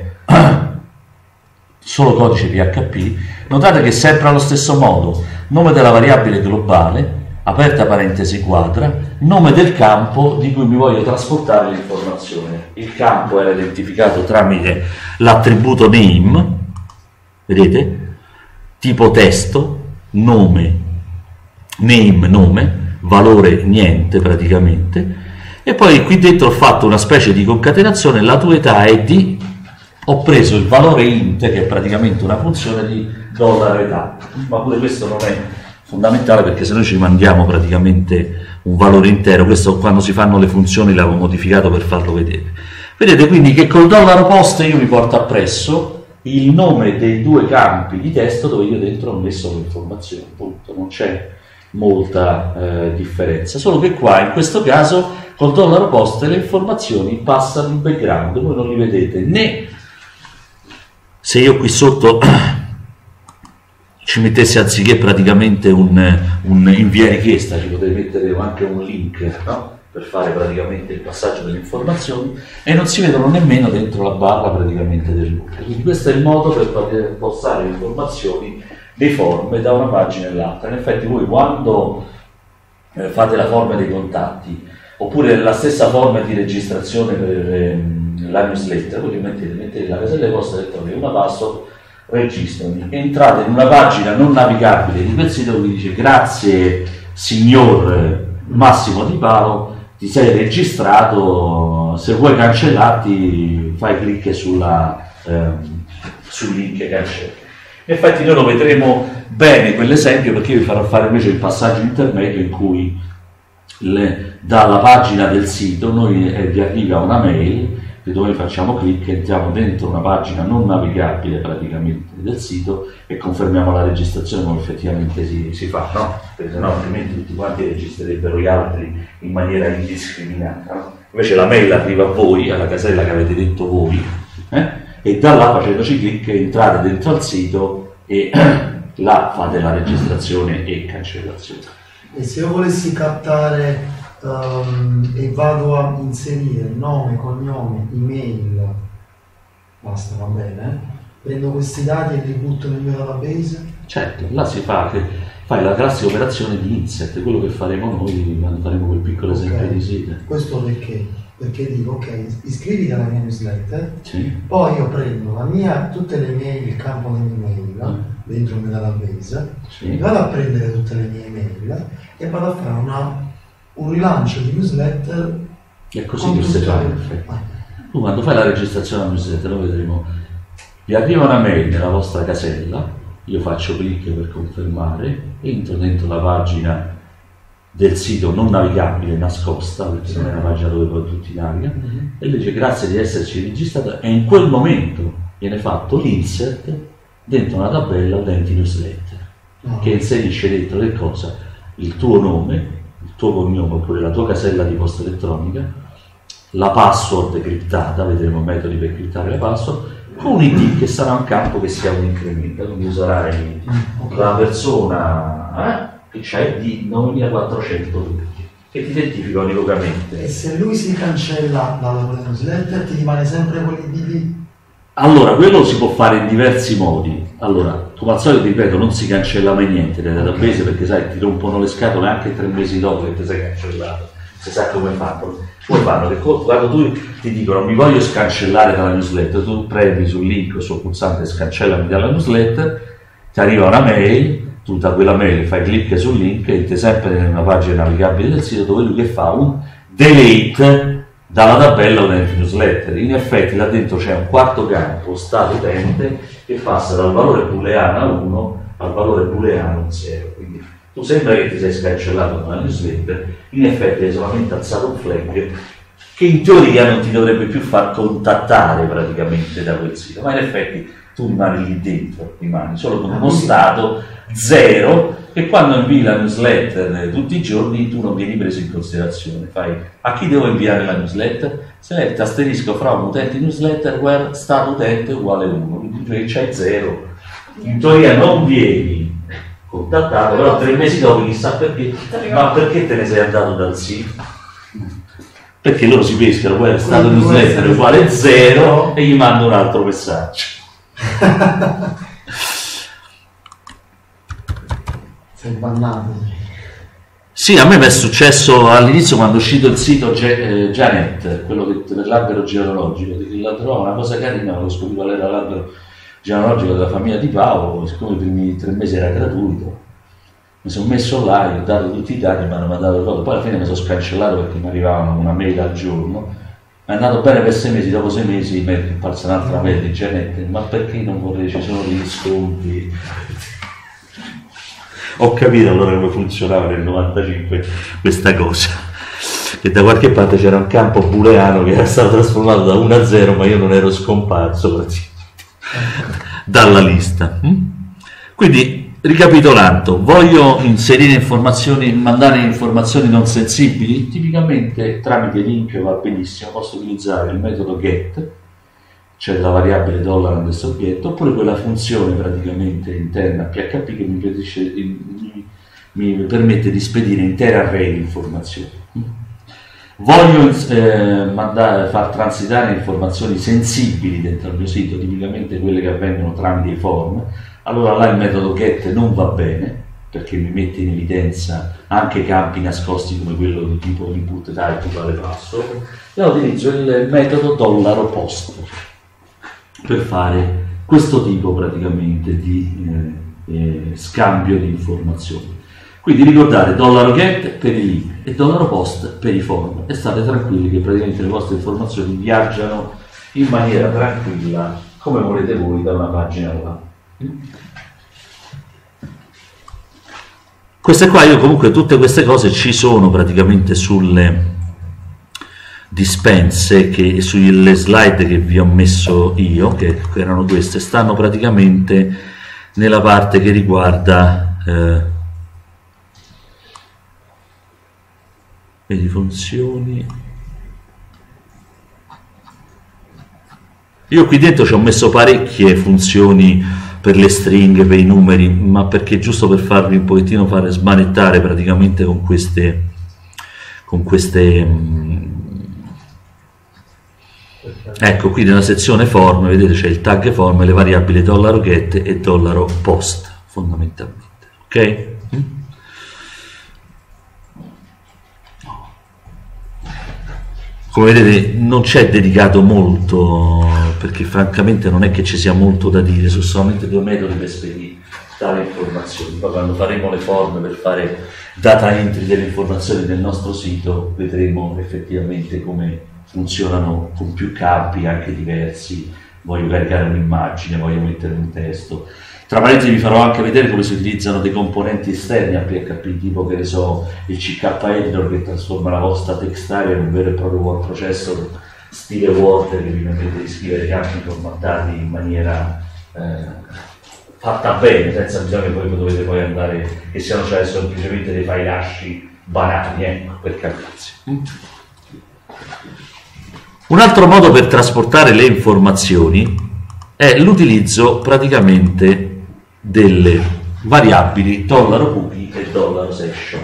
solo codice PHP. Notate che sempre allo stesso modo, nome della variabile globale, aperta parentesi quadra, nome del campo di cui mi voglio trasportare l'informazione. Il campo era identificato tramite l'attributo name, vedete? Tipo testo, nome, nome, valore niente praticamente, e poi qui dentro ho fatto una specie di concatenazione, la tua età è di, ho preso il valore int che è praticamente una funzione di $età, ma pure questo non è fondamentale perché se noi ci mandiamo praticamente un valore intero, questo quando si fanno le funzioni l'avevo modificato per farlo vedere. Vedete quindi che col $post io mi porto appresso il nome dei due campi di testo dove io dentro ho messo le informazioni, punto, non c'è molta differenza, solo che qua in questo caso col $post le informazioni passano in background, voi non li vedete né se io qui sotto ci mettessi anziché praticamente un invia richiesta, ci potrei mettere anche un link, no? Per fare praticamente il passaggio delle informazioni, e non si vedono nemmeno dentro la barra praticamente del loop. Quindi questo è il modo per poter spostare le informazioni dei form da una pagina all'altra. In effetti voi quando fate la forma dei contatti oppure la stessa forma di registrazione per la newsletter, voi mettete la casella di posta elettronica, una password, registrami, entrate in una pagina non navigabile di quel sito che vi dice grazie signor Massimo Di Palo, ti sei registrato, se vuoi cancellarti fai clic sul link cancella. Infatti noi lo vedremo bene quell'esempio, perché io vi farò fare invece il passaggio intermedio in cui dalla pagina del sito noi vi arriva una mail dove facciamo clic, entriamo dentro una pagina non navigabile praticamente del sito e confermiamo la registrazione come effettivamente si fa, no? Perché sennò altrimenti tutti quanti registrerebbero gli altri in maniera indiscriminata, no? Invece la mail arriva a voi, alla casella che avete detto voi, e da là facendoci clic entrate dentro al sito e là fate la registrazione e cancellazione. E se io volessi captare e vado a inserire nome, cognome, email, basta, va bene, prendo questi dati e li butto nel mio database? Certo, là si fa che fai la classica operazione di insert, quello che faremo noi quando faremo quel piccolo esempio di sito. Questo perché? Perché dico ok, iscriviti alla mia newsletter, sì. Poi io prendo tutte le mail, il campo delle email dentro il mio database, sì. Vado a prendere tutte le mie email e vado a fare un rilancio di newsletter. È così che si fa. Tu quando fai la registrazione alla newsletter, lo vedremo, vi arriva una mail nella vostra casella, io faccio clic per confermare, entro dentro la pagina del sito non navigabile, nascosta, perché non è una pagina dove poi tutti navigano, e lui dice grazie di esserci registrato, e in quel momento viene fatto l'insert dentro una tabella utenti newsletter, che inserisce dentro che cosa? Il tuo nome, il tuo cognome oppure la tua casella di posta elettronica, la password criptata, vedremo metodi per criptare le password, con un ID che sarà un campo che sia un incremento, quindi userai la persona che c'è ID 9402 che ti identifica univocamente. E se lui si cancella dalla newsletter ti rimane sempre quell'ID lì? Allora, quello si può fare in diversi modi. Allora, come al solito, ripeto, non si cancella mai niente nel database, perché sai, ti rompono le scatole anche 3 mesi dopo che ti sei cancellato. Si sa come fanno. Come fanno? Che quando tu ti dicono mi voglio scancellare dalla newsletter, tu premi sul link o sul pulsante scancellami dalla newsletter, ti arriva una mail, tu da quella mail fai clic sul link e entri sempre in una pagina navigabile del sito dove lui che fa un delete dalla tabella utente newsletter. In effetti là dentro c'è un quarto campo, stato utente, che passa dal valore booleano a 1 al valore booleano 0. Quindi tu sembra che ti sei scancellato una newsletter, in effetti hai solamente alzato un flag che in teoria non ti dovrebbe più far contattare praticamente da quel sito, ma in effetti tu rimani lì dentro, rimani solo con uno stato 0, e quando invii la newsletter tutti i giorni tu non vieni preso in considerazione. Fai: a chi devo inviare la newsletter? Select asterisco from utenti newsletter where stato utente uguale 1, quindi c'hai 0, in teoria non vieni contattato, però 3 mesi dopo chissà perché, ma perché te ne sei andato dal sito? Perché loro si pescano, where stato newsletter uguale 0 e gli mando un altro messaggio. Sei bannato. Sì, a me mi è successo all'inizio quando è uscito il sito Janet, quello per l'albero genealogico, la trovavo una cosa carina, quando scoprì qual era l'albero genealogico della famiglia di Paolo, siccome i primi 3 mesi era gratuito, mi sono messo là, gli ho dato tutti i dati, mi hanno mandato cose, poi alla fine mi sono scancellato perché mi arrivavano una mail al giorno, è andato bene per 6 mesi, dopo 6 mesi mi è apparsa un'altra mail di Janet, ma perché non vorrei, ci sono degli sconti. Ho capito allora come funzionava nel 95 questa cosa, che da qualche parte c'era un campo booleano che era stato trasformato da 1 a 0, ma io non ero scomparso praticamente dalla lista. Quindi, ricapitolando, voglio inserire informazioni, mandare informazioni non sensibili, tipicamente tramite link va benissimo, posso utilizzare il metodo get, cioè la variabile $, questo obietto, oppure quella funzione praticamente interna PHP che mi permette di spedire intere array di informazioni. Voglio far transitare informazioni sensibili dentro il mio sito, tipicamente quelle che avvengono tramite i form, allora là il metodo get non va bene, perché mi mette in evidenza anche campi nascosti come quello di tipo input type uguale password, e utilizzo il metodo $post per fare questo tipo praticamente di scambio di informazioni. Quindi ricordate $get per i link e $post per i form, e state tranquilli che praticamente le vostre informazioni viaggiano in maniera tranquilla come volete voi da una pagina all'altra. Queste qua, io comunque tutte queste cose ci sono praticamente sulle dispense, che sulle slide che vi ho messo io, che erano queste, stanno praticamente nella parte che riguarda vedi, funzioni. Io qui dentro ci ho messo parecchie funzioni per le stringhe, per i numeri, ma perché giusto per farvi un pochettino fare smanettare praticamente con queste ecco, qui nella sezione form vedete c'è il tag form e le variabili $get e $post fondamentalmente, ok? Come vedete non c'è dedicato molto, perché francamente non è che ci sia molto da dire, sono solamente 2 metodi per spedire tale informazioni. Poi quando faremo le form per fare data entry delle informazioni del nostro sito vedremo effettivamente come funzionano con più campi anche diversi. Voglio caricare un'immagine, voglio mettere un testo. Tra parentesi vi farò anche vedere come si utilizzano dei componenti esterni a PHP, tipo che ne so, il CK editor che trasforma la vostra text area in un vero e proprio word processor stile Word, che vi permette di scrivere campi formattati in maniera fatta bene, senza bisogno che voi dovete poi andare, che siano cioè semplicemente dei file asci banali, per capirsi. Un altro modo per trasportare le informazioni è l'utilizzo praticamente delle variabili $cookie e $session.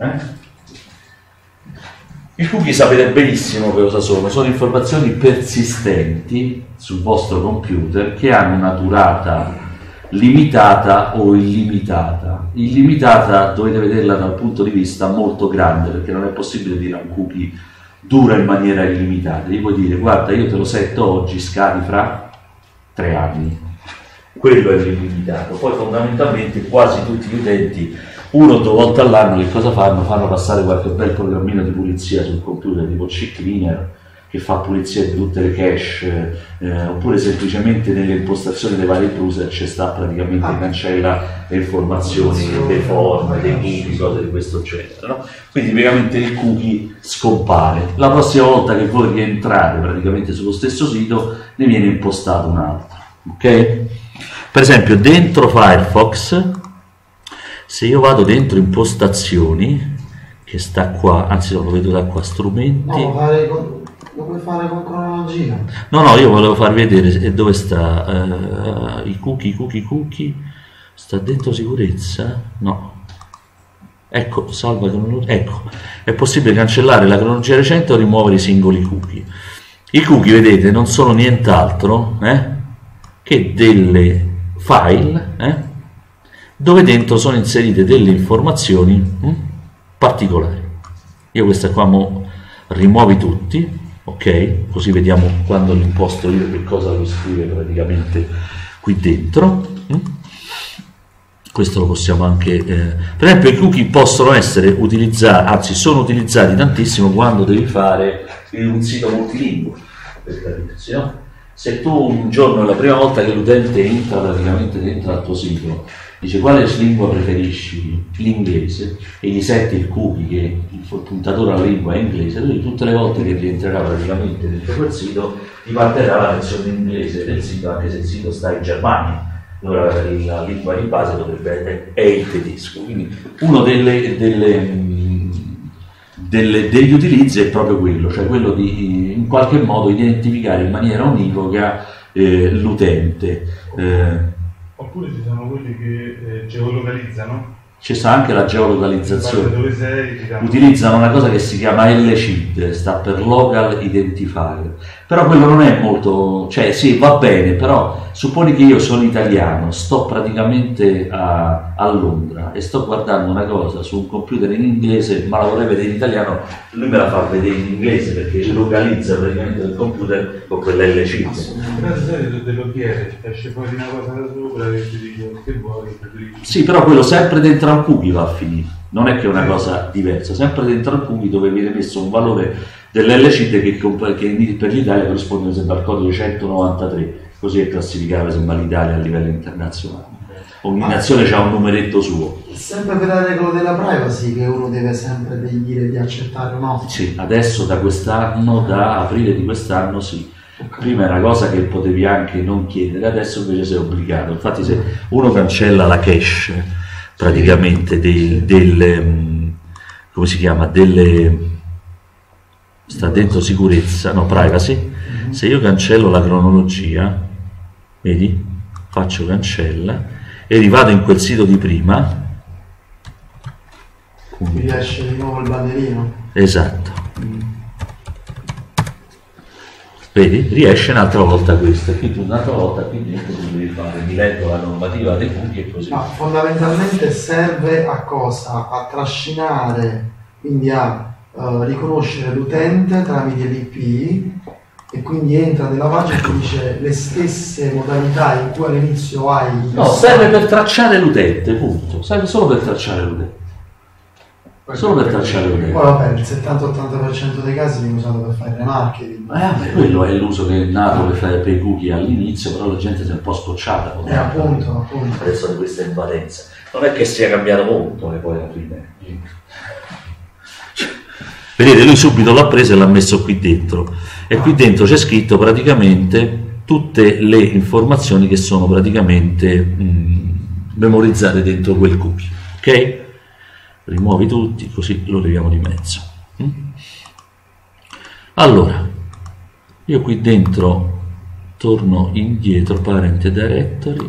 I cookie sapete benissimo che cosa sono informazioni persistenti sul vostro computer che hanno una durata limitata o illimitata. Illimitata dovete vederla dal punto di vista molto grande, perché non è possibile dire a un cookie dura in maniera illimitata. Gli puoi dire guarda, io te lo setto oggi, scadi fra 3 anni. Quello è l'illimitato. Poi fondamentalmente quasi tutti gli utenti 1 o 2 volte all'anno che cosa fanno? Fanno passare qualche bel programmino di pulizia sul computer tipo CCleaner che fa pulizia di tutte le cache, oppure semplicemente nelle impostazioni dei vari browser ci sta praticamente cancella le informazioni dei form, dei cookie, cose di questo genere, no? Quindi praticamente il cookie scompare. La prossima volta che voi rientrate praticamente sullo stesso sito ne viene impostato un altro, ok? Per esempio dentro Firefox, se io vado dentro impostazioni, che sta qua, anzi lo vedo da qua, strumenti. No, lo puoi fare con cronologia. No, io volevo farvi vedere dove sta i cookie. Sta dentro sicurezza? No. Ecco, salva cronologia. Ecco, è possibile cancellare la cronologia recente o rimuovere i singoli cookie. I cookie, vedete, non sono nient'altro che delle file dove dentro sono inserite delle informazioni particolari. Io questa qua rimuovi tutti, ok? Così vediamo quando li imposto io che cosa lo scrive praticamente qui dentro. Questo lo possiamo anche per esempio i cookie possono essere utilizzati, anzi sono utilizzati tantissimo quando devi fare un sito multilingue, per capirsi, no? Se tu un giorno è la prima volta che l'utente entra praticamente dentro al tuo sito, dice quale lingua preferisci? L'inglese, e gli setti il cookie che il puntatore alla lingua è inglese, lui tutte le volte che rientrerà praticamente dentro quel sito ti partirà la versione inglese del sito, anche se il sito sta in Germania. Allora la lingua di base è il tedesco, quindi uno degli utilizzi è proprio quello, cioè quello di in qualche modo identificare in maniera univoca l'utente. Oppure ci sono quelli che geolocalizzano. Ci sta anche la geolocalizzazione. Dove sei, utilizzano una cosa che si chiama LCID, sta per Local Identifier, però quello non è molto, cioè sì, va bene, però supponi che io sono italiano, sto praticamente a Londra e sto guardando una cosa su un computer in inglese, ma la vorrei vedere in italiano, lui me la fa vedere in inglese perché localizza praticamente il computer con quell'LCID. Però se dello chiede, esce fuori una cosa da sopra che ti dice che vuoi, sì, però quello sempre dentro al cookie va a finire, non è che è una cosa diversa, sempre dentro al cookie dove viene messo un valore dell'LCID che per l'Italia corrisponde sempre al codice 193, così è classificata sembra l'Italia a livello internazionale. Ogni nazione ha un numeretto suo. Sempre per la regola della privacy che uno deve sempre dire di accettare o no? Sì, adesso da quest'anno, da aprile di quest'anno sì. Okay. Prima era una cosa che potevi anche non chiedere, adesso invece sei obbligato. Infatti se uno cancella la cache praticamente come si chiama? Sta dentro sicurezza, no, privacy. Se io cancello la cronologia, vedi? Faccio cancella e rivado in quel sito di prima. Mi riesce di nuovo il bannerino. Esatto. Vedi? Riesce un'altra volta questo, e quindi un'altra volta qui dentro tu devi fare, mi leggo la normativa dei cookie e così. Ma fondamentalmente serve a cosa? A trascinare, quindi a riconoscere l'utente tramite l'IP e quindi entra nella pagina e dice le stesse modalità in cui all'inizio hai... No, serve per tracciare l'utente, punto. Serve solo per tracciare l'utente. Solo per tracciare l'utente. Poi vabbè, il 70-80% dei casi viene usato per fare remarketing. Quello è l'uso che è nato per i cookie all'inizio, però la gente si è un po' scocciata. Appunto. Adesso di questa invadenza. Non è che sia cambiato molto poi alla fine. Vedete, lui subito l'ha preso e l'ha messo qui dentro. E qui dentro c'è scritto praticamente tutte le informazioni che sono praticamente memorizzate dentro quel cookie. Ok? Rimuovi tutti, così lo leviamo di mezzo. Allora, io qui dentro torno indietro, parent directory,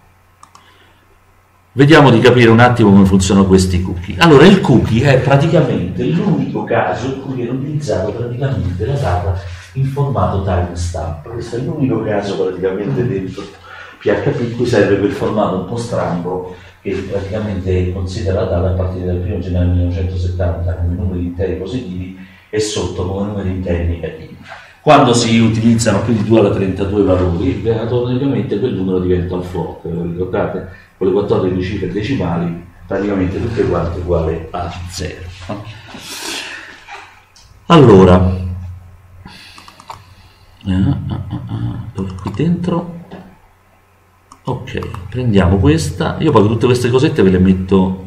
vediamo di capire un attimo come funzionano questi cookie. Allora, il cookie è praticamente l'unico caso in cui viene utilizzato praticamente la data in formato timestamp. Questo è l'unico caso praticamente dentro PHP in cui serve quel formato un po' strambo che praticamente considera la data a partire dal 1 gennaio 1970 come numeri interi positivi e sotto come numeri interi negativi. Quando si utilizzano più di 2 alla 32 valori, automaticamente quel numero diventa un float, ve lo ricordate? Con le 14 cifre decimali, praticamente tutte quante uguali a 0. Allora, qui dentro. Ok, prendiamo questa. Io poi tutte queste cosette ve le metto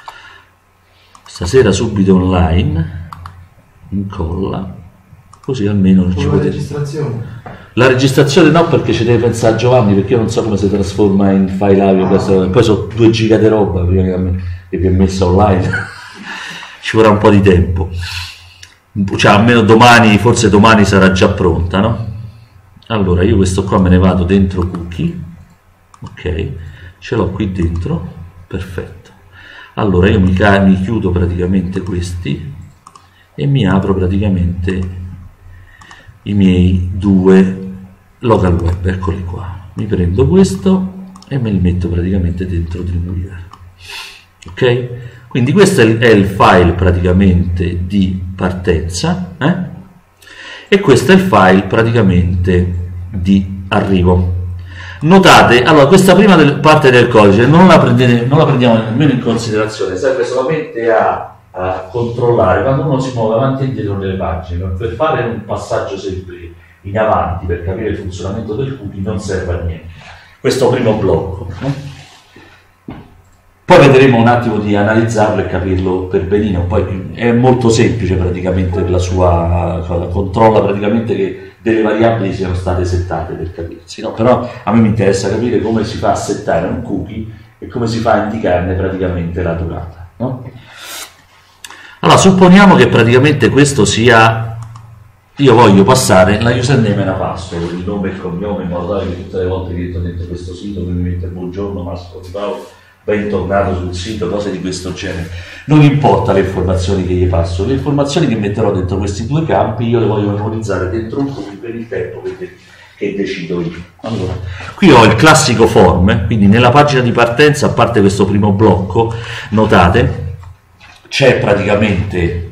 stasera subito online, incolla, così almeno non ci potete. La registrazione no, perché ci deve pensare Giovanni, perché io non so come si trasforma in file audio, poi sono 2 giga di roba prima che vi è messa online. Ci vorrà un po' di tempo, cioè almeno domani, forse domani sarà già pronta, no? Allora io questo qua me ne vado dentro cookie, ok, ce l'ho qui dentro, perfetto. Allora io mi chiudo praticamente questi e mi apro praticamente i miei 2 local web, eccoli qua. Mi prendo questo e me li metto praticamente dentro Dreamweaver, ok? Quindi questo è il file praticamente di partenza, e questo è il file praticamente di arrivo. Notate, allora questa prima parte del codice non la prendiamo nemmeno in considerazione, serve solamente a controllare quando uno si muove avanti e indietro nelle pagine. Per fare un passaggio sempre in avanti, per capire il funzionamento del cookie, non serve a niente questo primo blocco, no? Poi vedremo un attimo di analizzarlo e capirlo per benino. Poi è molto semplice praticamente per la sua, controlla praticamente che delle variabili siano state settate, per capirsi, no? Però a me mi interessa capire come si fa a settare un cookie e come si fa a indicarne praticamente la durata, no? Allora supponiamo che praticamente questo sia, io voglio passare la username e la password, il nome e il cognome, in modo tale che tutte le volte che entro dentro questo sito mi mette buongiorno Massimo Di Paolo, bentornato sul sito, cose di questo genere. Non importa le informazioni che gli passo, le informazioni che metterò dentro questi 2 campi io le voglio memorizzare dentro un cookie per il tempo che decido io. Allora, qui ho il classico form, quindi nella pagina di partenza, a parte questo primo blocco, notate, c'è praticamente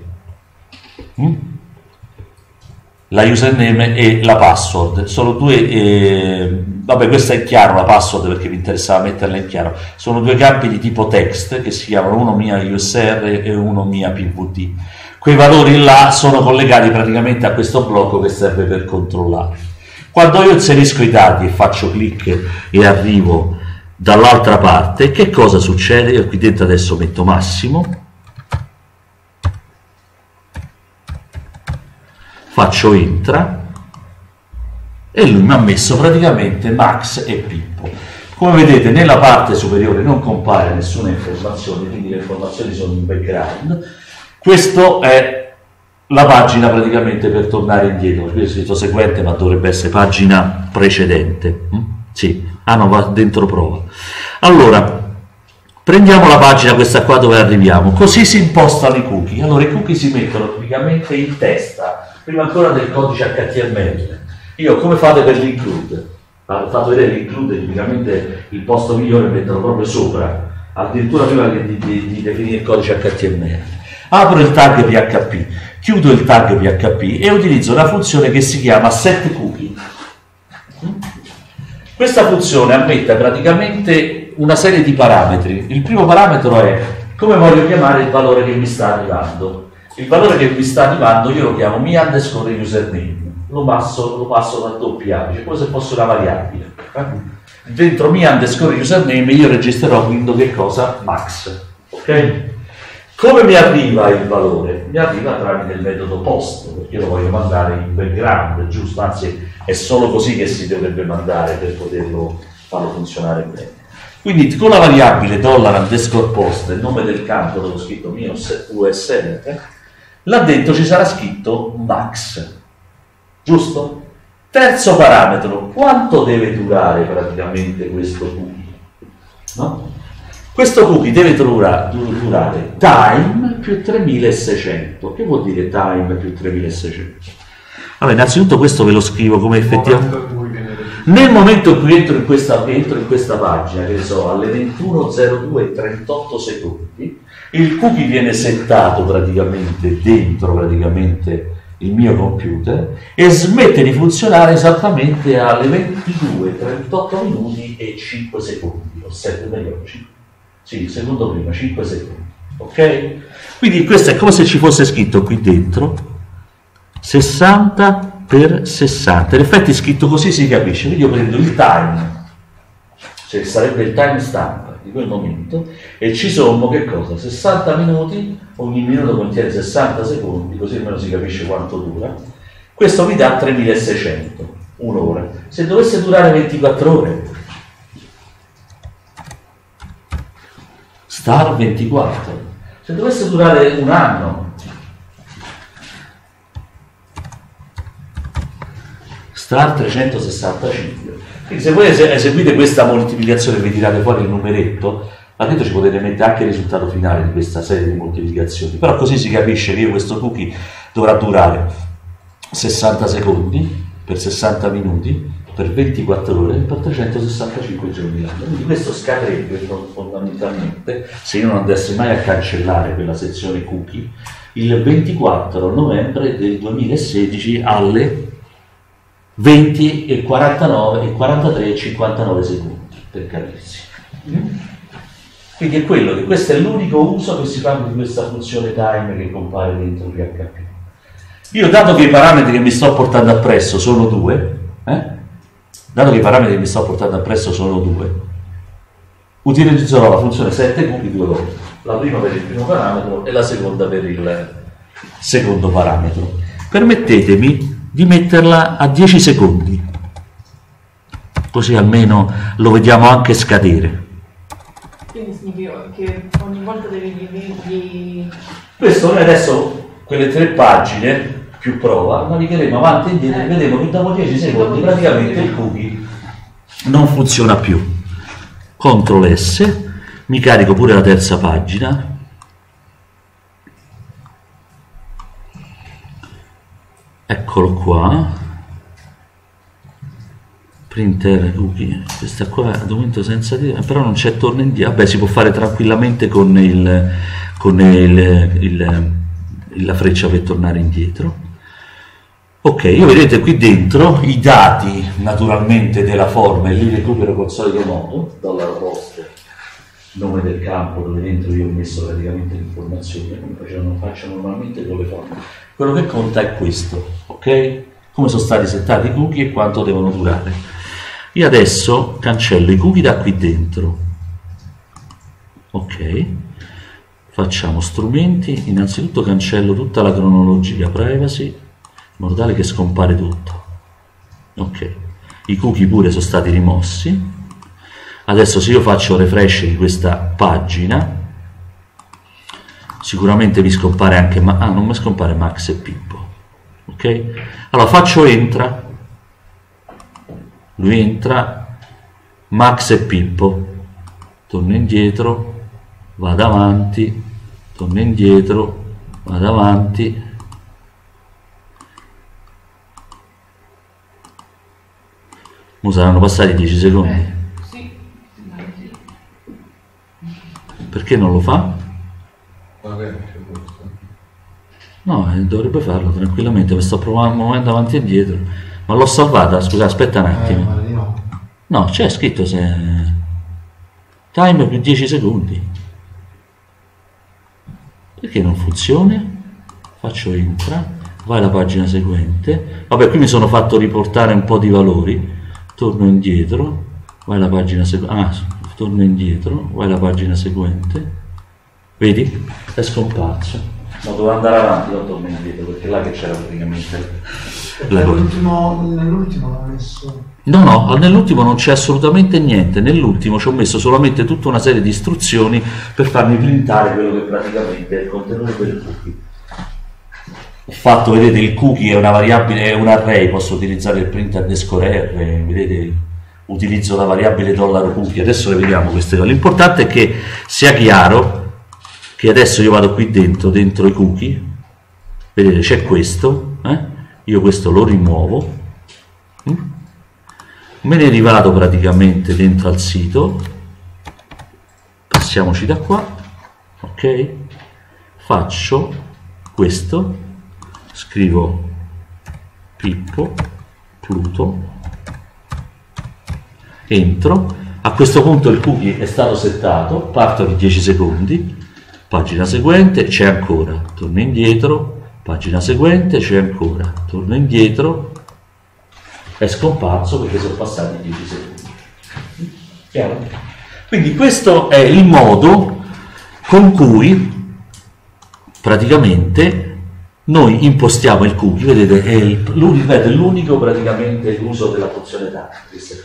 la username e la password, sono 2, vabbè questa è chiaro, la password perché mi interessava metterla in chiaro, sono 2 campi di tipo text che si chiamano uno mia USR e uno mia PVD. Quei valori là sono collegati praticamente a questo blocco che serve per controllare. Quando io inserisco i dati e faccio clic e arrivo dall'altra parte, che cosa succede? Io qui dentro adesso metto Massimo, faccio entra e lui mi ha messo praticamente Max e Pippo. Come vedete nella parte superiore non compare nessuna informazione, quindi le informazioni sono in background. Questo è la pagina praticamente per tornare indietro. Qui ho scritto seguente ma dovrebbe essere pagina precedente. Sì, no, va dentro prova. Allora prendiamo la pagina questa qua dove arriviamo, così si impostano i cookie. Allora i cookie si mettono praticamente in testa prima ancora del codice HTML. Io come fate per l'include? Ho fatto vedere l'include, tipicamente il posto migliore è metterlo proprio sopra, addirittura prima di definire il codice HTML. Apro il tag PHP, chiudo il tag PHP e utilizzo una funzione che si chiama setCookie. Questa funzione ammette praticamente una serie di parametri. Il primo parametro è come voglio chiamare il valore che mi sta arrivando. Il valore che mi sta arrivando io lo chiamo mi_username, lo passo dal doppio apice, come se fosse una variabile. Dentro mi_username io registrerò quindi che cosa? Max. Ok? Come mi arriva il valore? Mi arriva tramite il metodo post, perché lo voglio mandare in background, giusto? Anzi, è solo così che si dovrebbe mandare per poterlo farlo funzionare bene. Quindi con la variabile $_post, il nome del campo dove ho scritto mio USR, là dentro ci sarà scritto max, giusto? Terzo parametro, quanto deve durare praticamente questo cookie? No? Questo cookie deve durare time più 3600. Che vuol dire time più 3600? Allora, innanzitutto questo ve lo scrivo come effettivamente. Nel momento in cui entro in questa pagina, che so, alle 21:02:38 secondi, il cookie viene settato praticamente dentro il mio computer e smette di funzionare esattamente alle 22:38 minuti e 5 secondi, o 7 meglio, sì, il secondo prima, 5 secondi, ok? Quindi questo è come se ci fosse scritto qui dentro 60 per 60. In effetti scritto così si capisce, quindi io prendo il time, cioè sarebbe il timestamp di quel momento, e ci sommo che cosa? 60 minuti, ogni minuto contiene 60 secondi, così almeno si capisce quanto dura. Questo mi dà 3600, un'ora. Se dovesse durare 24 ore, star 24. Se dovesse durare un anno, star 365. Quindi se voi eseguite questa moltiplicazione e vi tirate fuori il numeretto, là dentro ci potete mettere anche il risultato finale di questa serie di moltiplicazioni, però così si capisce che io questo cookie dovrà durare 60 secondi per 60 minuti per 24 ore per 365 giorni l'anno. Quindi questo scadrebbe fondamentalmente, se io non andassi mai a cancellare quella sezione cookie, il 24 novembre del 2016 alle 20 e 49 e 43 e 59 secondi, per capirsi. Quindi è quello che questo è l'unico uso che si fa di questa funzione time che compare dentro PHP. Io, dato che i parametri che mi sto portando appresso sono due, utilizzerò la funzione setCookie due volte, la prima per il primo parametro e la seconda per il secondo parametro. Permettetemi di metterla a 10 secondi, così almeno lo vediamo anche scadere. Quindi significa che ogni volta devi... Questo noi adesso, quelle 3 pagine più prova, navigheremo avanti e indietro e vedremo che dopo 10 secondi praticamente il cookie non funziona più. CTRL S, mi carico pure la terza pagina. Eccolo qua, printer cookie, questa qua è documento senza dire, però non c'è torno indietro. Vabbè, si può fare tranquillamente con la freccia per tornare indietro. Ok, io vedete qui dentro i dati naturalmente della forma, e li recupero col solito modo, dalla roster, nome del campo dove dentro io ho messo praticamente l'informazione, come faccio normalmente con le forme. Quello che conta è questo, ok? Come sono stati settati i cookie e quanto devono durare. Io adesso cancello i cookie da qui dentro, ok? Facciamo strumenti, innanzitutto cancello tutta la cronologia privacy, in modo tale che scompare tutto, ok? I cookie pure sono stati rimossi. Adesso se io faccio refresh di questa pagina, sicuramente vi scompare anche, non mi scompare Max e Pippo, ok? Allora faccio entra, lui entra, Max e Pippo, torno indietro, vado avanti, torno indietro, vado avanti, mo saranno passati 10 secondi. Perché non lo fa? No, dovrebbe farlo tranquillamente, mi sto muovendo avanti e indietro. Ma l'ho salvata, scusa, aspetta un attimo. No, c'è scritto se... time più 10 secondi. Perché non funziona? Faccio entra, vai alla pagina seguente. Vabbè, qui mi sono fatto riportare un po' di valori. Torno indietro, vai alla pagina seguente. Torno indietro, vai alla pagina seguente, vedi? È scomparso. Ma dovevo andare avanti, non torno indietro, perché là che c'era praticamente nell'ultimo l'ha messo. No, nell'ultimo non c'è assolutamente niente. Nell'ultimo ci ho messo solamente tutta una serie di istruzioni per farmi printare quello che praticamente è il contenuto del cookie. Ho fatto, vedete, il cookie è una variabile, è un array, posso utilizzare il print underscore r, vedete, utilizzo la variabile $cookie. Adesso le vediamo queste cose. L'importante è che sia chiaro che adesso io vado qui dentro i cookie, vedete c'è questo, io questo lo rimuovo, me ne rivado praticamente dentro al sito, passiamoci da qua, ok, faccio questo, scrivo Pippo Pluto, entro. A questo punto il cookie è stato settato, parto di 10 secondi, pagina seguente, c'è ancora, torno indietro, pagina seguente, c'è ancora, torno indietro, è scomparso perché sono passati 10 secondi. Chiaro? Quindi questo è il modo con cui praticamente noi impostiamo il cookie. Vedete, è l'unico praticamente uso della funzione target.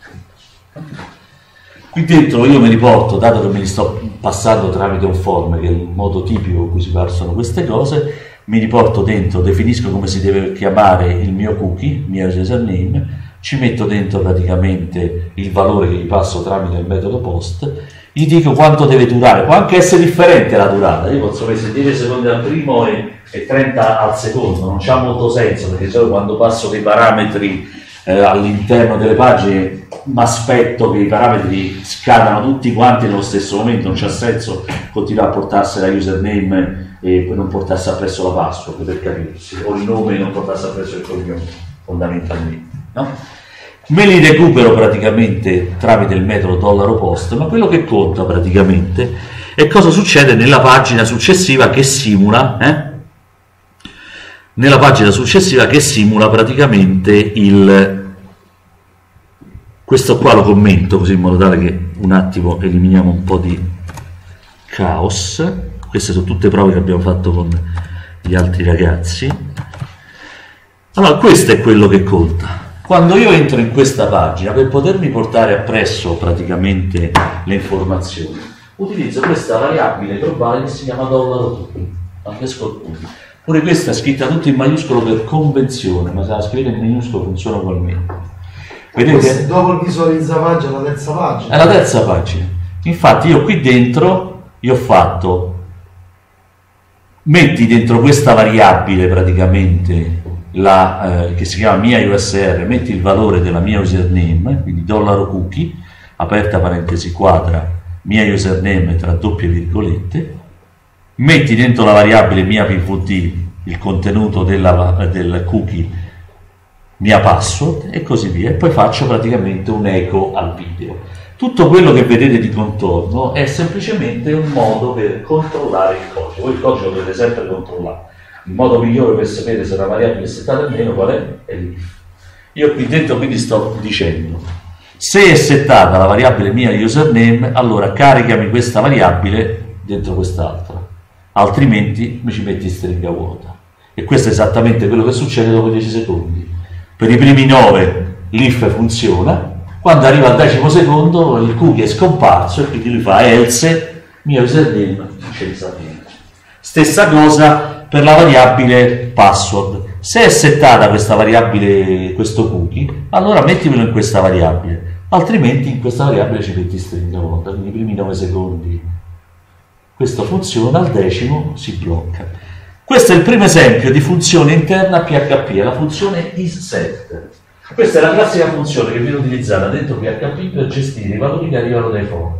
Qui dentro io mi riporto, dato che me li sto passando tramite un form, che è il modo tipico con cui si passano queste cose, mi riporto dentro, definisco come si deve chiamare il mio cookie, il mio username, ci metto dentro praticamente il valore che gli passo tramite il metodo post, gli dico quanto deve durare, può anche essere differente la durata, io posso mettere 10 secondi al primo e 30 al secondo, non c'ha molto senso, perché solo quando passo dei parametri all'interno delle pagine mi aspetto che i parametri scadano tutti quanti nello stesso momento, non c'ha senso continuare a portarsela username e poi non portarsi appresso la password, per capirsi, o il nome e non portarsi appresso il cognome, fondamentalmente, no? Me li recupero praticamente tramite il metodo $post, ma quello che conta praticamente è cosa succede nella pagina successiva che simula praticamente questo qua lo commento così in modo tale che un attimo eliminiamo un po' di caos. Queste sono tutte prove che abbiamo fatto con gli altri ragazzi. Allora, questo è quello che conta. Quando io entro in questa pagina, per potermi portare appresso praticamente le informazioni, utilizzo questa variabile globale che si chiama $cookie. Pure questa è scritta tutto in maiuscolo per convenzione, ma se la scrivete in minuscolo funziona ugualmente. Vedete? Dopo il visualizza pagina, la terza pagina. È la terza pagina. Infatti io qui dentro ho fatto, metti dentro questa variabile praticamente che si chiama mia USR, metti il valore della mia username, quindi $cookie, aperta parentesi quadra, mia username tra doppie virgolette, metti dentro la variabile mia pvd il contenuto del cookie mia password e così via, e poi faccio praticamente un eco al video. Tutto quello che vedete di contorno è semplicemente un modo per controllare il codice. Voi il codice lo dovete sempre controllare. Il modo migliore per sapere se una variabile è settata o meno qual è? È l'if. Io qui dentro quindi sto dicendo, se è settata la variabile mia username, allora caricami questa variabile dentro quest'altra, altrimenti mi ci metti stringa vuota. E questo è esattamente quello che succede dopo 10 secondi. Per i primi 9 l'if funziona, quando arriva al 10° secondo il cookie è scomparso e quindi lui fa else mia username non c'è niente. Stessa cosa per la variabile password. Se è settata questa variabile, questo cookie, allora mettimelo in questa variabile, altrimenti in questa variabile ci metti stringa vuota, quindi i primi 9 secondi questo funziona, al 10° si blocca. Questo è il primo esempio di funzione interna PHP, è la funzione isSet. Questa è la classica funzione che viene utilizzata dentro PHP per gestire i valori che arrivano dai form,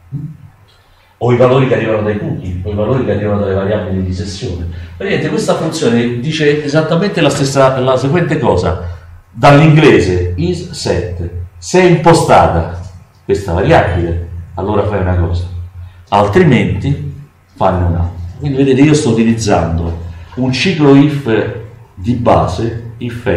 o i valori che arrivano dai cookie, o i valori che arrivano dalle variabili di sessione. Vedete, questa funzione dice esattamente la seguente cosa, dall'inglese isSet. Se è impostata questa variabile, allora fai una cosa, altrimenti fanne un'altra. Quindi vedete, io sto utilizzando un ciclo if di base, if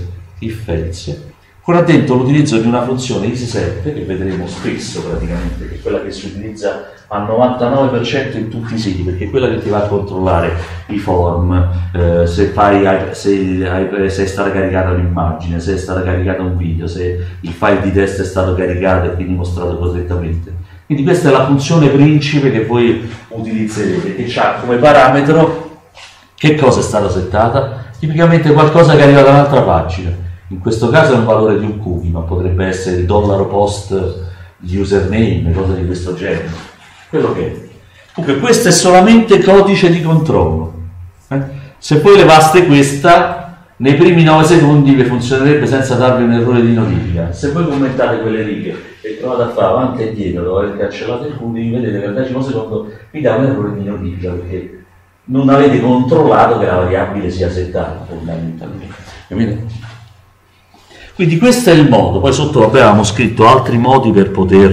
else, con dentro l'utilizzo di una funzione isSet che vedremo spesso praticamente, che è quella che si utilizza al 99% in tutti i siti, perché è quella che ti va a controllare i form, se è stata caricata un'immagine, se è stata caricata un video, se il file di testo è stato caricato e quindi mostrato correttamente. Quindi questa è la funzione principe che voi utilizzerete, che ha come parametro che cosa è stata settata, tipicamente qualcosa che arriva da un'altra pagina. In questo caso è un valore di un cookie, ma potrebbe essere il $post di username, cose di questo genere. Quello che è. Comunque questo è solamente codice di controllo. Se poi levaste questa, nei primi 9 secondi vi funzionerebbe senza darvi un errore di notifica. Se voi commentate quelle righe e provate a fare avanti e dietro, dopo aver cancellato il cookie, vedete che al 10° secondo vi dà un errore di notifica, perché non avete controllato che la variabile sia settata fondamentalmente. Capite? Quindi questo è il modo. Poi sotto avevamo scritto altri modi per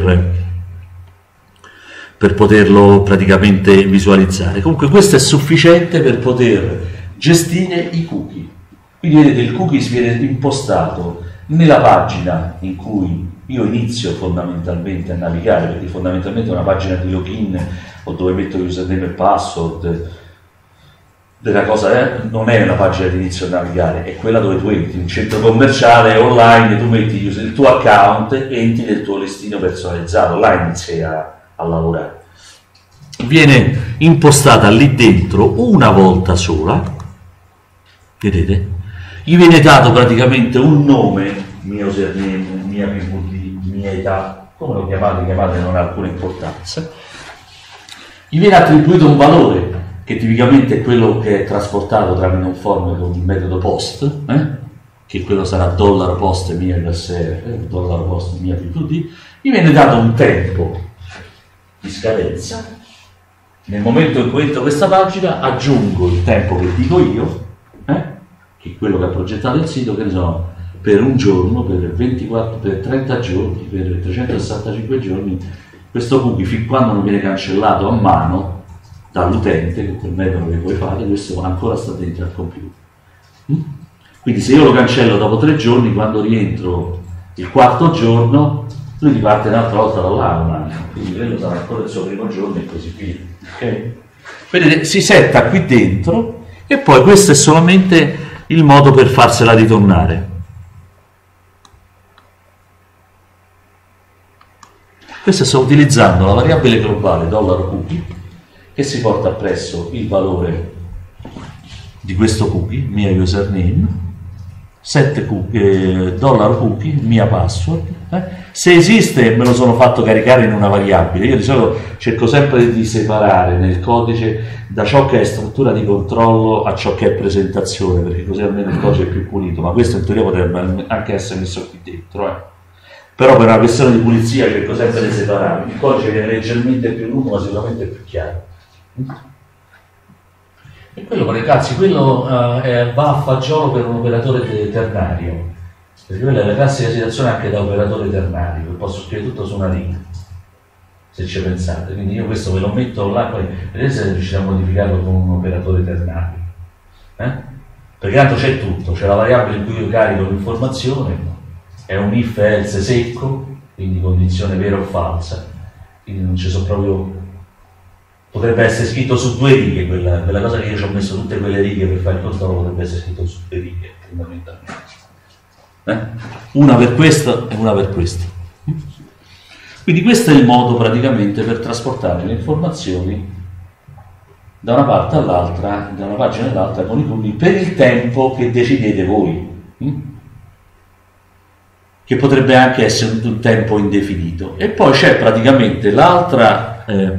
poterlo praticamente visualizzare. Comunque questo è sufficiente per poter gestire i cookie. Quindi vedete, il cookie si viene impostato nella pagina in cui io inizio fondamentalmente a navigare, perché fondamentalmente una pagina di login o dove metto username e password della cosa non è una pagina di inizio a navigare, è quella dove tu entri in un centro commerciale online, tu metti il tuo account, entri nel tuo listino personalizzato, là inizi a lavorare. Viene impostata lì dentro una volta sola, vedete? Gli viene dato praticamente un nome, mio username, mia PVD, mia età, come lo chiamate non ha alcuna importanza. Gli viene attribuito un valore, che tipicamente è quello che è trasportato tramite un form con il metodo post, che quello sarà $post mia USR, $post mia PVD. Gli viene dato un tempo di scadenza. Nel momento in cui entro questa pagina aggiungo il tempo che dico io, che è quello che ha progettato il sito, che ne so, per un giorno, per 24, per 30 giorni, per 365 giorni, questo cookie fin quando non viene cancellato a mano dall'utente, con quel metodo che puoi fare, questo ancora sta dentro al computer. Quindi se io lo cancello dopo 3 giorni, quando rientro il 4º giorno, lui riparte un'altra volta da là un anno, quindi quello sarà ancora il suo primo giorno e così via. Okay? Vedete, si setta qui dentro e poi questo è solamente il modo per farsela ritornare. Questo sto utilizzando la variabile globale $cookie che si porta appresso il valore di questo cookie, mia username, $cookie, mia password. Se esiste me lo sono fatto caricare in una variabile. Io di solito cerco sempre di separare nel codice da ciò che è struttura di controllo a ciò che è presentazione, perché così almeno il codice è più pulito, ma questo in teoria potrebbe anche essere messo qui dentro. Però per una questione di pulizia cerco sempre di separare. Il codice viene leggermente più lungo ma sicuramente più chiaro. E quello, ragazzi, quello va a fagiolo per un operatore ternario, perché quella è la classica situazione anche da operatore ternario, che posso scrivere tutto su una riga, se ci pensate. Quindi io questo ve lo metto là, poi vedete se riuscite a modificarlo con un operatore ternario. Perché tanto c'è tutto, c'è la variabile in cui io carico l'informazione, è un if else secco, quindi condizione vera o falsa, quindi non ci sono proprio. Potrebbe essere scritto su 2 righe, quella cosa che io ci ho messo tutte quelle righe per fare il controllo, potrebbe essere scritto su 2 righe, fondamentalmente. Una per questo e una per questo. Quindi questo è il modo praticamente per trasportare le informazioni da una parte all'altra, da una pagina all'altra con i cookie per il tempo che decidete voi, che potrebbe anche essere un tempo indefinito. E poi c'è praticamente l'altra...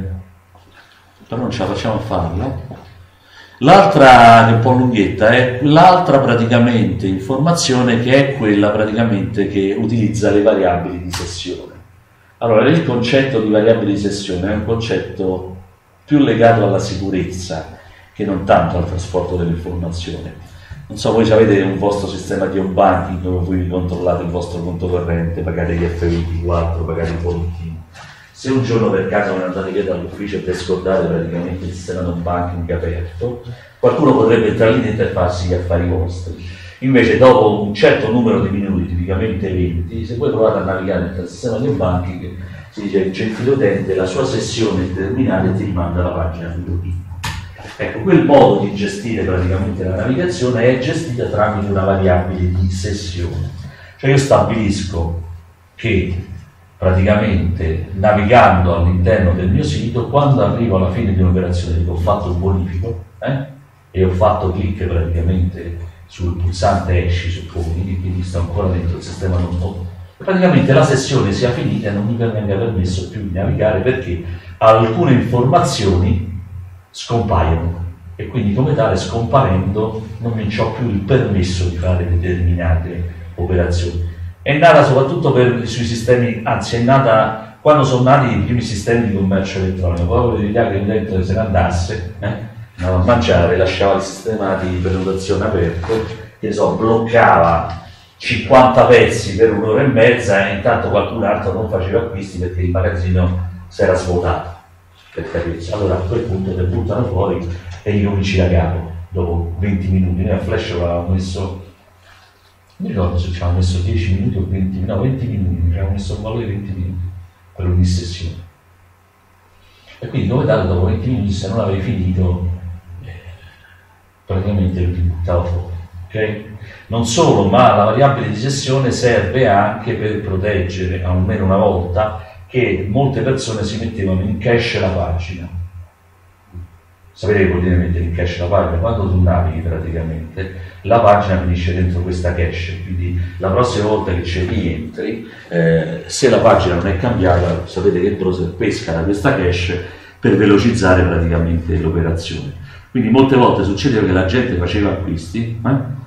però non ce la facciamo a farla. L'altra, che è un po' lunghetta, è l'altra praticamente informazione, che è quella praticamente che utilizza le variabili di sessione. Allora, il concetto di variabili di sessione è un concetto più legato alla sicurezza che non tanto al trasporto dell'informazione. Non so, voi avete un vostro sistema di home banking dove voi controllate il vostro conto corrente, pagate gli F24, pagate i bollettini. Se un giorno per caso non andate via dall'ufficio e per scordare praticamente il sistema non banking aperto, qualcuno potrebbe entrare lì dentro e farsi gli affari vostri. Invece dopo un certo numero di minuti, tipicamente 20, se voi provate a navigare nel sistema non banking, si dice gentile utente, la sua sessione terminale ti rimanda alla pagina di login. Ecco, quel modo di gestire praticamente la navigazione è gestita tramite una variabile di sessione. Cioè io stabilisco che praticamente navigando all'interno del mio sito, quando arrivo alla fine di un'operazione, dico ho fatto un bonifico e ho fatto clic praticamente sul pulsante esci, supponi, quindi sto ancora dentro il sistema non praticamente la sessione sia finita e non mi venga permesso più di navigare, perché alcune informazioni scompaiono e quindi come tale, scomparendo, non mi ho più il permesso di fare determinate operazioni. È nata soprattutto sui sistemi, anzi è nata quando sono nati i primi sistemi di commercio elettronico, proprio per l'idea che l'utente se ne andasse, andava a mangiare, lasciava il sistema di prenotazione aperto, che bloccava 50 pezzi per un'ora e mezza e intanto qualcun altro non faceva acquisti perché il magazzino si era svuotato, per capirsi. Allora a quel punto ti buttano fuori e ricominci da capo dopo 20 minuti. Noi a Flash avevamo messo mi ricordo se ci avevamo messo 10 minuti o 20 minuti, no 20 minuti, ci avevamo messo un valore di 20 minuti per ogni sessione. E quindi come tale dopo 20 minuti se non avevi finito praticamente lo ti buttava fuori. Okay? Non solo, ma la variabile di sessione serve anche per proteggere, almeno una volta, che molte persone si mettevano in cache la pagina. Sapete che vuol dire mettere in cache la pagina? Quando tu navighi praticamente, la pagina finisce dentro questa cache, quindi la prossima volta che ci rientri, se la pagina non è cambiata, sapete che il browser pesca da questa cache per velocizzare praticamente l'operazione. Quindi molte volte succedeva che la gente faceva acquisti,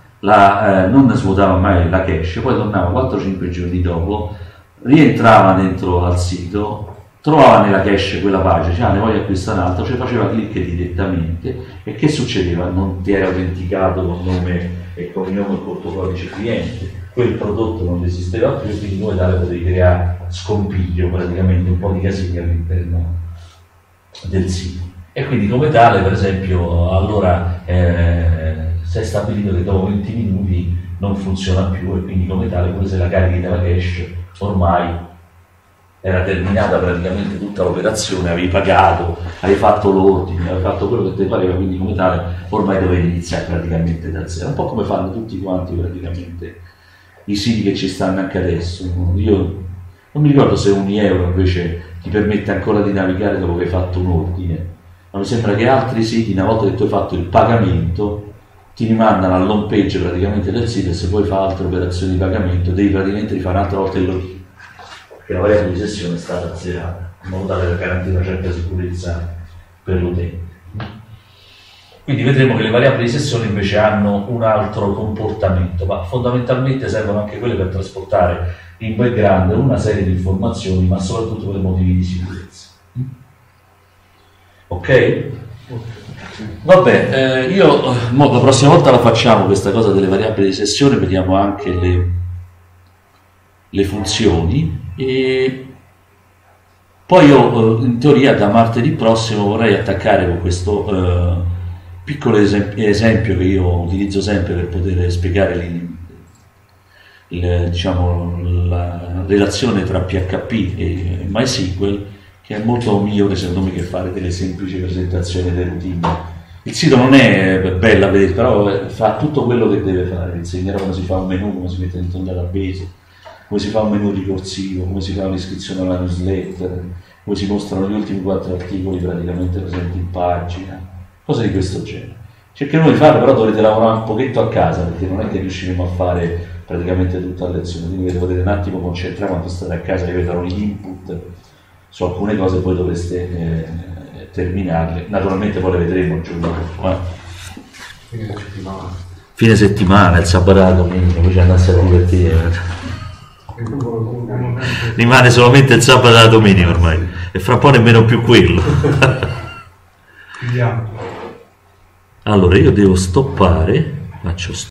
non svuotava mai la cache, poi tornava 4-5 giorni dopo, rientrava dentro al sito, trovava nella cache quella pagina, cioè ne voglio acquistare un altro, cioè faceva clic direttamente, e che succedeva? Non ti era autenticato con nome e cognome e col tuo codice cliente, quel prodotto non esisteva più, quindi come tale potevi creare scompiglio, praticamente un po' di casini all'interno del sito. E quindi come tale, per esempio, allora si è stabilito che dopo 20 minuti non funziona più, e quindi come tale, pure se la carichi dalla cache, ormai era terminata praticamente tutta l'operazione, avevi pagato, avevi fatto l'ordine, avevi fatto quello che ti pareva, quindi come tale ormai dovevi iniziare praticamente da zero, un po' come fanno tutti quanti praticamente i siti che ci stanno anche adesso. Io non mi ricordo se €1 invece ti permette ancora di navigare dopo che hai fatto un ordine, ma mi sembra che altri siti, una volta che tu hai fatto il pagamento, ti rimandano all'home page praticamente del sito, e se poi fa altre operazioni di pagamento devi praticamente rifare un'altra volta il login, perché la variabile di sessione è stata azzerata, in modo tale da garantire una certa sicurezza per l'utente. Quindi vedremo che le variabili di sessione invece hanno un altro comportamento, ma fondamentalmente servono anche quelle per trasportare in background una serie di informazioni, ma soprattutto per motivi di sicurezza. Ok? Vabbè, la prossima volta la facciamo questa cosa delle variabili di sessione, vediamo anche le funzioni, e poi io in teoria da martedì prossimo vorrei attaccare con questo piccolo esempio che io utilizzo sempre per poter spiegare la relazione tra PHP e MySQL, che è molto migliore secondo me che fare delle semplici presentazioni delle routine. Il sito non è bello a vedere, però fa tutto quello che deve fare, insegnerà come si fa un menu, come si mette dentro un database, come si fa un menu ricorsivo, come si fa un'iscrizione alla newsletter, come si mostrano gli ultimi 4 articoli praticamente presenti in pagina, cose di questo genere. Cercheremo di farlo, però dovrete lavorare un pochetto a casa, perché non è che riusciremo a fare praticamente tutta la lezione, quindi potete un attimo concentrare quando state a casa, che vedrò gli input su alcune cose, poi dovreste terminarle. Naturalmente poi le vedremo il giorno dopo. Fine settimana, il sabato e la domenica, poi ci andasse a divertire. Rimane solamente il sabato e la domenica ormai, e fra un po' nemmeno più quello. Allora io devo stoppare, faccio